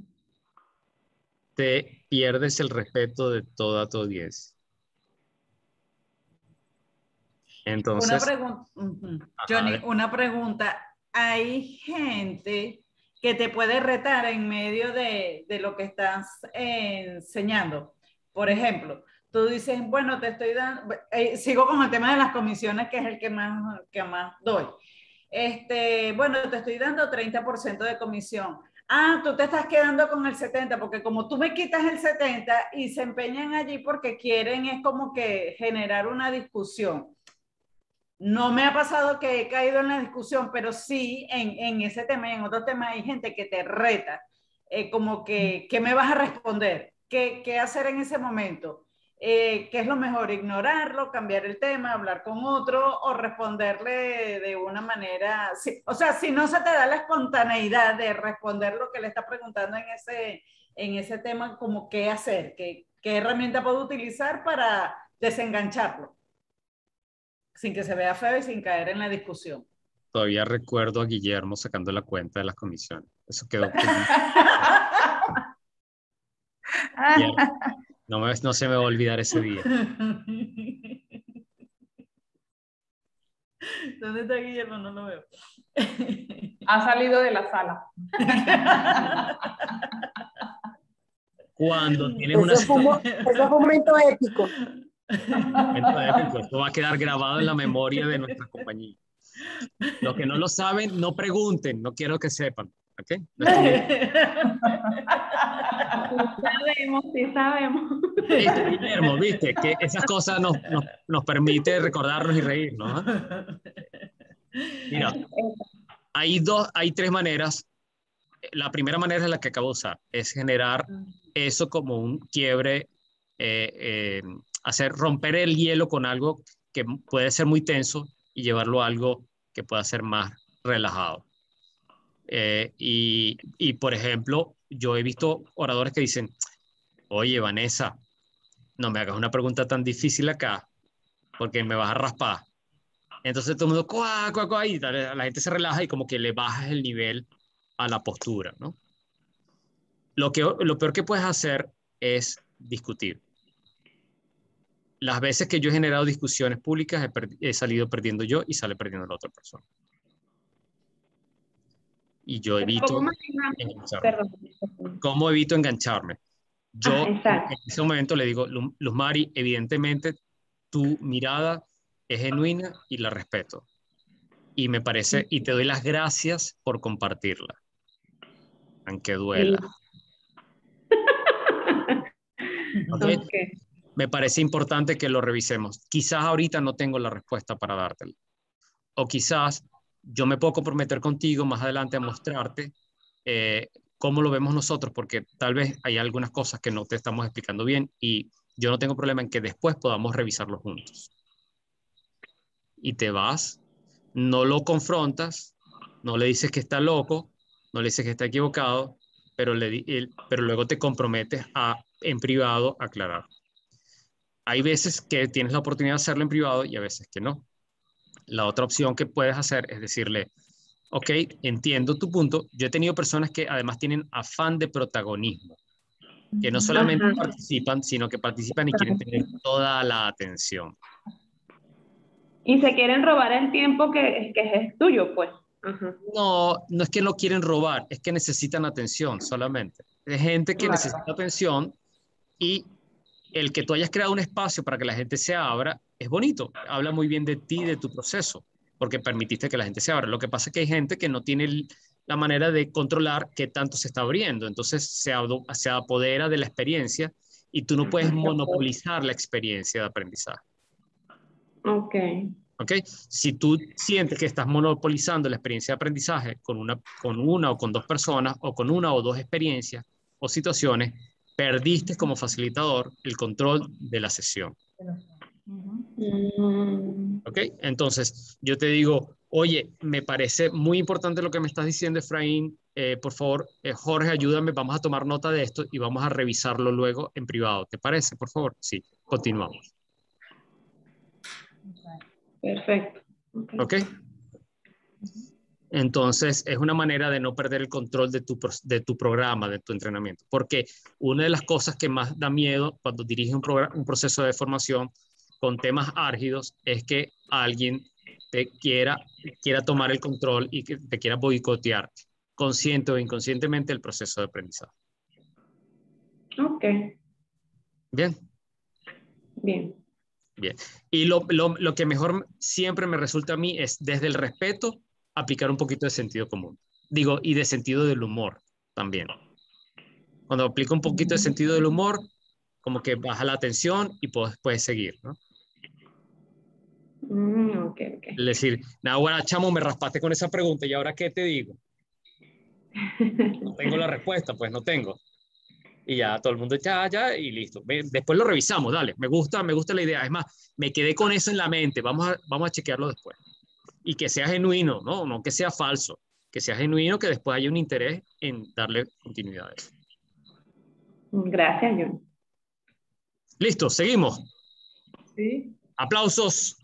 Te pierdes el respeto de toda tu audiencia. Entonces... Una pregunta, uh-huh. Johnny, una pregunta. Hay gente que te puede retar en medio de, de lo que estás eh, enseñando. Por ejemplo, tú dices, bueno, te estoy dando... Eh, sigo con el tema de las comisiones, que es el que más, que más doy. Este, bueno, te estoy dando treinta por ciento de comisión. Ah, tú te estás quedando con el setenta, porque como tú me quitas el setenta y se empeñan allí porque quieren es como que generar una discusión. No me ha pasado que he caído en la discusión, pero sí en, en ese tema y en otros temas hay gente que te reta, eh, como que, ¿qué me vas a responder? ¿Qué, qué hacer en ese momento? Eh, ¿Qué es lo mejor? ¿Ignorarlo, cambiar el tema, hablar con otro o responderle de una manera? Sí, o sea, si no se te da la espontaneidad de responder lo que le está preguntando en ese, en ese tema, como qué hacer, qué, qué herramienta puedo utilizar para desengancharlo, sin que se vea feo y sin caer en la discusión. Todavía recuerdo a Guillermo sacando la cuenta de las comisiones. Eso quedó. No, me, no se me va a olvidar ese día. ¿Dónde está Guillermo? No lo veo. Ha salido de la sala. Cuando tienes eso una fue un, eso fue un momento épico. Esto va a quedar grabado en la memoria de nuestra compañía. Los que no lo saben, no pregunten, no quiero que sepan. ¿Okay? No sabemos, sí sabemos. ¿Viste, Guillermo? ¿Viste? Que esas cosas nos, nos, nos permite recordarnos y reírnos. ¿eh? Mira, hay, dos, hay tres maneras la primera manera es la que acabo de usar, es generar eso como un quiebre, eh, eh, hacer romper el hielo con algo que puede ser muy tenso y llevarlo a algo que pueda ser más relajado. Eh, y, y, por ejemplo, yo he visto oradores que dicen, oye, Vanessa, no me hagas una pregunta tan difícil acá, porque me vas a raspar. Entonces todo el mundo, cuá, cuá, cuá, y la, la gente se relaja y como que le bajas el nivel a la postura, ¿no? Lo, que, lo peor que puedes hacer es discutir. Las veces que yo he generado discusiones públicas he, he salido perdiendo yo y sale perdiendo la otra persona. Y yo evito ¿Cómo engancharme. Perdón. ¿Cómo evito engancharme? Yo Ah, en ese momento le digo, Luz Mari, evidentemente tu mirada es genuina y la respeto. Y me parece, y te doy las gracias por compartirla, aunque duela. ¿Okay? Okay. Me parece importante que lo revisemos. Quizás ahorita no tengo la respuesta para dártela. O quizás yo me puedo comprometer contigo más adelante a mostrarte eh, cómo lo vemos nosotros, porque tal vez hay algunas cosas que no te estamos explicando bien y yo no tengo problema en que después podamos revisarlo juntos. Y te vas, no lo confrontas, no le dices que está loco, no le dices que está equivocado, pero, le, el, pero luego te comprometes a, en privado, a aclarar. Hay veces que tienes la oportunidad de hacerlo en privado y a veces que no. La otra opción que puedes hacer es decirle, ok, entiendo tu punto. Yo he tenido personas que además tienen afán de protagonismo, que no solamente Ajá. participan, sino que participan y quieren tener toda la atención. Y se quieren robar el tiempo que, que es tuyo, pues. Ajá. No, no es que lo quieren robar, es que necesitan atención solamente. Es gente que claro. necesita atención y el que tú hayas creado un espacio para que la gente se abra es bonito. Habla muy bien de ti, de tu proceso, porque permitiste que la gente se abra. Lo que pasa es que hay gente que no tiene la manera de controlar qué tanto se está abriendo. Entonces se, se apodera de la experiencia y tú no puedes monopolizar la experiencia de aprendizaje. Ok. Ok. Si tú sientes que estás monopolizando la experiencia de aprendizaje con una, con una o con dos personas o con una o dos experiencias o situaciones, perdiste como facilitador el control de la sesión. ¿Ok? Entonces, yo te digo, oye, me parece muy importante lo que me estás diciendo, Efraín. Eh, por favor, eh, Jorge, ayúdame, vamos a tomar nota de esto y vamos a revisarlo luego en privado. ¿Te parece, por favor? Sí, continuamos. Perfecto. ¿Ok? ¿Ok? Entonces, es una manera de no perder el control de tu, de tu programa, de tu entrenamiento. Porque una de las cosas que más da miedo cuando diriges un, un proceso de formación con temas álgidos es que alguien te quiera, quiera tomar el control y que te quiera boicotear, consciente o inconscientemente, el proceso de aprendizaje. Ok. Bien. Bien. Bien. Y lo, lo, lo que mejor siempre me resulta a mí es, desde el respeto, aplicar un poquito de sentido común. Digo, y de sentido del humor también. Cuando aplico un poquito de sentido del humor, como que baja la tensión y puedes, puedes seguir, ¿no? Mm, okay, okay. Es decir, ahora, chamo, me raspaste con esa pregunta, ¿y ahora qué te digo? No tengo la respuesta, pues no tengo. Y ya todo el mundo, ya, ya, y listo. Después lo revisamos, dale. Me gusta, me gusta la idea. Es más, me quedé con eso en la mente. Vamos a, vamos a chequearlo después. Y que sea genuino, ¿no? No que sea falso. Que sea genuino, que después haya un interés en darle continuidad a eso. Gracias, John. Listo, seguimos. Sí. Aplausos.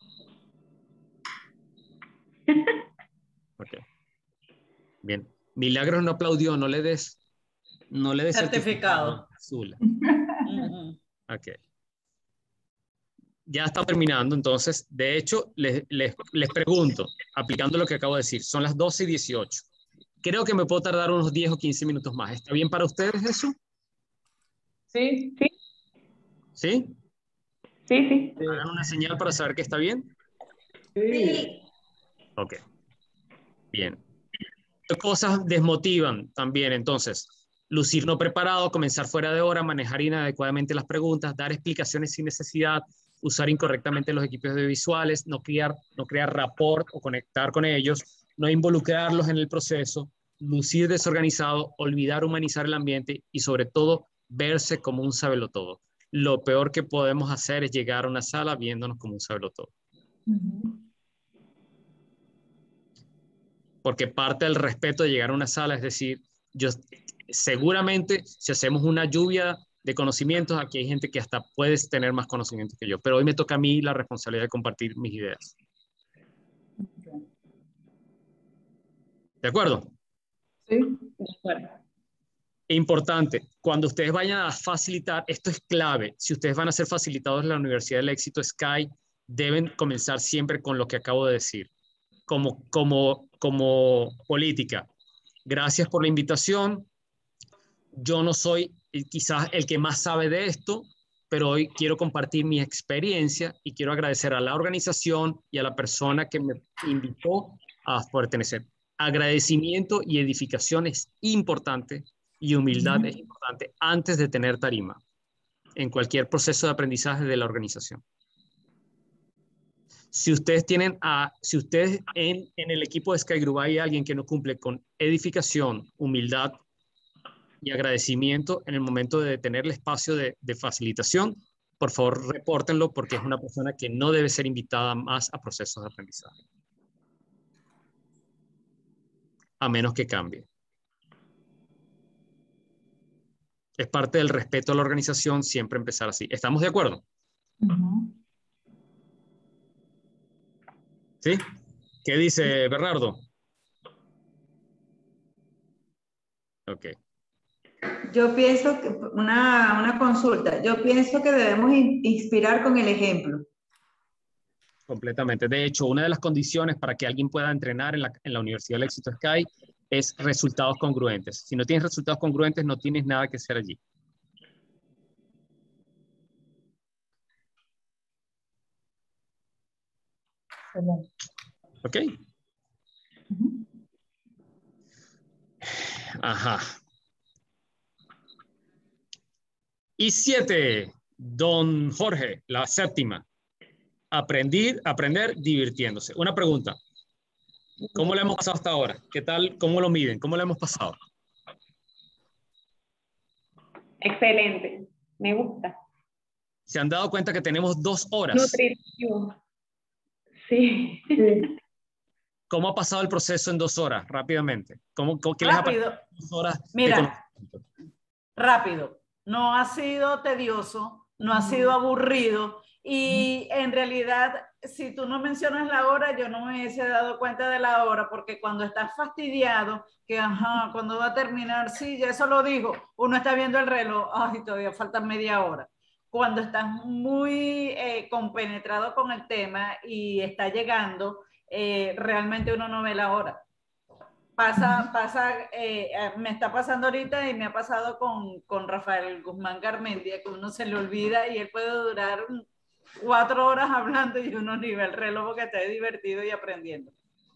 Ok. Bien. Milagros no aplaudió, no le des, no le des certificado. Azul. Ok. Ya está terminando, entonces, de hecho, les, les, les pregunto, aplicando lo que acabo de decir, son las doce y dieciocho. Creo que me puedo tardar unos diez o quince minutos más. ¿Está bien para ustedes eso? Sí, sí. ¿Sí? Sí, sí. ¿Hagan una señal para saber que está bien? Sí. Ok. Bien. ¿Qué cosas desmotivan también, entonces? Lucir no preparado, comenzar fuera de hora, manejar inadecuadamente las preguntas, dar explicaciones sin necesidad, usar incorrectamente los equipos audiovisuales, no crear, no crear rapport o conectar con ellos, no involucrarlos en el proceso, lucir desorganizado, olvidar humanizar el ambiente y sobre todo verse como un sabelotodo. Lo peor que podemos hacer es llegar a una sala viéndonos como un sabelotodo. Uh-huh. Porque parte del respeto de llegar a una sala es decir, yo seguramente si hacemos una lluvia de conocimientos, aquí hay gente que hasta puedes tener más conocimientos que yo, pero hoy me toca a mí la responsabilidad de compartir mis ideas. Okay. ¿De acuerdo? Sí, de acuerdo. Importante, cuando ustedes vayan a facilitar, esto es clave, si ustedes van a ser facilitadores de la Universidad del Éxito Sky, deben comenzar siempre con lo que acabo de decir, como, como, como política. Gracias por la invitación. Yo no soy quizás el que más sabe de esto, pero hoy quiero compartir mi experiencia y quiero agradecer a la organización y a la persona que me invitó a pertenecer. Agradecimiento y edificación es importante y humildad uh-huh. es importante antes de tener tarima en cualquier proceso de aprendizaje de la organización. Si ustedes tienen a, si ustedes en, en el equipo de Sky Group hay alguien que no cumple con edificación, humildad y agradecimiento en el momento de tener el espacio de, de facilitación, por favor repórtenlo porque es una persona que no debe ser invitada más a procesos de aprendizaje. A menos que cambie. Es parte del respeto a la organización siempre empezar así. ¿Estamos de acuerdo? Uh-huh. ¿Sí? ¿Qué dice Bernardo? Ok. Yo pienso que, una, una consulta, yo pienso que debemos in, inspirar con el ejemplo. Completamente. De hecho, una de las condiciones para que alguien pueda entrenar en la, en la Universidad del Éxito Sky es resultados congruentes. Si no tienes resultados congruentes, no tienes nada que hacer allí. ¿Ok? Uh-huh. Ajá. Y siete, don Jorge, la séptima. Aprender, aprender divirtiéndose. Una pregunta. ¿Cómo le hemos pasado hasta ahora? ¿Qué tal? ¿Cómo lo miden? ¿Cómo le hemos pasado? Excelente. Me gusta. ¿Se han dado cuenta que tenemos dos horas? Nutritivo. Sí. ¿Cómo ha pasado el proceso en dos horas? Rápidamente. ¿Cómo, cómo, ¿Qué les ha pasado en dos horas? Mira, rápido. No ha sido tedioso, no ha sido aburrido y en realidad si tú no mencionas la hora yo no me hubiese dado cuenta de la hora porque cuando estás fastidiado que ajá, cuando va a terminar, sí, ya eso lo dijo, uno está viendo el reloj, ay, todavía falta media hora. Cuando estás muy eh, compenetrado con el tema y está llegando, eh, realmente uno no ve la hora. Pasa, pasa, eh, me está pasando ahorita y me ha pasado con, con Rafael Guzmán Garmendia, que uno se le olvida y él puede durar cuatro horas hablando y uno ni ve el reloj porque está divertido y aprendiendo.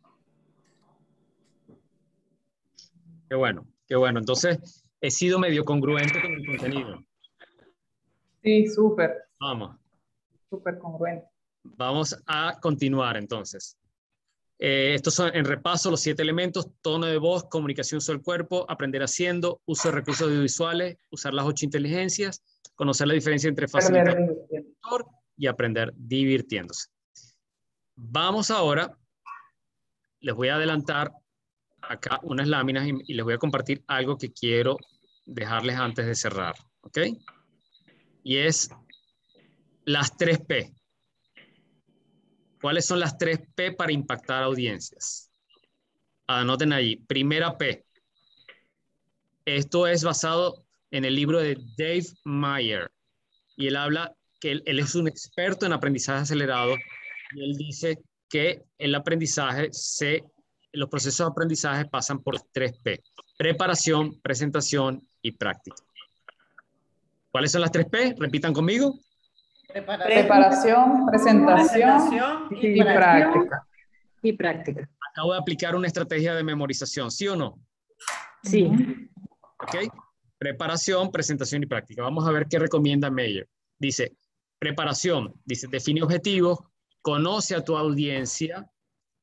Qué bueno, qué bueno. Entonces, he sido medio congruente con el contenido. Sí, súper. Vamos. Súper congruente. Vamos a continuar entonces. Eh, estos son en repaso los siete elementos: tono de voz, comunicación uso del cuerpo, aprender haciendo, uso de recursos audiovisuales, usar las ocho inteligencias, conocer la diferencia entre facilitador y aprender divirtiéndose. Vamos ahora, les voy a adelantar acá unas láminas y, y les voy a compartir algo que quiero dejarles antes de cerrar, ¿ok? Y es las tres P. ¿Cuáles son las tres P para impactar audiencias? Anoten allí. Primera P. Esto es basado en el libro de Dave Meyer. Y él habla que él, él es un experto en aprendizaje acelerado. Y él dice que el aprendizaje, se, los procesos de aprendizaje pasan por las tres P. Preparación, presentación y práctica. ¿Cuáles son las tres P? Repitan conmigo. Preparación, Preparación presentación, presentación y, y práctica. Y práctica. Acabo de aplicar una estrategia de memorización, ¿sí o no? Sí. ¿Ok? Preparación, presentación y práctica. Vamos a ver qué recomienda Meyer. Dice, preparación, dice, define objetivos, conoce a tu audiencia,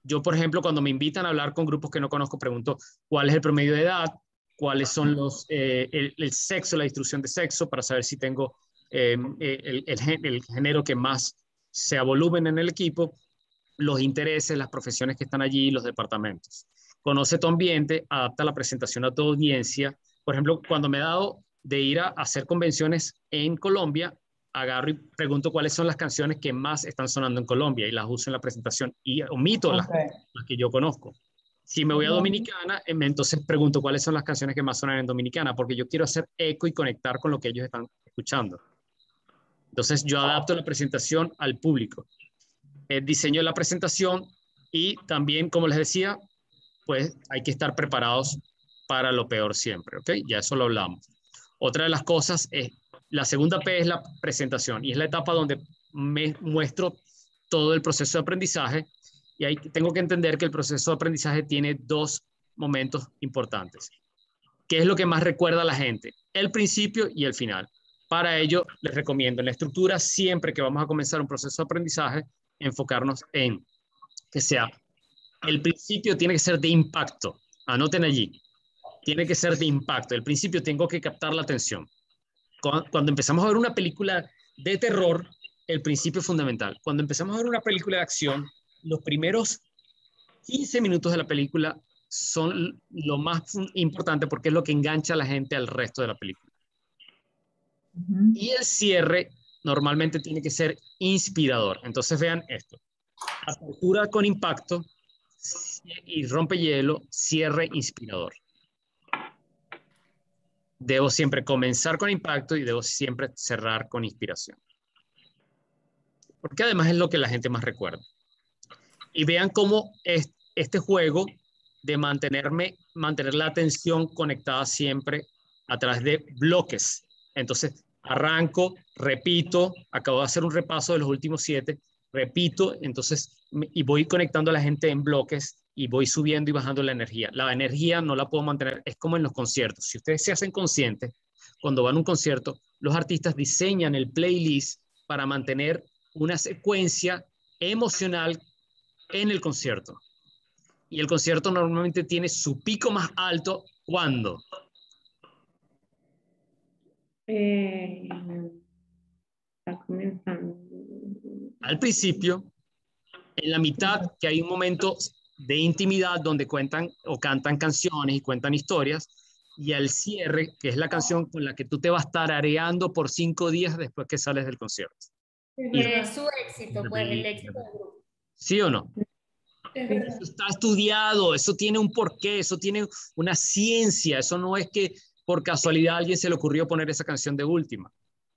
Yo, por ejemplo, cuando me invitan a hablar con grupos que no conozco, pregunto cuál es el promedio de edad, cuáles son los, eh, el, el sexo, la distribución de sexo, para saber si tengo eh, el, el, el género que más sea volumen en el equipo, los intereses, las profesiones que están allí, los departamentos. Conoce tu ambiente, adapta la presentación a tu audiencia. Por ejemplo, cuando me he dado de ir a hacer convenciones en Colombia, agarro y pregunto cuáles son las canciones que más están sonando en Colombia y las uso en la presentación y omito okay. las, las que yo conozco. Si me voy a Dominicana, entonces pregunto cuáles son las canciones que más suenan en Dominicana, porque yo quiero hacer eco y conectar con lo que ellos están escuchando. Entonces yo adapto la presentación al público. El diseño de la presentación y también, como les decía, pues hay que estar preparados para lo peor siempre, ¿ok? Ya eso lo hablamos. Otra de las cosas es, la segunda P es la presentación y es la etapa donde me muestro todo el proceso de aprendizaje y ahí tengo que entender que el proceso de aprendizaje tiene dos momentos importantes. ¿Qué es lo que más recuerda a la gente? El principio y el final. Para ello, les recomiendo en la estructura, siempre que vamos a comenzar un proceso de aprendizaje, enfocarnos en que sea, el principio tiene que ser de impacto. Anoten allí. Tiene que ser de impacto. El principio tengo que captar la atención. Cuando empezamos a ver una película de terror, el principio es fundamental. Cuando empezamos a ver una película de acción, los primeros quince minutos de la película son lo más importante porque es lo que engancha a la gente al resto de la película. Uh-huh. Y el cierre normalmente tiene que ser inspirador. Entonces vean esto. Apertura con impacto y rompehielo, cierre inspirador. Debo siempre comenzar con impacto y debo siempre cerrar con inspiración. Porque además es lo que la gente más recuerda. Y vean cómo es este juego de mantenerme, mantener la atención conectada siempre a través de bloques. Entonces, arranco, repito, acabo de hacer un repaso de los últimos siete, repito, entonces, y voy conectando a la gente en bloques y voy subiendo y bajando la energía. La energía no la puedo mantener, es como en los conciertos. Si ustedes se hacen conscientes, cuando van a un concierto, los artistas diseñan el playlist para mantener una secuencia emocional en el concierto. Y el concierto normalmente tiene su pico más alto, ¿cuándo? Eh, está comenzando. Al principio, en la mitad, que hay un momento de intimidad donde cuentan o cantan canciones y cuentan historias, y al cierre, que es la canción con la que tú te vas tarareando por cinco días después que sales del concierto. Y es su éxito, pues el éxito del grupo. ¿Sí o no? Eso está estudiado, eso tiene un porqué, eso tiene una ciencia, eso no es que por casualidad a alguien se le ocurrió poner esa canción de última.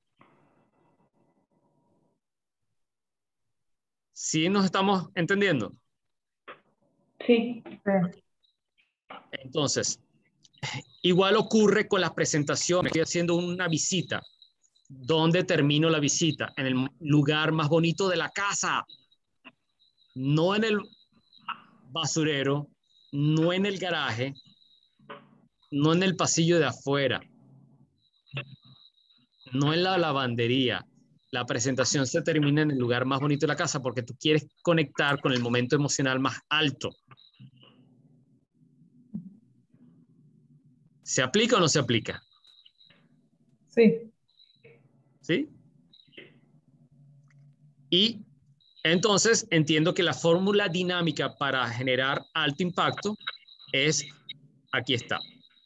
¿Sí nos estamos entendiendo? Sí. Entonces, igual ocurre con las presentaciones. Estoy haciendo una visita. ¿Dónde termino la visita? En el lugar más bonito de la casa. No en el basurero, no en el garaje, no en el pasillo de afuera, no en la lavandería. La presentación se termina en el lugar más bonito de la casa porque tú quieres conectar con el momento emocional más alto. ¿Se aplica o no se aplica? Sí. ¿Sí? Y entonces entiendo que la fórmula dinámica para generar alto impacto es, aquí está.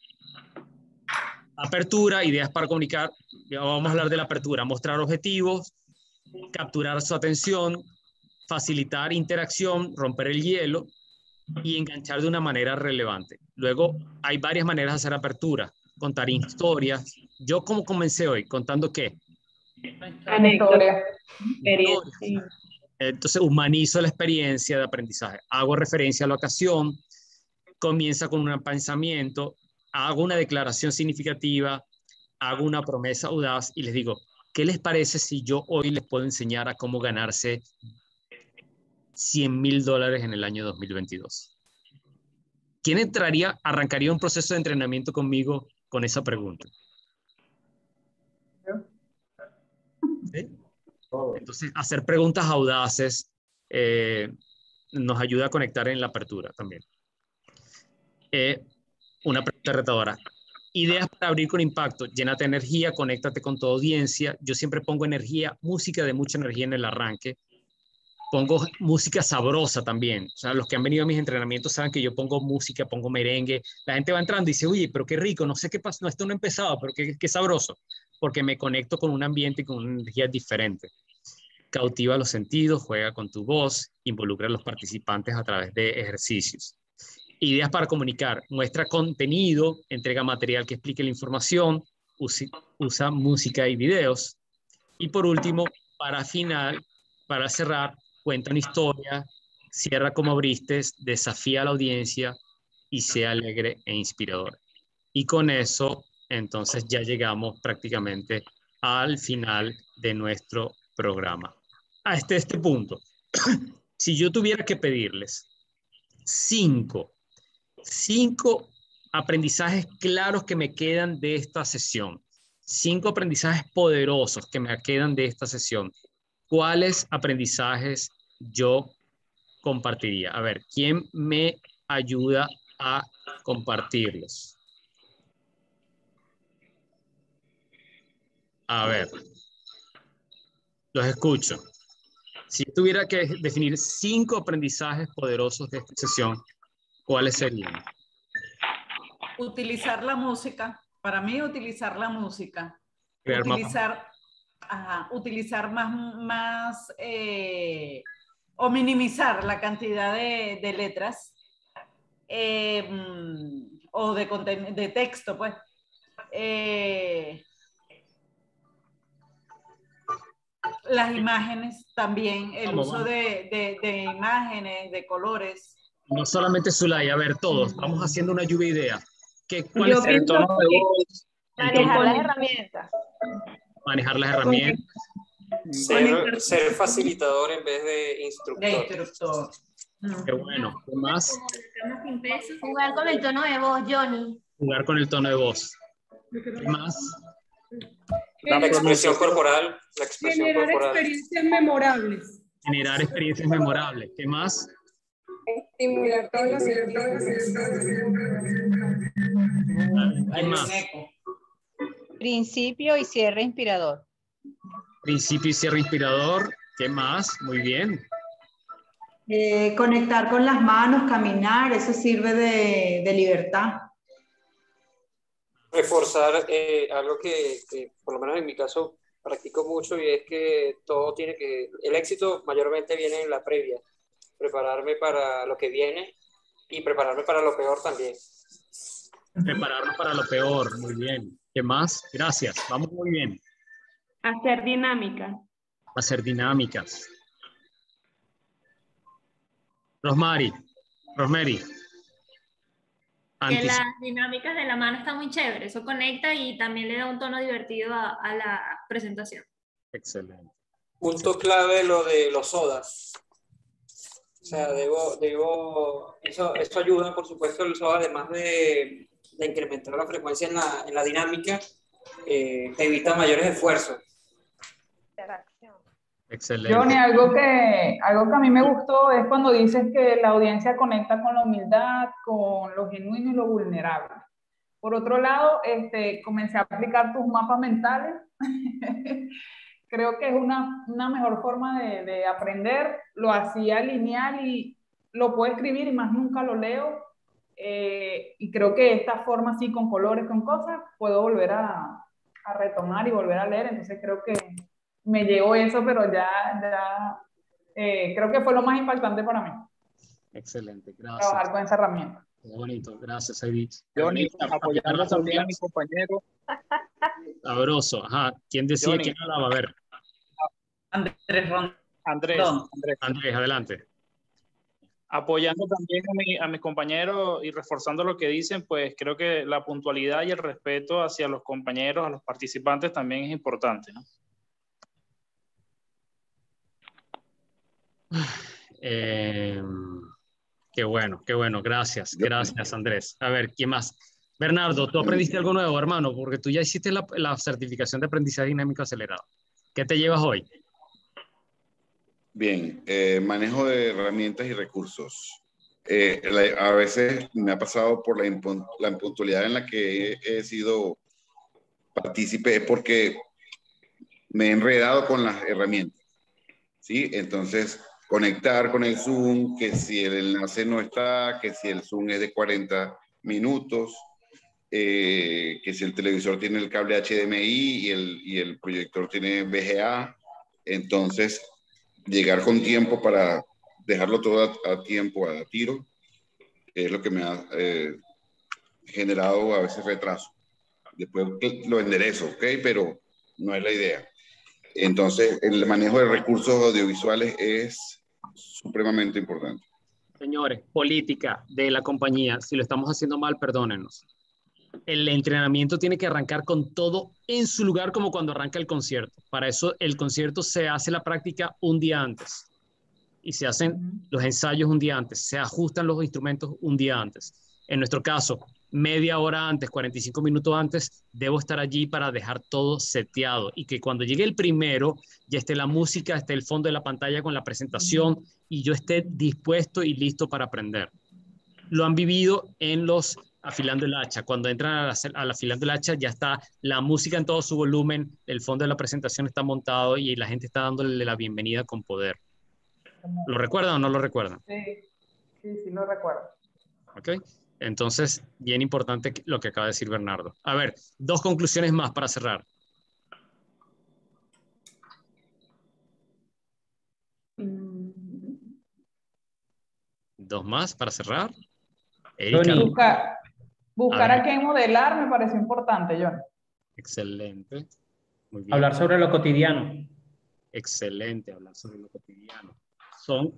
Apertura, ideas para comunicar. Ya vamos a hablar de la apertura. Mostrar objetivos, capturar su atención, facilitar interacción, romper el hielo y enganchar de una manera relevante. Luego hay varias maneras de hacer apertura. Contar historias. Yo, ¿cómo comencé hoy? ¿Contando qué? Anécdota. Historias. Entonces humanizo la experiencia de aprendizaje. Hago referencia a la ocasión, comienza con un pensamiento, hago una declaración significativa, hago una promesa audaz y les digo, ¿qué les parece si yo hoy les puedo enseñar a cómo ganarse cien mil dólares en el año dos mil veintidós? ¿Quién entraría, arrancaría un proceso de entrenamiento conmigo con esa pregunta? ¿Sí? Entonces, hacer preguntas audaces, eh, nos ayuda a conectar en la apertura también. Eh, una pregunta retadora. Ideas para abrir con impacto. Llénate de energía, conéctate con tu audiencia. Yo siempre pongo energía, música de mucha energía en el arranque. Pongo música sabrosa también. O sea, los que han venido a mis entrenamientos saben que yo pongo música, pongo merengue. La gente va entrando y dice, oye, pero qué rico, no sé qué pasa, no, esto no ha empezado, pero qué, qué sabroso. Porque me conecto con un ambiente y con una energía diferente. Cautiva los sentidos, juega con tu voz, involucra a los participantes a través de ejercicios. Ideas para comunicar. Muestra contenido, entrega material que explique la información, usa, usa música y videos. Y por último, para final, para cerrar, cuenta una historia, cierra como abriste, desafía a la audiencia y sea alegre e inspirador. Y con eso, entonces ya llegamos prácticamente al final de nuestro programa. Hasta este punto, si yo tuviera que pedirles cinco, cinco aprendizajes claros que me quedan de esta sesión, cinco aprendizajes poderosos que me quedan de esta sesión, ¿cuáles aprendizajes yo compartiría? A ver, ¿quién me ayuda a compartirlos? A ver, los escucho. Si tuviera que definir cinco aprendizajes poderosos de esta sesión, ¿cuáles serían? Utilizar la música. Para mí, utilizar la música. Crear utilizar, ajá, utilizar más, más eh, o minimizar la cantidad de, de letras eh, o de, de texto, pues. Eh, las imágenes también, el vamos, uso vamos. De, de, de imágenes, de colores. No solamente Zulay, a ver, todos, vamos haciendo una lluvia de ideas. ¿Qué, ¿Cuál Yo es el tono de voz? Manejar las herramientas. Manejar las herramientas. Ser, ser facilitador en vez de instructor. De instructor. Qué bueno. ¿Qué más? Jugar con el tono de voz, Johnny. Jugar con el tono de voz. ¿Qué más? La expresión corporal. La expresión Generar corporal. experiencias memorables. Generar experiencias memorables. ¿Qué más? Estimular todos los sentidos. ¿Qué más? Principio y cierre inspirador. Principio y cierre inspirador. ¿Qué más? Muy bien. Eh, conectar con las manos, caminar, eso sirve de, de libertad. Reforzar eh, algo que, que, por lo menos en mi caso, practico mucho y es que todo tiene que... El éxito mayormente viene en la previa. Prepararme para lo que viene y prepararme para lo peor también. Prepararnos para lo peor. Muy bien. ¿Qué más? Gracias. Vamos muy bien. Hacer dinámica. Hacer dinámicas. Rosmary. Rosemary. Que las dinámicas de la mano están muy chéveres. Eso conecta y también le da un tono divertido a, a la presentación. Excelente. Punto clave lo de los sodas. O sea, debo, debo, eso, eso ayuda, por supuesto, el soda, además de, de incrementar la frecuencia en la, en la dinámica, eh, evita mayores esfuerzos. Excelente. Johnny, algo que, algo que a mí me gustó es cuando dices que la audiencia conecta con la humildad, con lo genuino y lo vulnerable. Por otro lado, este, comencé a aplicar tus mapas mentales. Creo que es una, una mejor forma de, de aprender. Lo hacía lineal y lo puedo escribir y más nunca lo leo. Eh, y creo que esta forma así, con colores, con cosas, puedo volver a, a retomar y volver a leer. Entonces creo que me llegó eso, pero ya, ya eh, creo que fue lo más impactante para mí. Excelente, gracias. Trabajar con esa herramienta. Qué bonito, gracias, Edith. Johnny, apoyando también a mi compañero. Sabroso, ajá. ¿Quién decía Johnny. quién hablaba? A ver. Andrés Ron. Andrés, Andrés. Andrés, adelante. Apoyando también a, mi, a mis compañeros y reforzando lo que dicen, pues creo que la puntualidad y el respeto hacia los compañeros, a los participantes también es importante, ¿no? Eh, qué bueno, qué bueno. Gracias, gracias, Andrés. A ver, ¿quién más? Bernardo, ¿tú aprendiste algo nuevo, hermano? Porque tú ya hiciste la, la certificación de aprendizaje dinámico acelerado. ¿Qué te llevas hoy? Bien, eh, manejo de herramientas y recursos. Eh, la- a veces me ha pasado por la, impun- la impuntualidad en la que he, he sido partícipe porque me he enredado con las herramientas, ¿sí? Entonces, conectar con el Zoom, que si el enlace no está, que si el Zoom es de cuarenta minutos, eh, que si el televisor tiene el cable H D M I y el, y el proyector tiene V G A, entonces llegar con tiempo para dejarlo todo a, a tiempo, a tiro, es lo que me ha eh, generado a veces retraso. Después lo enderezo, ¿ok? Pero no es la idea. Entonces, el manejo de recursos audiovisuales es supremamente importante. Señores, política de la compañía, si lo estamos haciendo mal, perdónenos. El entrenamiento tiene que arrancar con todo en su lugar como cuando arranca el concierto. Para eso el concierto se hace la práctica un día antes y se hacen uh-huh. los ensayos un día antes, se ajustan los instrumentos un día antes. En nuestro caso, media hora antes, cuarenta y cinco minutos antes, debo estar allí para dejar todo seteado y que cuando llegue el primero ya esté la música, esté el fondo de la pantalla con la presentación uh-huh. y yo esté dispuesto y listo para aprender. Lo han vivido en los Afilando el Hacha. Cuando entran a la, a la Afilando el Hacha ya está la música en todo su volumen, el fondo de la presentación está montado y la gente está dándole la bienvenida con poder. ¿Lo recuerdan o no lo recuerdan? Sí, sí, sí lo recuerdo. Ok, entonces bien importante lo que acaba de decir Bernardo. A ver, dos conclusiones más para cerrar. Dos más para cerrar. Erika. Buscar, buscar a, a quién modelar me pareció importante, John. Excelente. Muy bien. Hablar sobre lo cotidiano. Excelente, hablar sobre lo cotidiano. Son,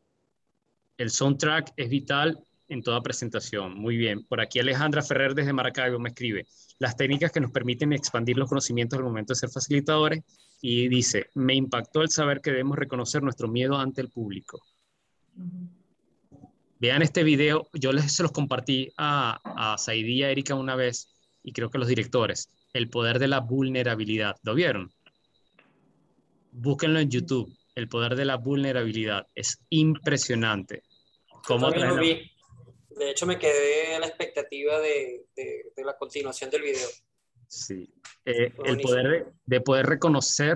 el soundtrack es vital en toda presentación. Muy bien. Por aquí Alejandra Ferrer desde Maracaibo me escribe las técnicas que nos permiten expandir los conocimientos al momento de ser facilitadores y dice, me impactó el saber que debemos reconocer nuestro miedo ante el público. Uh-huh. Vean este video, yo les se los compartí a, a Saidí y a Erika una vez, y creo que a los directores, el poder de la vulnerabilidad. ¿Lo vieron? Búsquenlo en YouTube, el poder de la vulnerabilidad. Es impresionante. ¿Cómo yo también lo vi. De hecho, me quedé a la expectativa de, de, de la continuación del video. Sí, eh, el poder de, de poder reconocer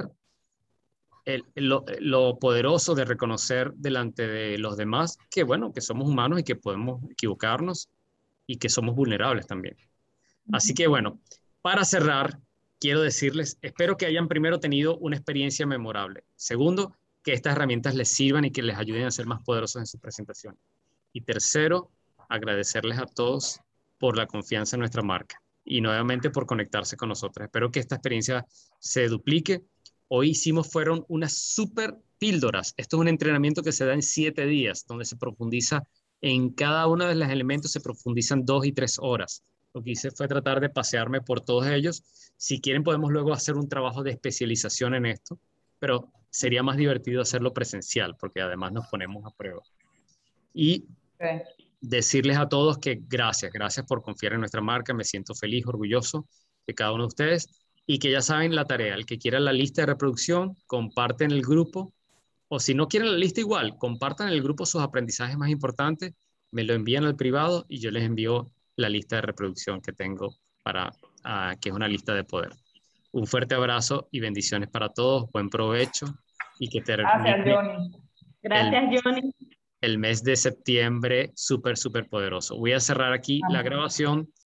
El, lo, lo poderoso de reconocer delante de los demás que, bueno, que somos humanos y que podemos equivocarnos y que somos vulnerables también. Así que, bueno, para cerrar, quiero decirles, espero que hayan primero tenido una experiencia memorable. Segundo, que estas herramientas les sirvan y que les ayuden a ser más poderosos en su presentación. Y tercero, agradecerles a todos por la confianza en nuestra marca y nuevamente por conectarse con nosotros. Espero que esta experiencia se duplique. Hoy hicimos, fueron unas super píldoras. Esto es un entrenamiento que se da en siete días, donde se profundiza en cada uno de los elementos, se profundizan dos y tres horas. Lo que hice fue tratar de pasearme por todos ellos. Si quieren, podemos luego hacer un trabajo de especialización en esto, pero sería más divertido hacerlo presencial, porque además nos ponemos a prueba. Y okay. decirles a todos que gracias, gracias por confiar en nuestra marca. Me siento feliz, orgulloso de cada uno de ustedes. Y que ya saben la tarea, el que quiera la lista de reproducción, comparten el grupo, o si no quieren la lista igual, compartan en el grupo sus aprendizajes más importantes, me lo envían al privado y yo les envío la lista de reproducción que tengo, para, uh, que es una lista de poder. Un fuerte abrazo y bendiciones para todos, buen provecho y que termine Gracias, Johnny. Gracias, el, Johnny. el mes de septiembre súper, súper poderoso. Voy a cerrar aquí Ajá. la grabación.